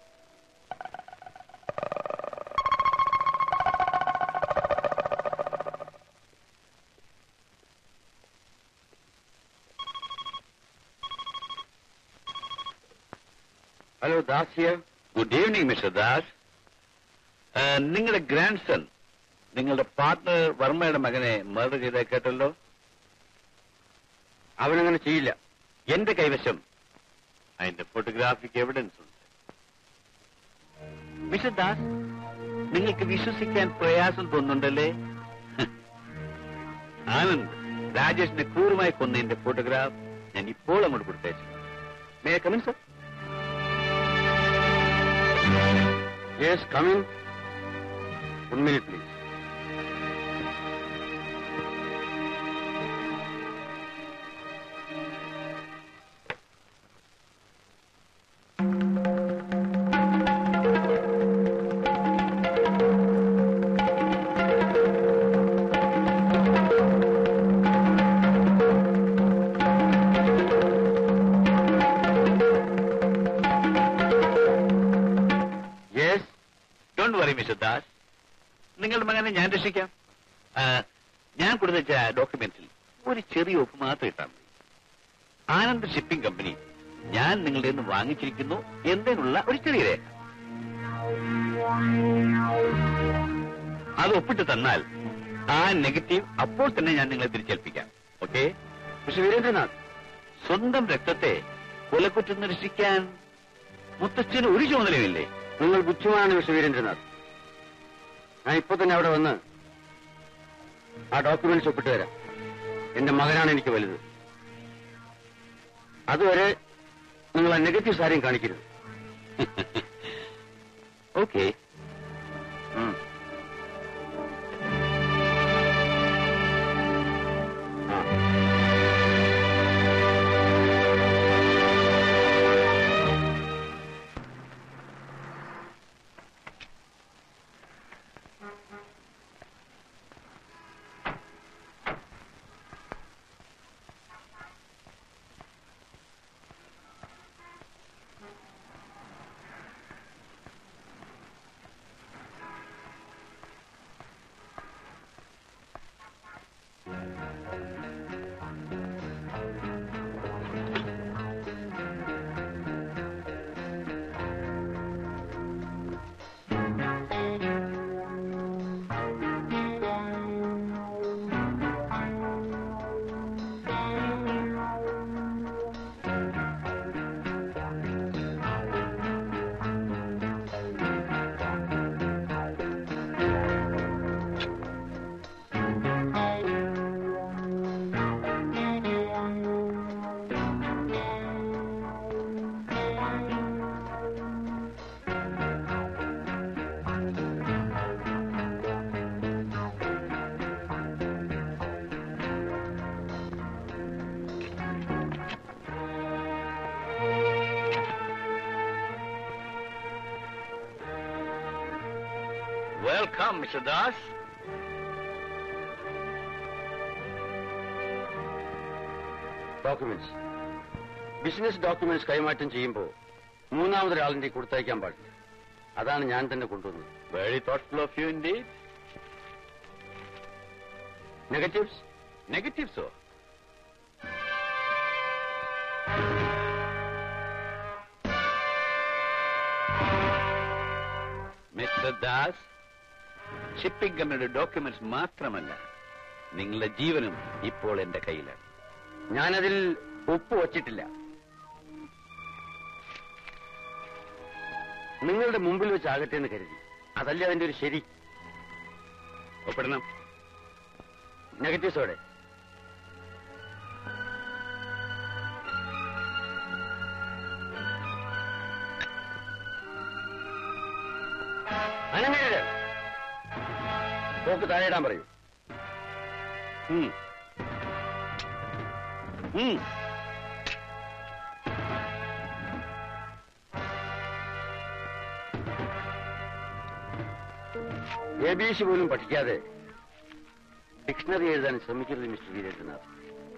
Hello, Das here. Good evening mister Das. നിങ്ങളുടെ ഗ്രാൻഡ് സൺ നിങ്ങളുടെ പാർട്ട്ണർ വർമ്മയുടെ മകനെ മർഡർ ചെയ്ത കേട്ടല്ലോ. അവനങ്ങനെ ചെയ്യില്ല. എന്റെ കൈവശം അതിന്റെ ഫോട്ടോഗ്രാഫിക് എവിഡൻസ് ഉണ്ട്. മിസ്റ്റർ ദാസ്, നിങ്ങൾക്ക് വിശ്വസിക്കാൻ പ്രയാസം തോന്നുന്നുണ്ടല്ലേ? ആനന്ദ് രാജേഷിനെ ക്രൂരമായി കൊന്നതിന്റെ ഫോട്ടോഗ്രാഫ് ഞാൻ ഇപ്പോൾ അങ്ങോട്ട് കൊടുത്തയച്ചു. May I come in sir? Yes, come in. 1 minute, please. Don't worry mister Das, നിങ്ങളുടെ മകനെ ഞാൻ രക്ഷിക്കാം. ഞാൻ കൊടുത്ത ഡോക്യുമെന്റ്സിൽ ഒരു ചെറിയ ഒപ്പ് മാത്രം ഇട്ടാൽ മതി. ആനന്ദ് ഷിപ്പിംഗ് കമ്പനി ഞാൻ നിങ്ങളുടെ നിന്ന് വാങ്ങിച്ചിരിക്കുന്നു എന്നതിനുള്ള ഒരു ചെറിയ രേഖ. അത് ഒപ്പിട്ട് തന്നാൽ ആ നെഗറ്റീവ് അപ്പോൾ തന്നെ ഞാൻ നിങ്ങളെ തിരിച്ചേൽപ്പിക്കാം. ഓക്കെ? പക്ഷെ വീരേന്ദ്രനാഥ്, സ്വന്തം രക്തത്തെ കൊലക്കുറ്റം രക്ഷിക്കാൻ മുത്തച്ഛന് ഒരു ചുമതലയുമില്ലേ? നിങ്ങൾ ബുദ്ധിമാനാണ് മിസ്റ്റർ വീരേന്ദ്രനാഥ്. ഞാൻ ഇപ്പൊ തന്നെ അവിടെ വന്ന് ആ ഡോക്യുമെന്റ്സ് ഒപ്പിട്ട് തരാം. എന്റെ മകനാണ് എനിക്ക് വലുത്. അതുവരെ നിങ്ങൾ ആ നെഗറ്റീവ്സ് ആരെയും കാണിക്കരുത്. Okay. Welcome, Mr. Das. Documents, business documents കൈമാറ്റം ചെയ്യുമ്പോൾ മൂന്നാമതൊരാളിന്റെ കൊടുത്തയക്കാൻ പാടില്ല. അതാണ് ഞാൻ തന്നെ കൊണ്ടുവന്നത്. Very thoughtful of you indeed. Negatives? Negatives, sir. Mr. Das, shipping കമ്പനിയുടെ ഡോക്യുമെന്റ്സ് മാത്രമല്ല, നിങ്ങളുടെ ജീവനും ഇപ്പോൾ എന്റെ കയ്യിലാണ്. ഞാനതിൽ ഒപ്പ് വച്ചിട്ടില്ല. നിങ്ങളുടെ മുമ്പിൽ വെച്ചാകട്ടെ എന്ന് കരുതി. അതല്ലേ അതിന്റെ ഒരു ശരി. ഒപ്പിടണം. നെഗറ്റീവ്സോടെ. അനങ്ങരുത്. പോക്ക് താഴെയിടാൻ പറയൂ. ABC പോലും പഠിക്കാതെ ഡിക്ഷണറി എഴുതാൻ ശ്രമിക്കരുത് മിസ്റ്റർ വീരേന്ദ്രനാഥ്.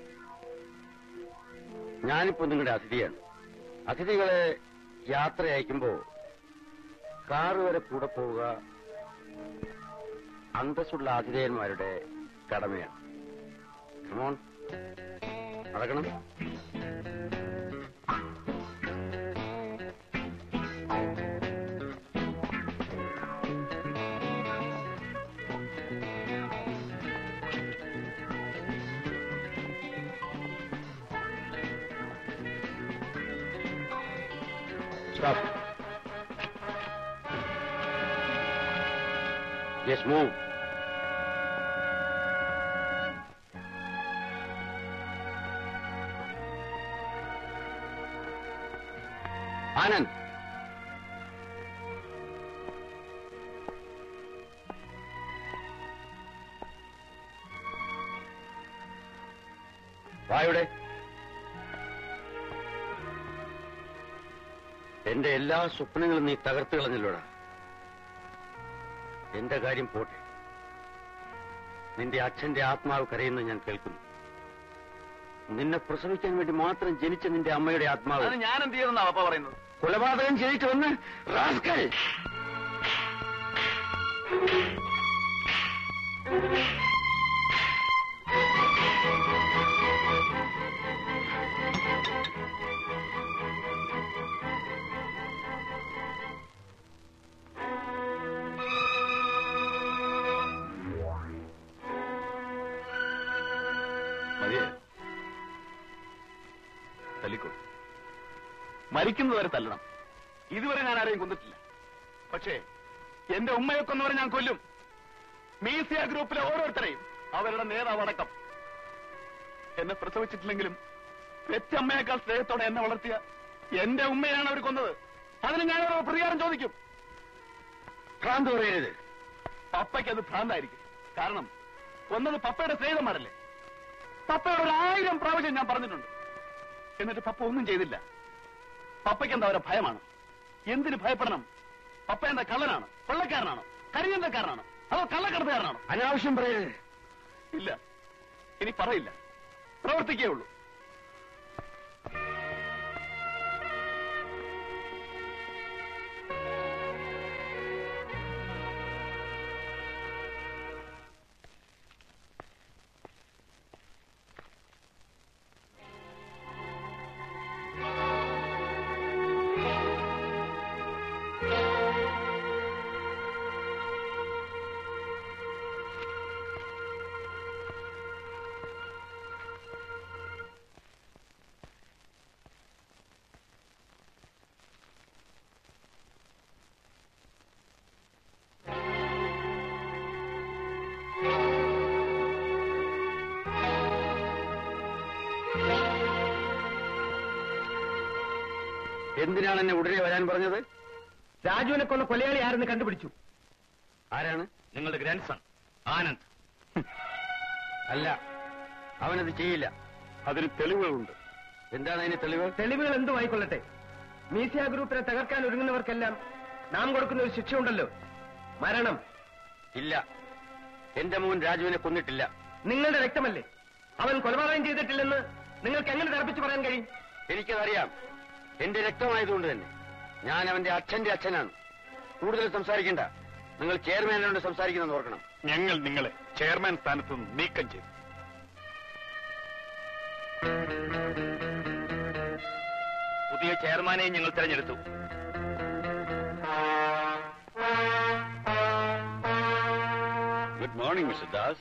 ഞാനിപ്പോ നിങ്ങളുടെ അതിഥിയാണ്. അതിഥികളെ യാത്ര അയക്കുമ്പോ കാറ് വരെ കൂടെ പോവുക അന്തസ്സുള്ള ആതിഥേയന്മാരുടെ കടമയാണ്. കമോൺ, നടക്കണം. Stop. Yes, move. Anand. വായുടെ. എന്റെ എല്ലാ സ്വപ്നങ്ങളും നീ തകർത്ത് കളഞ്ഞല്ലോടാ. എന്റെ കാര്യം പോട്ടെ, നിന്റെ അച്ഛന്റെ ആത്മാവ് കരയുന്നത് ഞാൻ കേൾക്കുന്നു. നിന്നെ പ്രസവിക്കാൻ വേണ്ടി മാത്രം ജനിച്ച നിന്റെ അമ്മയുടെ ആത്മാവ് ഞാൻ എന്ത് ചെയ്തെന്നാ അപ്പ പറയുന്നത്? കൊലപാതകം ചെയ്തിട്ട് വന്ന് റാസ്കൽ. തല്ലിക്കോ, മരിക്കുന്നവരെ തല്ലണം. ഇതുവരെ ഞാൻ ആരെയും കൊന്നിട്ടില്ല. പക്ഷേ എന്റെ ഉമ്മയെ കൊന്നവരെ ഞാൻ കൊല്ലും. മീസിയ ഗ്രൂപ്പിലെ ഓരോരുത്തരെയും, അവരുടെ നേതാവടക്കം. എന്നെ പ്രസവിച്ചിട്ടില്ലെങ്കിലും പെറ്റമ്മയേക്കാൾ സ്നേഹത്തോടെ എന്നെ വളർത്തിയ എന്റെ ഉമ്മയാണ് അവർ കൊന്നത്. അതിന് ഞാൻ അവരോട് പ്രതികാരം ചോദിക്കും. ഭ്രാന്ത് പറയരുത്. പപ്പയ്ക്ക് അത് ഭ്രാന്തായിരിക്കും. കാരണം കൊന്നത് പപ്പയുടെ സ്നേഹിതന്മാരല്ലേ. പപ്പയോട് 1000 പ്രാവശ്യം ഞാൻ പറഞ്ഞിട്ടുണ്ട്. എന്നിട്ട് പപ്പ ഒന്നും ചെയ്തില്ല. പപ്പയ്ക്ക് എന്താ അവരെ ഭയമാണ്? എന്തിന് ഭയപ്പെടണം? പപ്പ എന്താ കള്ളനാണ്, കൊള്ളക്കാരനാണോ, കരിയന്തക്കാരനാണോ, അതോ കള്ളക്കടത്തുകാരനാണോ? അനാവശ്യം പറയരുത്. ഇല്ല, ഇനി പറയില്ല, പ്രവർത്തിക്കേ ഉള്ളൂ. എന്തിനാണ് എന്നെ ഉടനെ വരാൻ പറഞ്ഞത്? രാജുവിനെ കൊന്ന കൊലയാളി ആരെന്ന് കണ്ടുപിടിച്ചു. ആരാണ്? നിങ്ങളുടെ ഗ്രാൻഡ് സൺ ആനന്ദ്. അല്ല, അവനത് ചെയ്യില്ല. അതിന് തെളിവുകളുണ്ട്. എന്താണ് അതിന് തെളിവ്? തെളിവുകൾ എന്തും ആയിക്കൊള്ളട്ടെ. മീസിയ ഗ്രൂപ്പിനെ തകർക്കാൻ ഒരുങ്ങുന്നവർക്കെല്ലാം നാം കൊടുക്കുന്ന ഒരു ശിക്ഷയുണ്ടല്ലോ, മരണം. ഇല്ല, എന്റെ മോൻ രാജുവിനെ കൊന്നിട്ടില്ല. നിങ്ങളുടെ രക്തമല്ലേ. അവൻ കൊലപാതകം ചെയ്തിട്ടില്ലെന്ന് നിങ്ങൾക്ക് എങ്ങനെ തർപ്പിച്ചു പറയാൻ കഴിയും? എനിക്കതറിയാം. എന്റെ രക്തമായതുകൊണ്ട് തന്നെ. ഞാൻ അവന്റെ അച്ഛന്റെ അച്ഛനാണ്. കൂടുതൽ സംസാരിക്കണ്ട. നിങ്ങൾ ചെയർമാനോട് സംസാരിക്കുന്നത് ഓർക്കണം. ഞങ്ങൾ നിങ്ങളെ ചെയർമാൻ സ്ഥാനത്ത് നിന്ന് നീക്കം ചെയ്തു. പുതിയ ചെയർമാനെ ഞങ്ങൾ തെരഞ്ഞെടുത്തു. Good morning mister Das.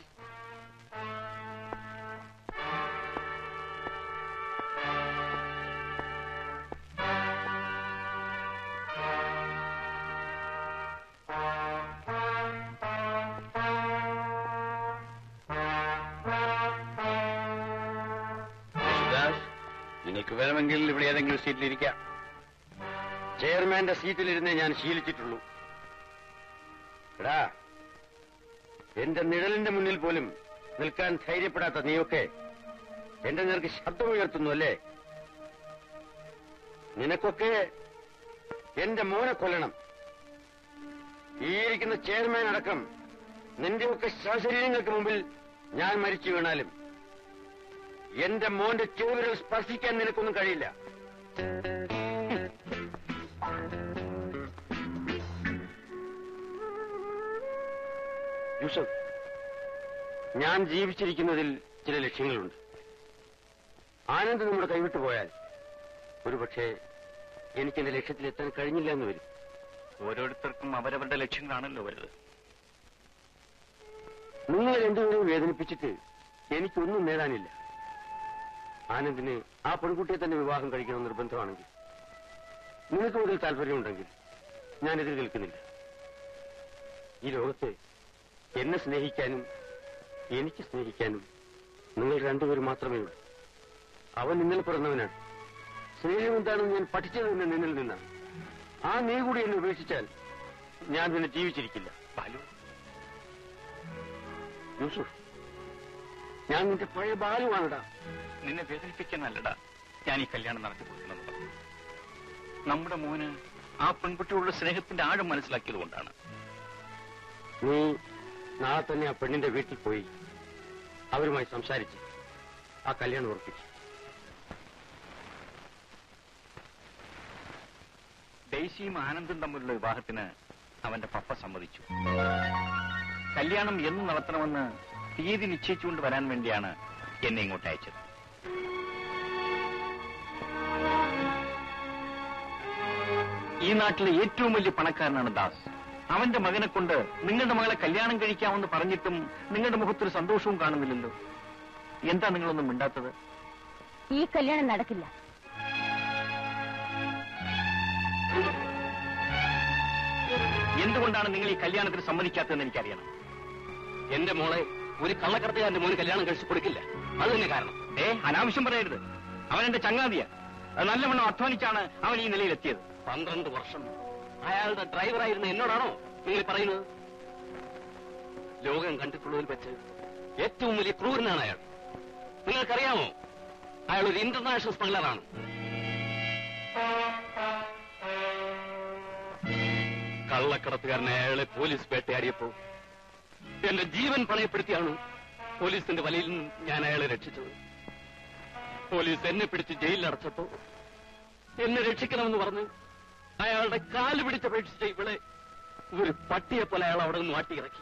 നിനക്ക് വേണമെങ്കിൽ ഇവിടെ ഏതെങ്കിലും സീറ്റിലിരിക്കാം. ചെയർമാന്റെ സീറ്റിലിരുന്നേ ഞാൻ ശീലിച്ചിട്ടുള്ളൂ. എടാ, എന്റെ നിഴലിന്റെ മുന്നിൽ പോലും നിൽക്കാൻ ധൈര്യപ്പെടാത്ത നീയൊക്കെ എന്റെ നേർക്ക് ശബ്ദമുയർത്തുന്നു അല്ലേ? നിനക്കൊക്കെ എന്റെ മോനെ കൊല്ലണം. ഈ ഇരിക്കുന്ന ചെയർമാൻ അടക്കം നിന്റെയൊക്കെ ശവശരീരങ്ങൾക്ക് മുമ്പിൽ ഞാൻ മരിച്ചു വീണാലും എന്റെ മോന്റെ ചെവിരൽ സ്പർശിക്കാൻ നിനക്കൊന്നും കഴിയില്ല. യൂസഫ്, ഞാൻ ജീവിച്ചിരിക്കുന്നതിൽ ചില ലക്ഷ്യങ്ങളുണ്ട്. ആനന്ദ് നമ്മുടെ കൈവിട്ടു പോയാൽ ഒരുപക്ഷെ എനിക്കെന്റെ ലക്ഷ്യത്തിലെത്താൻ കഴിഞ്ഞില്ല എന്ന് വരും. ഓരോരുത്തർക്കും അവരവരുടെ ലക്ഷ്യങ്ങളാണല്ലോ വരുന്നത്. നിങ്ങൾ രണ്ടുപേരെയും വേദനിപ്പിച്ചിട്ട് എനിക്കൊന്നും നേടാനില്ല. ആനന്ദിന് ആ പെൺകുട്ടിയെ തന്നെ വിവാഹം കഴിക്കണം നിർബന്ധമാണെങ്കിൽ, നിങ്ങൾക്ക് മുതൽ താല്പര്യമുണ്ടെങ്കിൽ ഞാൻ എതിർ നിൽക്കുന്നില്ല. ഈ ലോകത്ത് എന്നെ സ്നേഹിക്കാനും എനിക്ക് സ്നേഹിക്കാനും നിങ്ങൾ രണ്ടുപേരും മാത്രമേ ഉള്ളൂ. അവൻ നിന്നിൽ പിറന്നവനാണ്. സ്നേഹം എന്താണെന്ന് ഞാൻ പഠിച്ചത് തന്നെ നിന്നിൽ നിന്നാണ്. ആ നീ കൂടി എന്നെ ഉപേക്ഷിച്ചാൽ ഞാൻ പിന്നെ ജീവിച്ചിരിക്കില്ല. ബാലു, യൂസുഫ്, ഞാൻ നിന്റെ പഴയ ബാലുവാണടാ. നിന്നെ വേദനിപ്പിക്കാനല്ലടാ ഞാൻ ഈ കല്യാണം നടത്തി കൊടുക്കുന്നത്. നമ്മുടെ മോന് ആ പെൺകുട്ടിയോടുള്ള സ്നേഹത്തിന്റെ ആഴം മനസ്സിലാക്കിയതുകൊണ്ടാണ്. നീ നാളെ തന്നെ ആ പെണ്ണിന്റെ വീട്ടിൽ പോയി അവരുമായി സംസാരിച്ച് ആ കല്യാണം ഉറപ്പിച്ചു. ഡെയ്സിയും ആനന്ദും തമ്മിലുള്ള വിവാഹത്തിന് അവന്റെ പപ്പ സമ്മതിച്ചു. കല്യാണം എന്ന് നടത്തണമെന്ന് തീയതി നിശ്ചയിച്ചുകൊണ്ട് വരാൻ വേണ്ടിയാണ് എന്നെ ഇങ്ങോട്ട് അയച്ചത്. ഈ നാട്ടിലെ ഏറ്റവും വലിയ പണക്കാരനാണ് ദാസ്. അവന്റെ മകനെ കൊണ്ട് നിങ്ങളുടെ മകളെ കല്യാണം കഴിക്കാമെന്ന് പറഞ്ഞിട്ടും നിങ്ങളുടെ മുഖത്തൊരു സന്തോഷവും കാണുന്നില്ലല്ലോ. എന്താ നിങ്ങളൊന്നും മിണ്ടാത്തത്? ഈ കല്യാണം നടക്കില്ല. എന്തുകൊണ്ടാണ് നിങ്ങൾ ഈ കല്യാണത്തിന് സമ്മതിക്കാത്തതെന്ന് എനിക്കറിയണം. എന്റെ മോളെ ഒരു കള്ളക്കടത്തുകാരന്റെ മോന് കല്യാണം കഴിച്ചു കൊടുക്കില്ല. അത് തന്നെ കാരണം. അനാവശ്യം പറയരുത്. അവൻ എന്റെ ചങ്ങാതിയ. അത് നല്ലവണ്ണം അധ്വാനിച്ചാണ് അവൻ ഈ നിലയിലെത്തിയത്. 12 വർഷം അയാളുടെ ഡ്രൈവറായിരുന്ന എന്നോടാണോ നിങ്ങൾ പറയുന്നത്? ലോകം കണ്ടിട്ടുള്ളതിൽ വെച്ച് ഏറ്റവും വലിയ ക്രൂരനാണ് അയാൾ. നിങ്ങൾക്കറിയാമോ, അയാൾ ഒരു ഇന്റർനാഷണൽ സ്മഗ്ലറാണ്. കള്ളക്കടത്തുകാരനെ അയാളെ പോലീസ് വേട്ടയാടിയപ്പോ എന്റെ ജീവൻ പണയപ്പെടുത്തിയാണ് പോലീസിന്റെ വലയിൽ നിന്നും ഞാൻ അയാളെ രക്ഷിച്ചത്. പോലീസ് എന്നെ പിടിച്ച് ജയിലിലടച്ചപ്പോ എന്നെ രക്ഷിക്കണമെന്ന് പറഞ്ഞ് അയാളുടെ കാല് പിടിച്ചപേക്ഷിച്ച ഇവിടെ ഒരു പട്ടിയെപ്പോലെ അയാൾ അവിടെ നിന്ന് മാറ്റിയിറക്കി.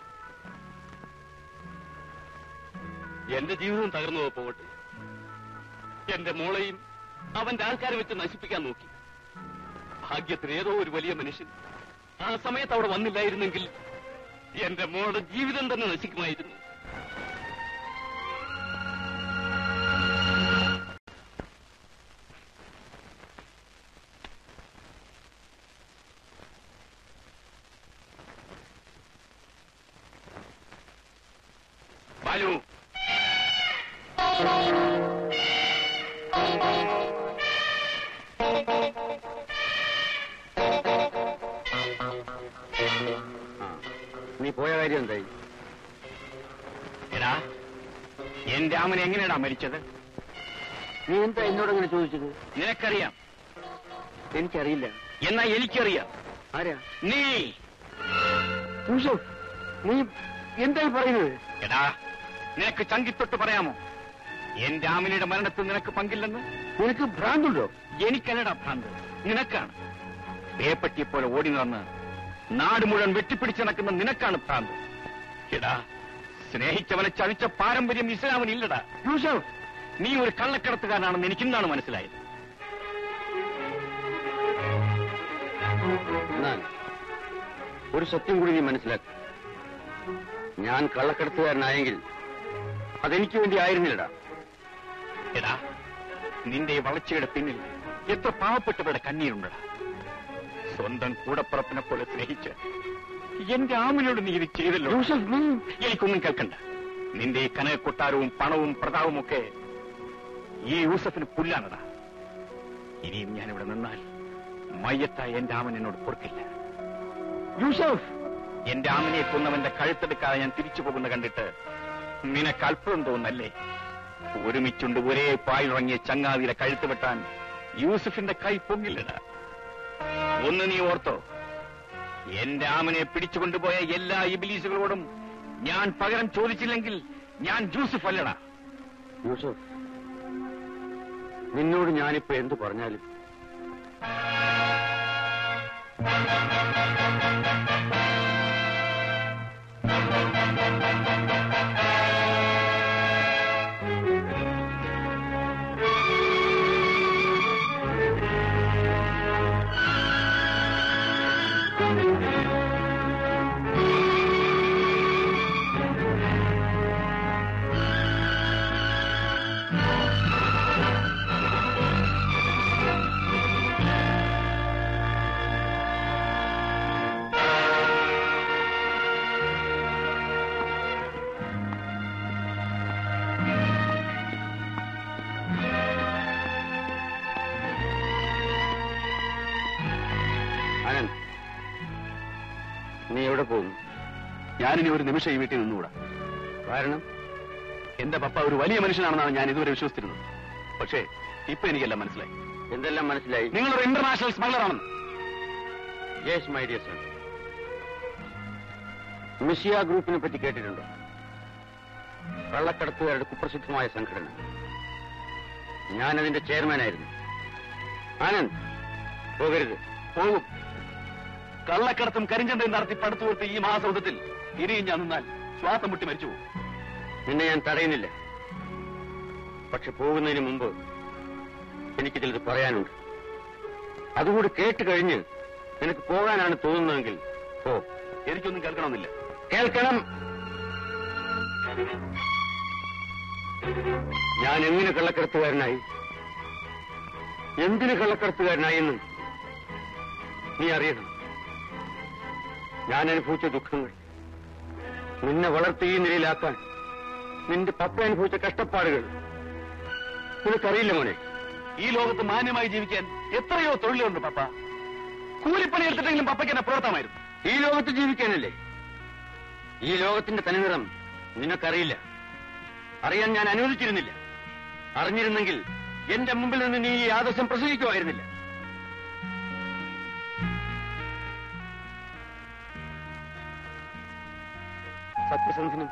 എന്റെ ജീവിതം തകർന്നു പോകട്ടെ, എന്റെ മോളെയും അവന്റെ ആൾക്കാരെ വെച്ച് നശിപ്പിക്കാൻ നോക്കി. ഭാഗ്യത്തിന് ഏതോ ഒരു വലിയ മനുഷ്യൻ ആ സമയത്ത് അവിടെ വന്നില്ലായിരുന്നെങ്കിൽ എന്റെ മോളുടെ ജീവിതം തന്നെ നശിക്കുമായിരുന്നു. ബാലു, നീ പോയ കാര്യം എന്തായി? എടാ, എന്റെ അമ്മൻ എങ്ങനെയാടാ മരിച്ചത്? നീ എന്താ എന്നോടങ്ങനെ ചോദിച്ചത്? നിനക്കറിയാം. എനിക്കറിയില്ല. എന്നാ എനിക്കറിയാം. ആരാ? നീ. യൂസഫ്, നീ എന്തായി പറയുന്നത്? എടാ, നിനക്ക് ചങ്കിത്തൊട്ട് പറയാമോ എന്റെ ആമിനയുടെ മരണത്തിൽ നിനക്ക് പങ്കില്ലെന്ന്? നിനക്ക് ഭ്രാന്തുണ്ടോ? എനിക്കല്ലടാ ഭ്രാന്ത്, നിനക്കാണ്. പേപ്പറ്റിയെപ്പോലെ ഓടി നടന്ന് നാട് മുഴുവൻ വെട്ടിപ്പിടിച്ച് നടക്കുന്ന നിനക്കാണ് ഭ്രാന്ത്. എടാ, സ്നേഹിച്ചവനെ ചതിച്ച പാരമ്പര്യം ഇസ്ലാമിനില്ലടാ. യൂസഫ്, നീ ഒരു കള്ളക്കടത്തുകാരനാണെന്ന് എനിക്കിന്നാണ് മനസ്സിലായത്. എന്നാൽ ഒരു സത്യം കൂടി നീ മനസ്സിലാക്കി. ഞാൻ കള്ളക്കടത്തുകാരനായെങ്കിൽ അതെനിക്ക് വേണ്ടി ആയിരുന്നില്ലടാ. എടാ, നിന്റെ വളർച്ചയുടെ പിന്നിൽ എത്ര പാവപ്പെട്ടവരുടെ കണ്ണീരുണ്ടടാ. സ്വന്തം കൂടപ്പുറപ്പിനെ പോലെ സ്നേഹിച്ച് എന്റെ ആമിനോട് നീ ഇത് ചെയ്തല്ലോ. എനിക്കൊന്നും കേൾക്കണ്ട. നിന്റെ ഈ കനകൊട്ടാരവും പണവും പ്രതാപവും ഒക്കെ ഈ യൂസഫിന് പുല്ലാണടാ. ഇനിയും ഞാനിവിടെ നിന്നാൽ മയ്യത്തായ എന്റെ ആമൻ എന്നോട് പൊറുക്കില്ല. യൂസഫ്, എന്റെ ആമനെ കൊന്നവന്റെ കഴുത്തെടുക്കാതെ ഞാൻ തിരിച്ചു പോകുന്ന കണ്ടിട്ട് നിനക്ക് അല്പം തോന്നല്ലേ? ഒരുമിച്ചുണ്ട് ഒരേ പായിലുറങ്ങിയ ചങ്ങാതിയുടെ കഴുത്ത് വെട്ടാൻ യൂസഫിന്റെ കൈ പൊങ്ങില്ലടാ. ഒന്ന് നീ ഓർത്തോ, എന്റെ ആമനെ പിടിച്ചുകൊണ്ടുപോയ എല്ലാ ഇബിലീസുകളോടും ഞാൻ പകരം ചോദിച്ചില്ലെങ്കിൽ ഞാൻ ജൂസഫ് അല്ലടാ. യൂസഫ്, നിന്നോട് ഞാനിപ്പോ എന്തു പറഞ്ഞാലും നീ എവിടെ പോകുന്നു? ഞാനിനി ഒരു നിമിഷം ഈ വീട്ടിൽ നിന്നുകൂടാ. കാരണം എന്റെ പപ്പ ഒരു വലിയ മനുഷ്യനാണെന്നാണ് ഞാൻ ഇതുവരെ വിശ്വസിച്ചിരുന്നത്. പക്ഷേ ഇപ്പൊ എനിക്കെല്ലാം മനസ്സിലായി. എന്തെല്ലാം മനസ്സിലായി? നിങ്ങളൊരു ഇന്റർനാഷണൽ സ്മഗ്ലറാണെന്ന്. Yes my dear son. മിഷിയ ഗ്രൂപ്പിനെ പറ്റി കേട്ടിട്ടുണ്ടോ? കള്ളക്കടത്തുകാരുടെ കുപ്രസിദ്ധമായ സംഘടന. ഞാനതിന്റെ ചെയർമാനായിരുന്നു. ആനന്ദ്, പോകരുത്. പോകും. കള്ളക്കടത്തും കരിഞ്ചന്തയും നടത്തി പടുത്തുകൊടുത്ത് ഈ മഹാസൗധത്തിൽ ഇനിയും ഞാൻ നിന്നാൽ ശ്വാസം മുട്ടി മരിച്ചു പോകും. നിന്നെ ഞാൻ തടയുന്നില്ല. പക്ഷെ പോകുന്നതിന് മുമ്പ് എനിക്ക് ചിലത് പറയാനുണ്ട്. അതുകൂടി കേട്ട് കഴിഞ്ഞ് നിനക്ക് പോകാനാണ് തോന്നുന്നതെങ്കിൽ പോ. എനിക്കൊന്നും കേൾക്കണമെന്നില്ല. കേൾക്കണം. ഞാൻ എങ്ങനെ കള്ളക്കടത്തുകാരനായി, എന്തിന് കള്ളക്കടത്തുകാരനായി എന്ന് നീ അറിയണം. ഞാൻ അനുഭവിച്ച ദുഃഖങ്ങൾ, നിന്നെ വളർത്തി ഈ നിലയിലാക്കാൻ നിന്റെ പപ്പ അനുഭവിച്ച കഷ്ടപ്പാടുകൾ നിനക്കറിയില്ല മോനെ. ഈ ലോകത്ത് മാന്യമായി ജീവിക്കാൻ എത്രയോ തൊഴിലുണ്ട് പപ്പ. കൂലിപ്പണി എടുത്തിട്ടെങ്കിലും പപ്പയ്ക്ക് എന്നെ പുറത്താമായിരുന്നു. ഈ ലോകത്ത് ജീവിക്കാനല്ലേ? ഈ ലോകത്തിന്റെ തനിനിറം നിനക്കറിയില്ല. അറിയാൻ ഞാൻ അനുവദിച്ചിരുന്നില്ല. അറിഞ്ഞിരുന്നെങ്കിൽ എന്റെ മുമ്പിൽ നിന്ന് നീ ഈ ആദർശം പ്രസംഗിക്കുമായിരുന്നില്ല. സത്യസന്ധനും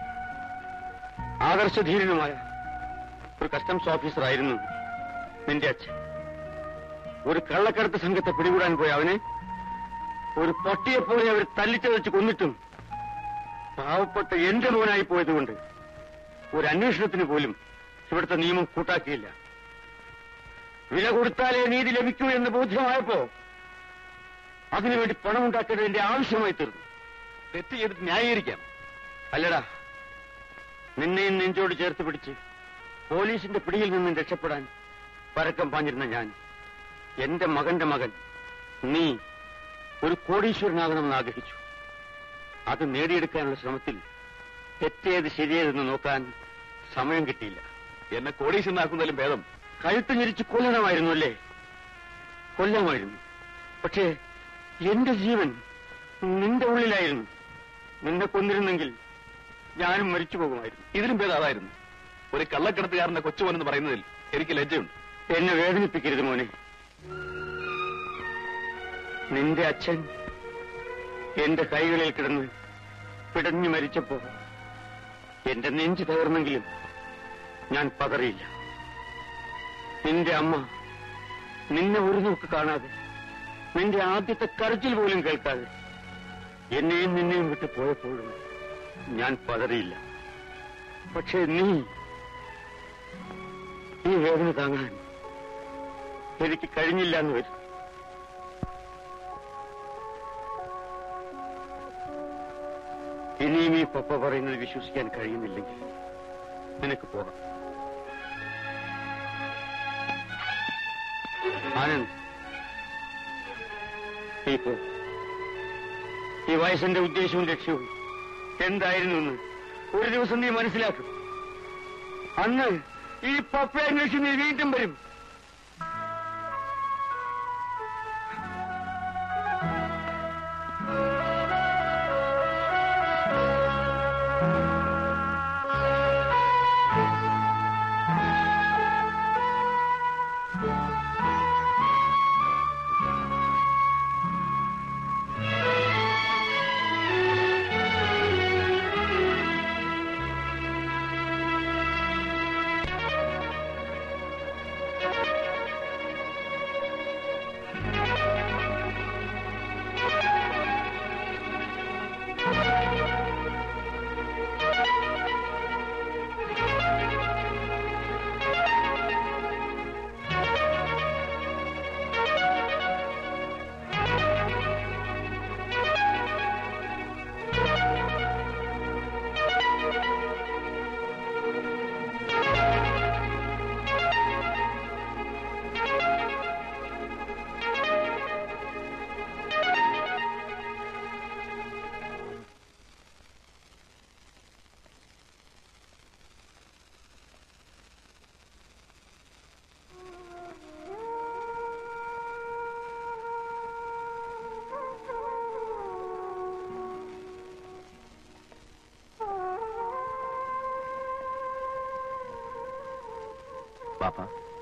ആദർശധീരനുമായ ഒരു കസ്റ്റംസ് ഓഫീസറായിരുന്നു നിന്റെ അച്ഛൻ. ഒരു കള്ളക്കടത്ത് സംഘത്തെ പിടികൂടാൻ പോയ അവനെ ഒരു പട്ടിയെപ്പോലെ അവർ തല്ലിച്ചതച്ച് കൊന്നിട്ടും പാവപ്പെട്ട എന്റെ മോനായി പോയതുകൊണ്ട് ഒരു അന്വേഷണത്തിന് പോലും ഇവിടുത്തെ നിയമം കൂട്ടാക്കിയില്ല. വില കൊടുത്താലേ നീതി ലഭിക്കൂ എന്ന് ബോധ്യമായപ്പോ അതിനുവേണ്ടി പണമുണ്ടാക്കേണ്ടത് എന്റെ ആവശ്യമായി തീർന്നു. തെറ്റ് ചെയ്തിട്ട് ന്യായീകരിക്കാം. അല്ലടാ, നിന്നെയും നെഞ്ചോട് ചേർത്ത് പിടിച്ച് പോലീസിന്റെ പിടിയിൽ നിന്നും രക്ഷപ്പെടാൻ പരക്കം പാഞ്ഞിരുന്ന ഞാൻ, എന്റെ മകന്റെ മകൻ നീ ഒരു കോടീശ്വരനാകണമെന്ന് ആഗ്രഹിച്ചു. അത് നേടിയെടുക്കാനുള്ള ശ്രമത്തിൽ തെറ്റേത് ശരിയേതെന്ന് നോക്കാൻ സമയം കിട്ടിയില്ല. എന്നെ കോടീശ്വരനാക്കുന്നതിലും ഭേദം കഴുത്ത് ഞെരിച്ച് കൊല്ലണമായിരുന്നു അല്ലേ? കൊല്ലമായിരുന്നു. പക്ഷേ എന്റെ ജീവൻ നിന്റെ ഉള്ളിലായിരുന്നു. നിന്നെ കൊന്നിരുന്നെങ്കിൽ ഞാനും മരിച്ചു പോകുമായിരുന്നു. ഇതിലും ഭേദം അതായിരുന്നു. ഒരു കള്ളക്കടത്തുകാരന്റെ കൊച്ചുമോനെന്ന് പറയുന്നതിൽ എനിക്ക് ലജ്ജയുണ്ട്. എന്നെ വേദനിപ്പിക്കരുത് മോനെ. നിന്റെ അച്ഛൻ എന്റെ കൈകളിൽ കിടന്ന് പിടഞ്ഞു മരിച്ചപ്പോ എന്റെ നെഞ്ചു തകർന്നെങ്കിലും ഞാൻ പതറിയില്ല. നിന്റെ അമ്മ നിന്നെ ഒരു നോക്ക് കാണാതെ, നിന്റെ ആദ്യത്തെ കരച്ചിൽ പോലും കേൾക്കാതെ എന്നെയും നിന്നെയും വിട്ടു പോയപ്പോഴും ഞാൻ പതറിയില്ല. പക്ഷേ നീ ഈ വേദന താങ്ങാൻ എനിക്ക് കഴിഞ്ഞില്ല എന്ന് വരും. ഇനിയും ഈ പപ്പ പറയുന്നത് വിശ്വസിക്കാൻ കഴിയുന്നില്ലെങ്കിൽ നിനക്ക് പോകാം. ആനന്ദ്, ഈ വയസ്സിന്റെ ഉദ്ദേശവും ലക്ഷ്യവും എന്തായിരുന്നു എന്ന് ഒരു ദിവസം നീ മനസ്സിലാക്കും. അന്ന് ഈ പപ്പ അന്വേഷിച്ച് നീ വീണ്ടും വരും. ബാപ്പ,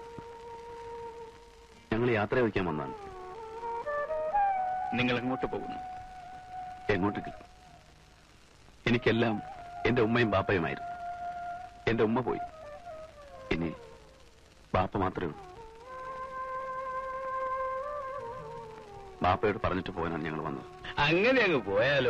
ഞങ്ങൾ യാത്ര ചോദിക്കാൻ വന്നാണ്. നിങ്ങൾ എങ്ങോട്ട് പോകുന്നു? എങ്ങോട്ടെങ്കിലും. എനിക്കെല്ലാം എന്റെ ഉമ്മയും ബാപ്പയുമായിരുന്നു. എന്റെ ഉമ്മ പോയി, ഇനി ബാപ്പ മാത്രമേ ഉള്ളൂ. ബാപ്പയോട് പറഞ്ഞിട്ട് പോകാനാണ് ഞങ്ങൾ വന്നത്. അങ്ങനെ അങ്ങ് പോയാലോ?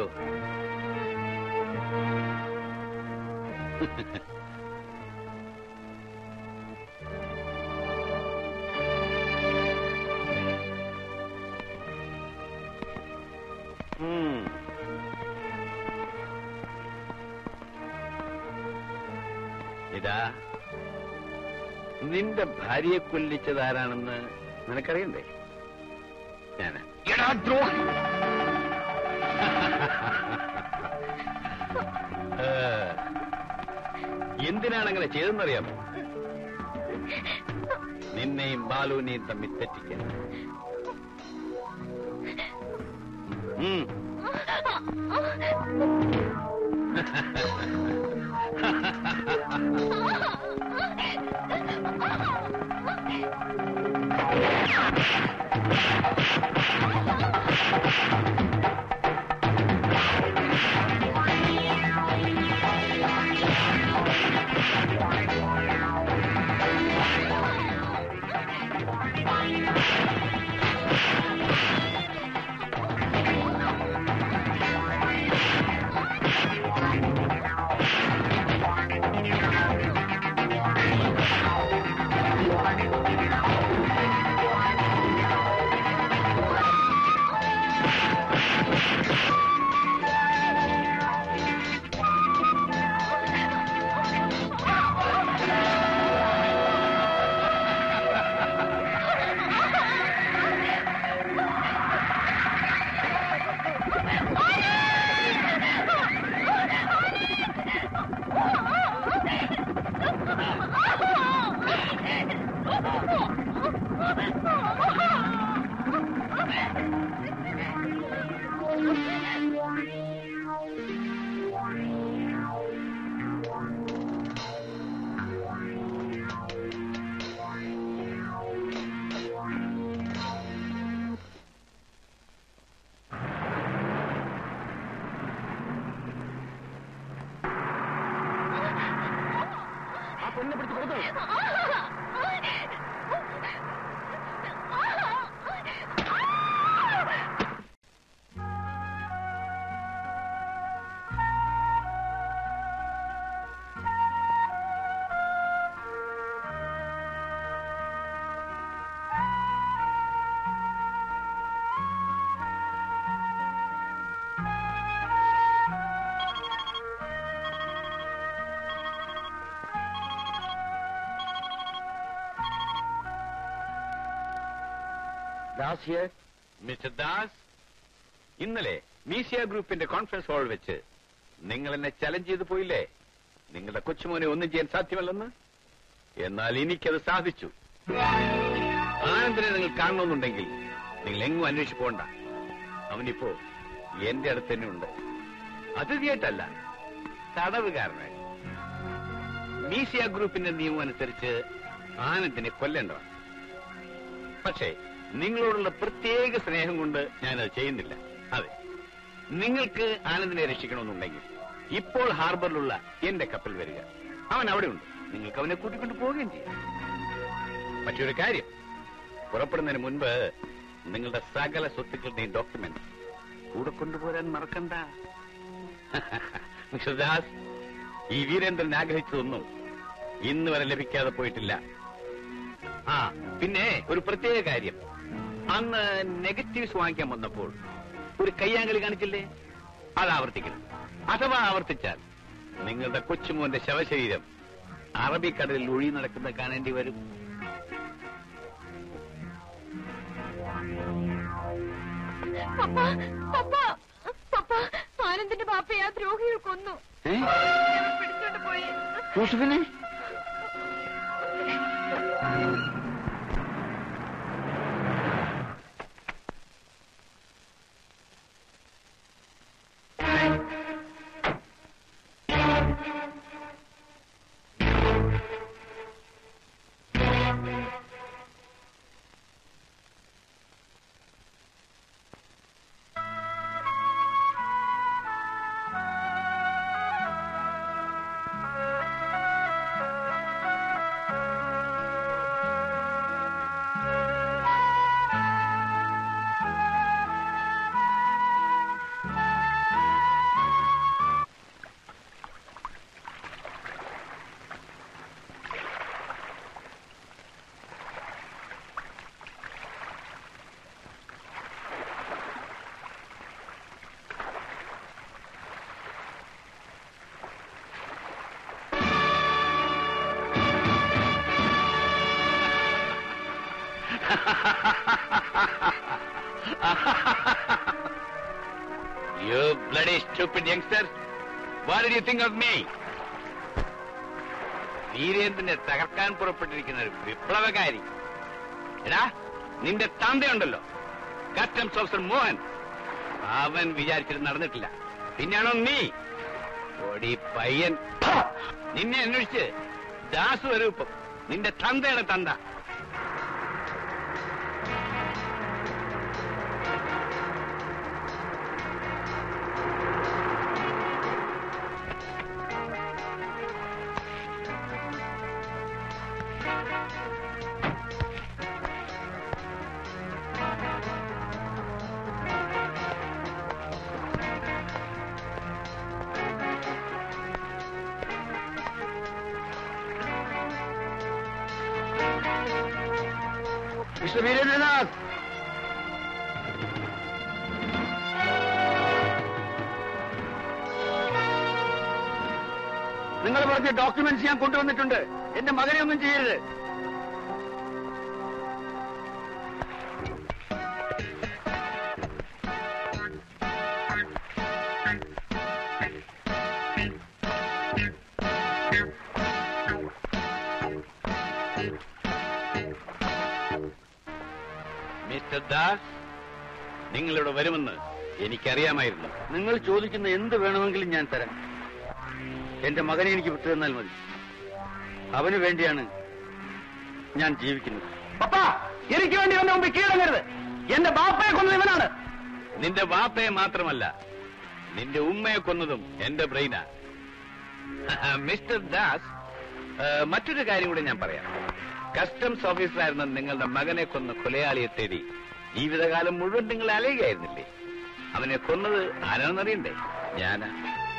ഇതാ നിന്റെ ഭാര്യയെ കൊല്ലിച്ചതാരാണെന്ന് നിനക്കറിയണ്ടേ? ഞാന്. എടാ ദ്രോഹി! എന്തിനാണ് അങ്ങനെ ചെയ്തെന്നറിയാമോ? നിന്നെയും ബാലുവിനെയും തമ്മിൽ തെറ്റിക്കാൻ. ദാസ് ഹിയർ. മിസ്റ്റർ ദാസ്, ഇന്നലെ മീസിയ ഗ്രൂപ്പിന്റെ കോൺഫറൻസ് ഹാൾ വെച്ച് നിങ്ങൾ എന്നെ ചലഞ്ച് ചെയ്തു പോയില്ലേ, നിങ്ങളുടെ കൊച്ചുമോനെ ഒന്നും ചെയ്യാൻ സാധ്യമല്ലെന്ന്? എന്നാൽ എനിക്കത് സാധിച്ചു. ആനന്ദിനെ നിങ്ങൾ കാണണമെന്നുണ്ടെങ്കിൽ നിങ്ങൾ എങ്ങും അന്വേഷിച്ചു പോണ്ട. അവനിപ്പോ എന്റെ അടുത്ത് തന്നെ ഉണ്ട്. അതിഥിയായിട്ടല്ല, തടവുകാരനായി. മീസിയ ഗ്രൂപ്പിന്റെ നിയമം അനുസരിച്ച് ആനന്ദിനെ കൊല്ലേണ്ടതാണ്. പക്ഷേ നിങ്ങളോടുള്ള പ്രത്യേക സ്നേഹം കൊണ്ട് ഞാനത് ചെയ്യുന്നില്ല. അതെ, നിങ്ങൾക്ക് ആനന്ദിനെ രക്ഷിക്കണമെന്നുണ്ടെങ്കിൽ ഇപ്പോൾ ഹാർബറിലുള്ള എന്റെ കപ്പൽ വരിക. അവൻ അവിടെ ഉണ്ട്. നിങ്ങൾക്ക് അവനെ കൂട്ടിക്കൊണ്ട് പോവുകയും ചെയ്യാം. മറ്റൊരു കാര്യം, പുറപ്പെടുന്നതിന് മുൻപ് നിങ്ങളുടെ സകല സ്വത്തുക്കളുടെയും ഡോക്യുമെന്റ് കൂടെ കൊണ്ടുപോരാൻ മറക്കണ്ട. മിസ്റ്റർ ദാസ്, ഈ വീരേന്ദ്രൻ ആഗ്രഹിച്ചതൊന്നും ഇന്ന് വരെ ലഭിക്കാതെ പോയിട്ടില്ല. പിന്നെ ഒരു പ്രത്യേക കാര്യം, അന്ന് നെഗറ്റീവ്സ് വാങ്ങിക്കാൻ വന്നപ്പോൾ ഒരു കയ്യാങ്കളി കാണിച്ചില്ലേ, അത് ആവർത്തിക്കണം. അഥവാ ആവർത്തിച്ചാൽ നിങ്ങളുടെ കൊച്ചുമോന്റെ ശവശരീരം അറബിക്കടലിൽ ഒഴി നടക്കുന്ന കാണേണ്ടി വരും. ആനന്ദിന്റെ ബാപ്പയെ ആ ദ്രോഹികൾ കൊന്നു. പിടിച്ചോണ്ട് പോയി. യൂസുഫിനെ You bloody stupid youngster. What did you think of me? വീരേന്ദ്രനെ തകർക്കാൻ പുറപ്പെട്ടിരിക്കുന്ന ഒരു വിപ്ലവകാരി. എടാ, നിന്റെ തന്തയുണ്ടല്ലോ, കസ്റ്റംസ് ഓഫീസർ മോഹൻ, അവൻ വിചാരിച്ചിട്ട് നടന്നിട്ടില്ല. പിന്നെയാണോ നീ ഓടി പയ്യൻ? നിന്നെ അന്വേഷിച്ച് ദാസു വരും. ഇപ്പം നിന്റെ തന്തയുടെ തന്ത. മിസ്റ്റർ വീരേന്ദ്രനാഥ്, നിങ്ങൾ പറഞ്ഞ ഡോക്യുമെന്റ്സ് ഞാൻ കൊണ്ടുവന്നിട്ടുണ്ട്. എന്റെ മകനെ ഒന്നും ചെയ്യരുത്. മിസ്റ്റർ ദാസ്, നിങ്ങളിവിടെ വരുമെന്ന് എനിക്കറിയാമായിരുന്നു. നിങ്ങൾ ചോദിക്കുന്ന എന്ത് വേണമെങ്കിലും ഞാൻ തരാം. എന്റെ മകനെ എനിക്ക് വിട്ടു തന്നാൽ മതി. അവന് വേണ്ടിയാണ് ഞാൻ ജീവിക്കുന്നത്. പപ്പാ, എനിക്ക് വേണ്ടി വന്ന മുമ്പ് കീഴടങ്ങരുത്. എന്റെ ബാപ്പയെ കൊന്നത് ഇവനാണ്. നിന്റെ വാപ്പയെ മാത്രമല്ല, നിന്റെ ഉമ്മയെ കൊന്നതും എന്റെ ബ്രെയിനാ. മിസ്റ്റർ ദാസ്, മറ്റൊരു കാര്യം കൂടെ ഞാൻ പറയാം. കസ്റ്റംസ് ഓഫീസറായിരുന്ന നിങ്ങളുടെ മകനെ കൊന്ന കൊലയാളിയെ തേടി ജീവിതകാലം മുഴുവൻ നിങ്ങൾ അലയുകയായിരുന്നില്ലേ? അവനെ കൊന്നത് ആരാണെന്നറിയണ്ടേ? ഞാനാ.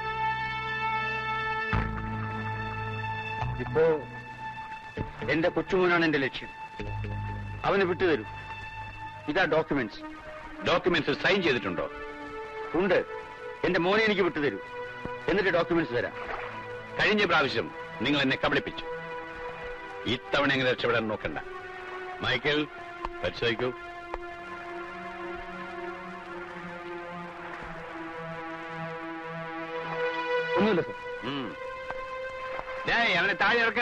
ഇപ്പോ എന്റെ കൊച്ചുമോനാണ് എന്റെ ലക്ഷ്യം. അവന് വിട്ടുതരൂ. ഇതാ ഡോക്യുമെന്റ്സ്. ഡോക്യുമെന്റ്സ് സൈൻ ചെയ്തിട്ടുണ്ടോ? ഉണ്ട്. എന്റെ മോനെ എനിക്ക് വിട്ടുതരൂ. എന്നിട്ട് ഡോക്യുമെന്റ്സ് തരാം. കഴിഞ്ഞ പ്രാവശ്യം നിങ്ങൾ എന്നെ കബളിപ്പിച്ചു. ഇത്തവണ എങ്ങനെ രക്ഷപ്പെടാൻ നോക്കണ്ട. മൈക്കൽ, പരിശോധിക്കൂ. ഒന്നുമില്ല സർ. അവനെ താഴെ ഇറക്ക.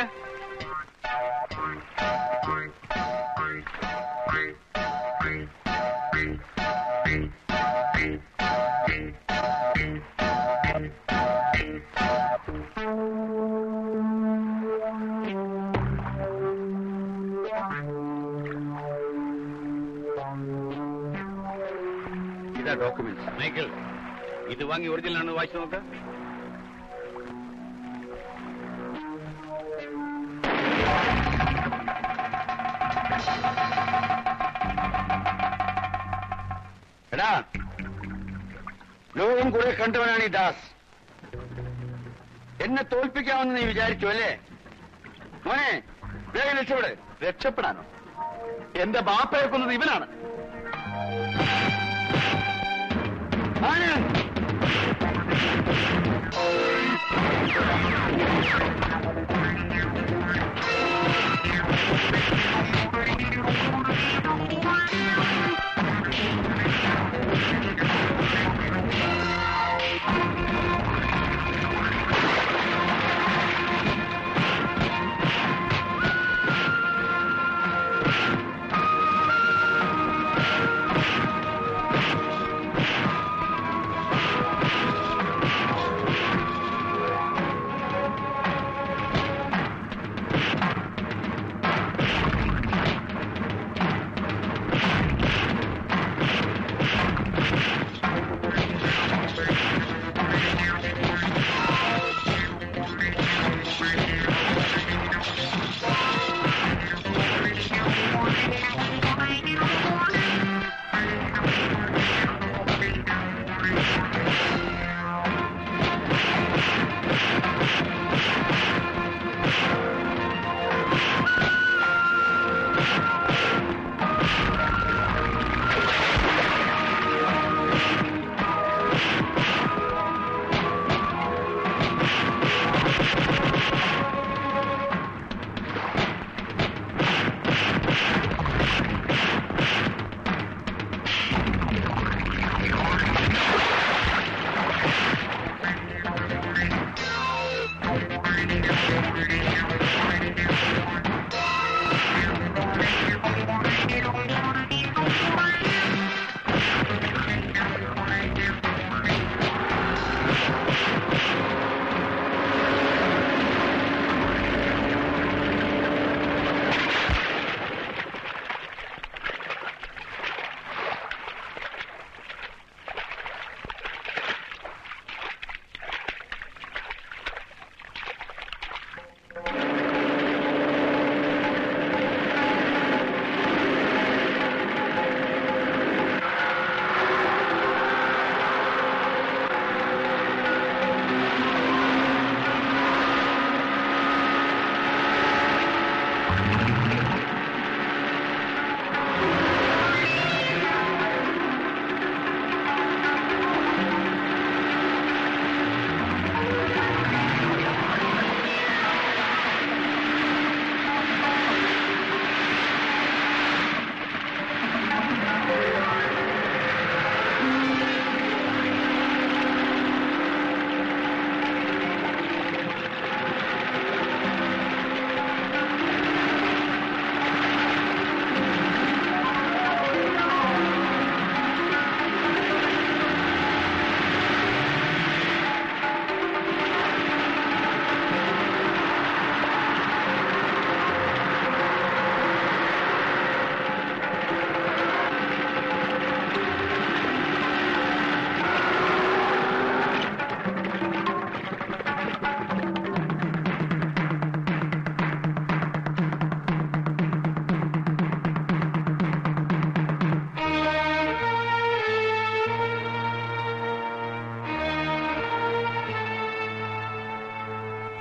ഇതാ ഡോക്യുമെന്റ്സ്. മൈക്കിൾ, ഇത് വാങ്ങി ഒറിജിനൽ ആണ് വായിച്ചു നോക്ക. എടാ, ലോകം കുറെ കണ്ടവനാണ് ഈ ദാസ്. എന്നെ തോൽപ്പിക്കാമെന്ന് നീ വിചാരിച്ചു അല്ലേ? മോനെ, വേഗം രക്ഷപ്പെട്. രക്ഷപ്പെടാനോ? എന്റെ ബാപ്പയെ കൊന്നത് ഇവനാണ്. ആണ്.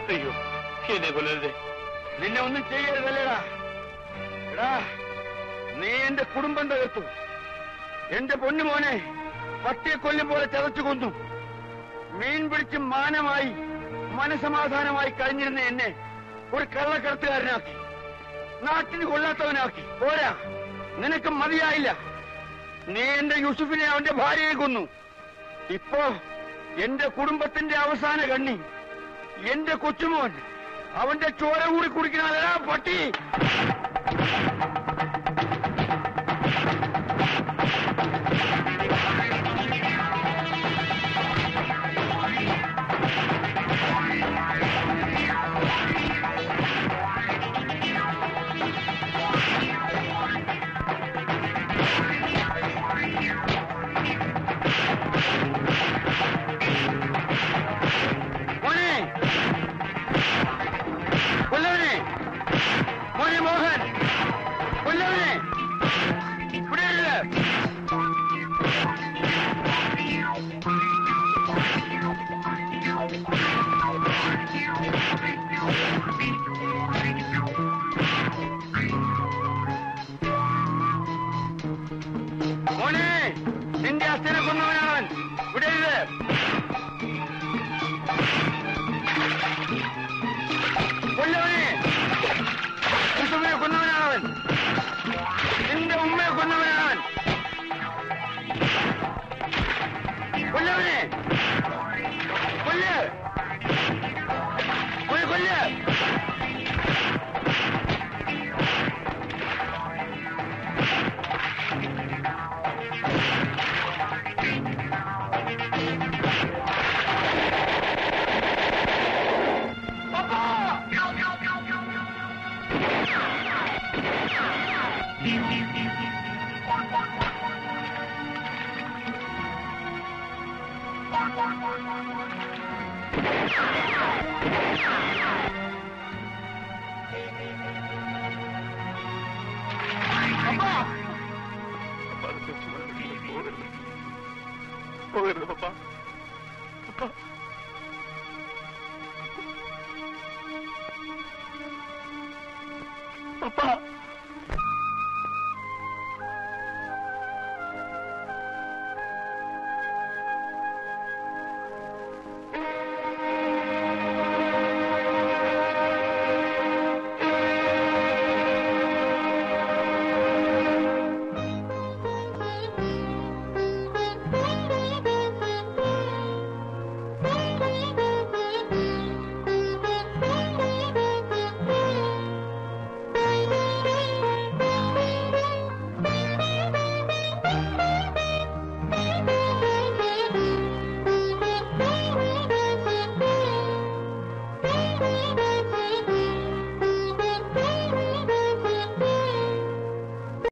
അയ്യോ, എന്നെ കൊല്ലരുതേ. നിന്നെ ഒന്നും ചെയ്യരുതല്ലേടാ. എടാ, നീ എന്റെ കുടുംബം തകർത്തു. എന്റെ പൊന്നുമോനെ പട്ടിയെ കൊല്ലും പോലെ ചതച്ചു കൊന്നു. മീൻ പിടിച്ച് മാനമായി മനസമാധാനമായി കഴിഞ്ഞിരുന്ന എന്നെ ഒരു കള്ളക്കടത്തുകാരനാക്കി, നാട്ടിന് കൊള്ളാത്തവനാക്കി. പോരാ, നിനക്ക് മതിയായില്ല. നീ എന്റെ യൂസുഫിനെ അവന്റെ ഭാര്യയെ കൊന്നു. ഇപ്പോ എന്റെ കുടുംബത്തിന്റെ അവസാന കണ്ണി എന്റെ കൊച്ചുമോൻ അവന്റെ ചോര കൂടി കുടിക്കണ പട്ടി. നിന്റെ അച്ഛനെ കൊന്നവനാണവൻ. വിടരുത്. കൊല്ലവനെ, യൂസുഫിനെ കൊന്നവനാണവൻ. നിന്റെ ഉമ്മയെ കൊന്നവനാണവൻ. കൊല്ലവനെ, കൊല്ല്, കൊല്ല്. പോകരുത് പപ്പ. പപ്പ,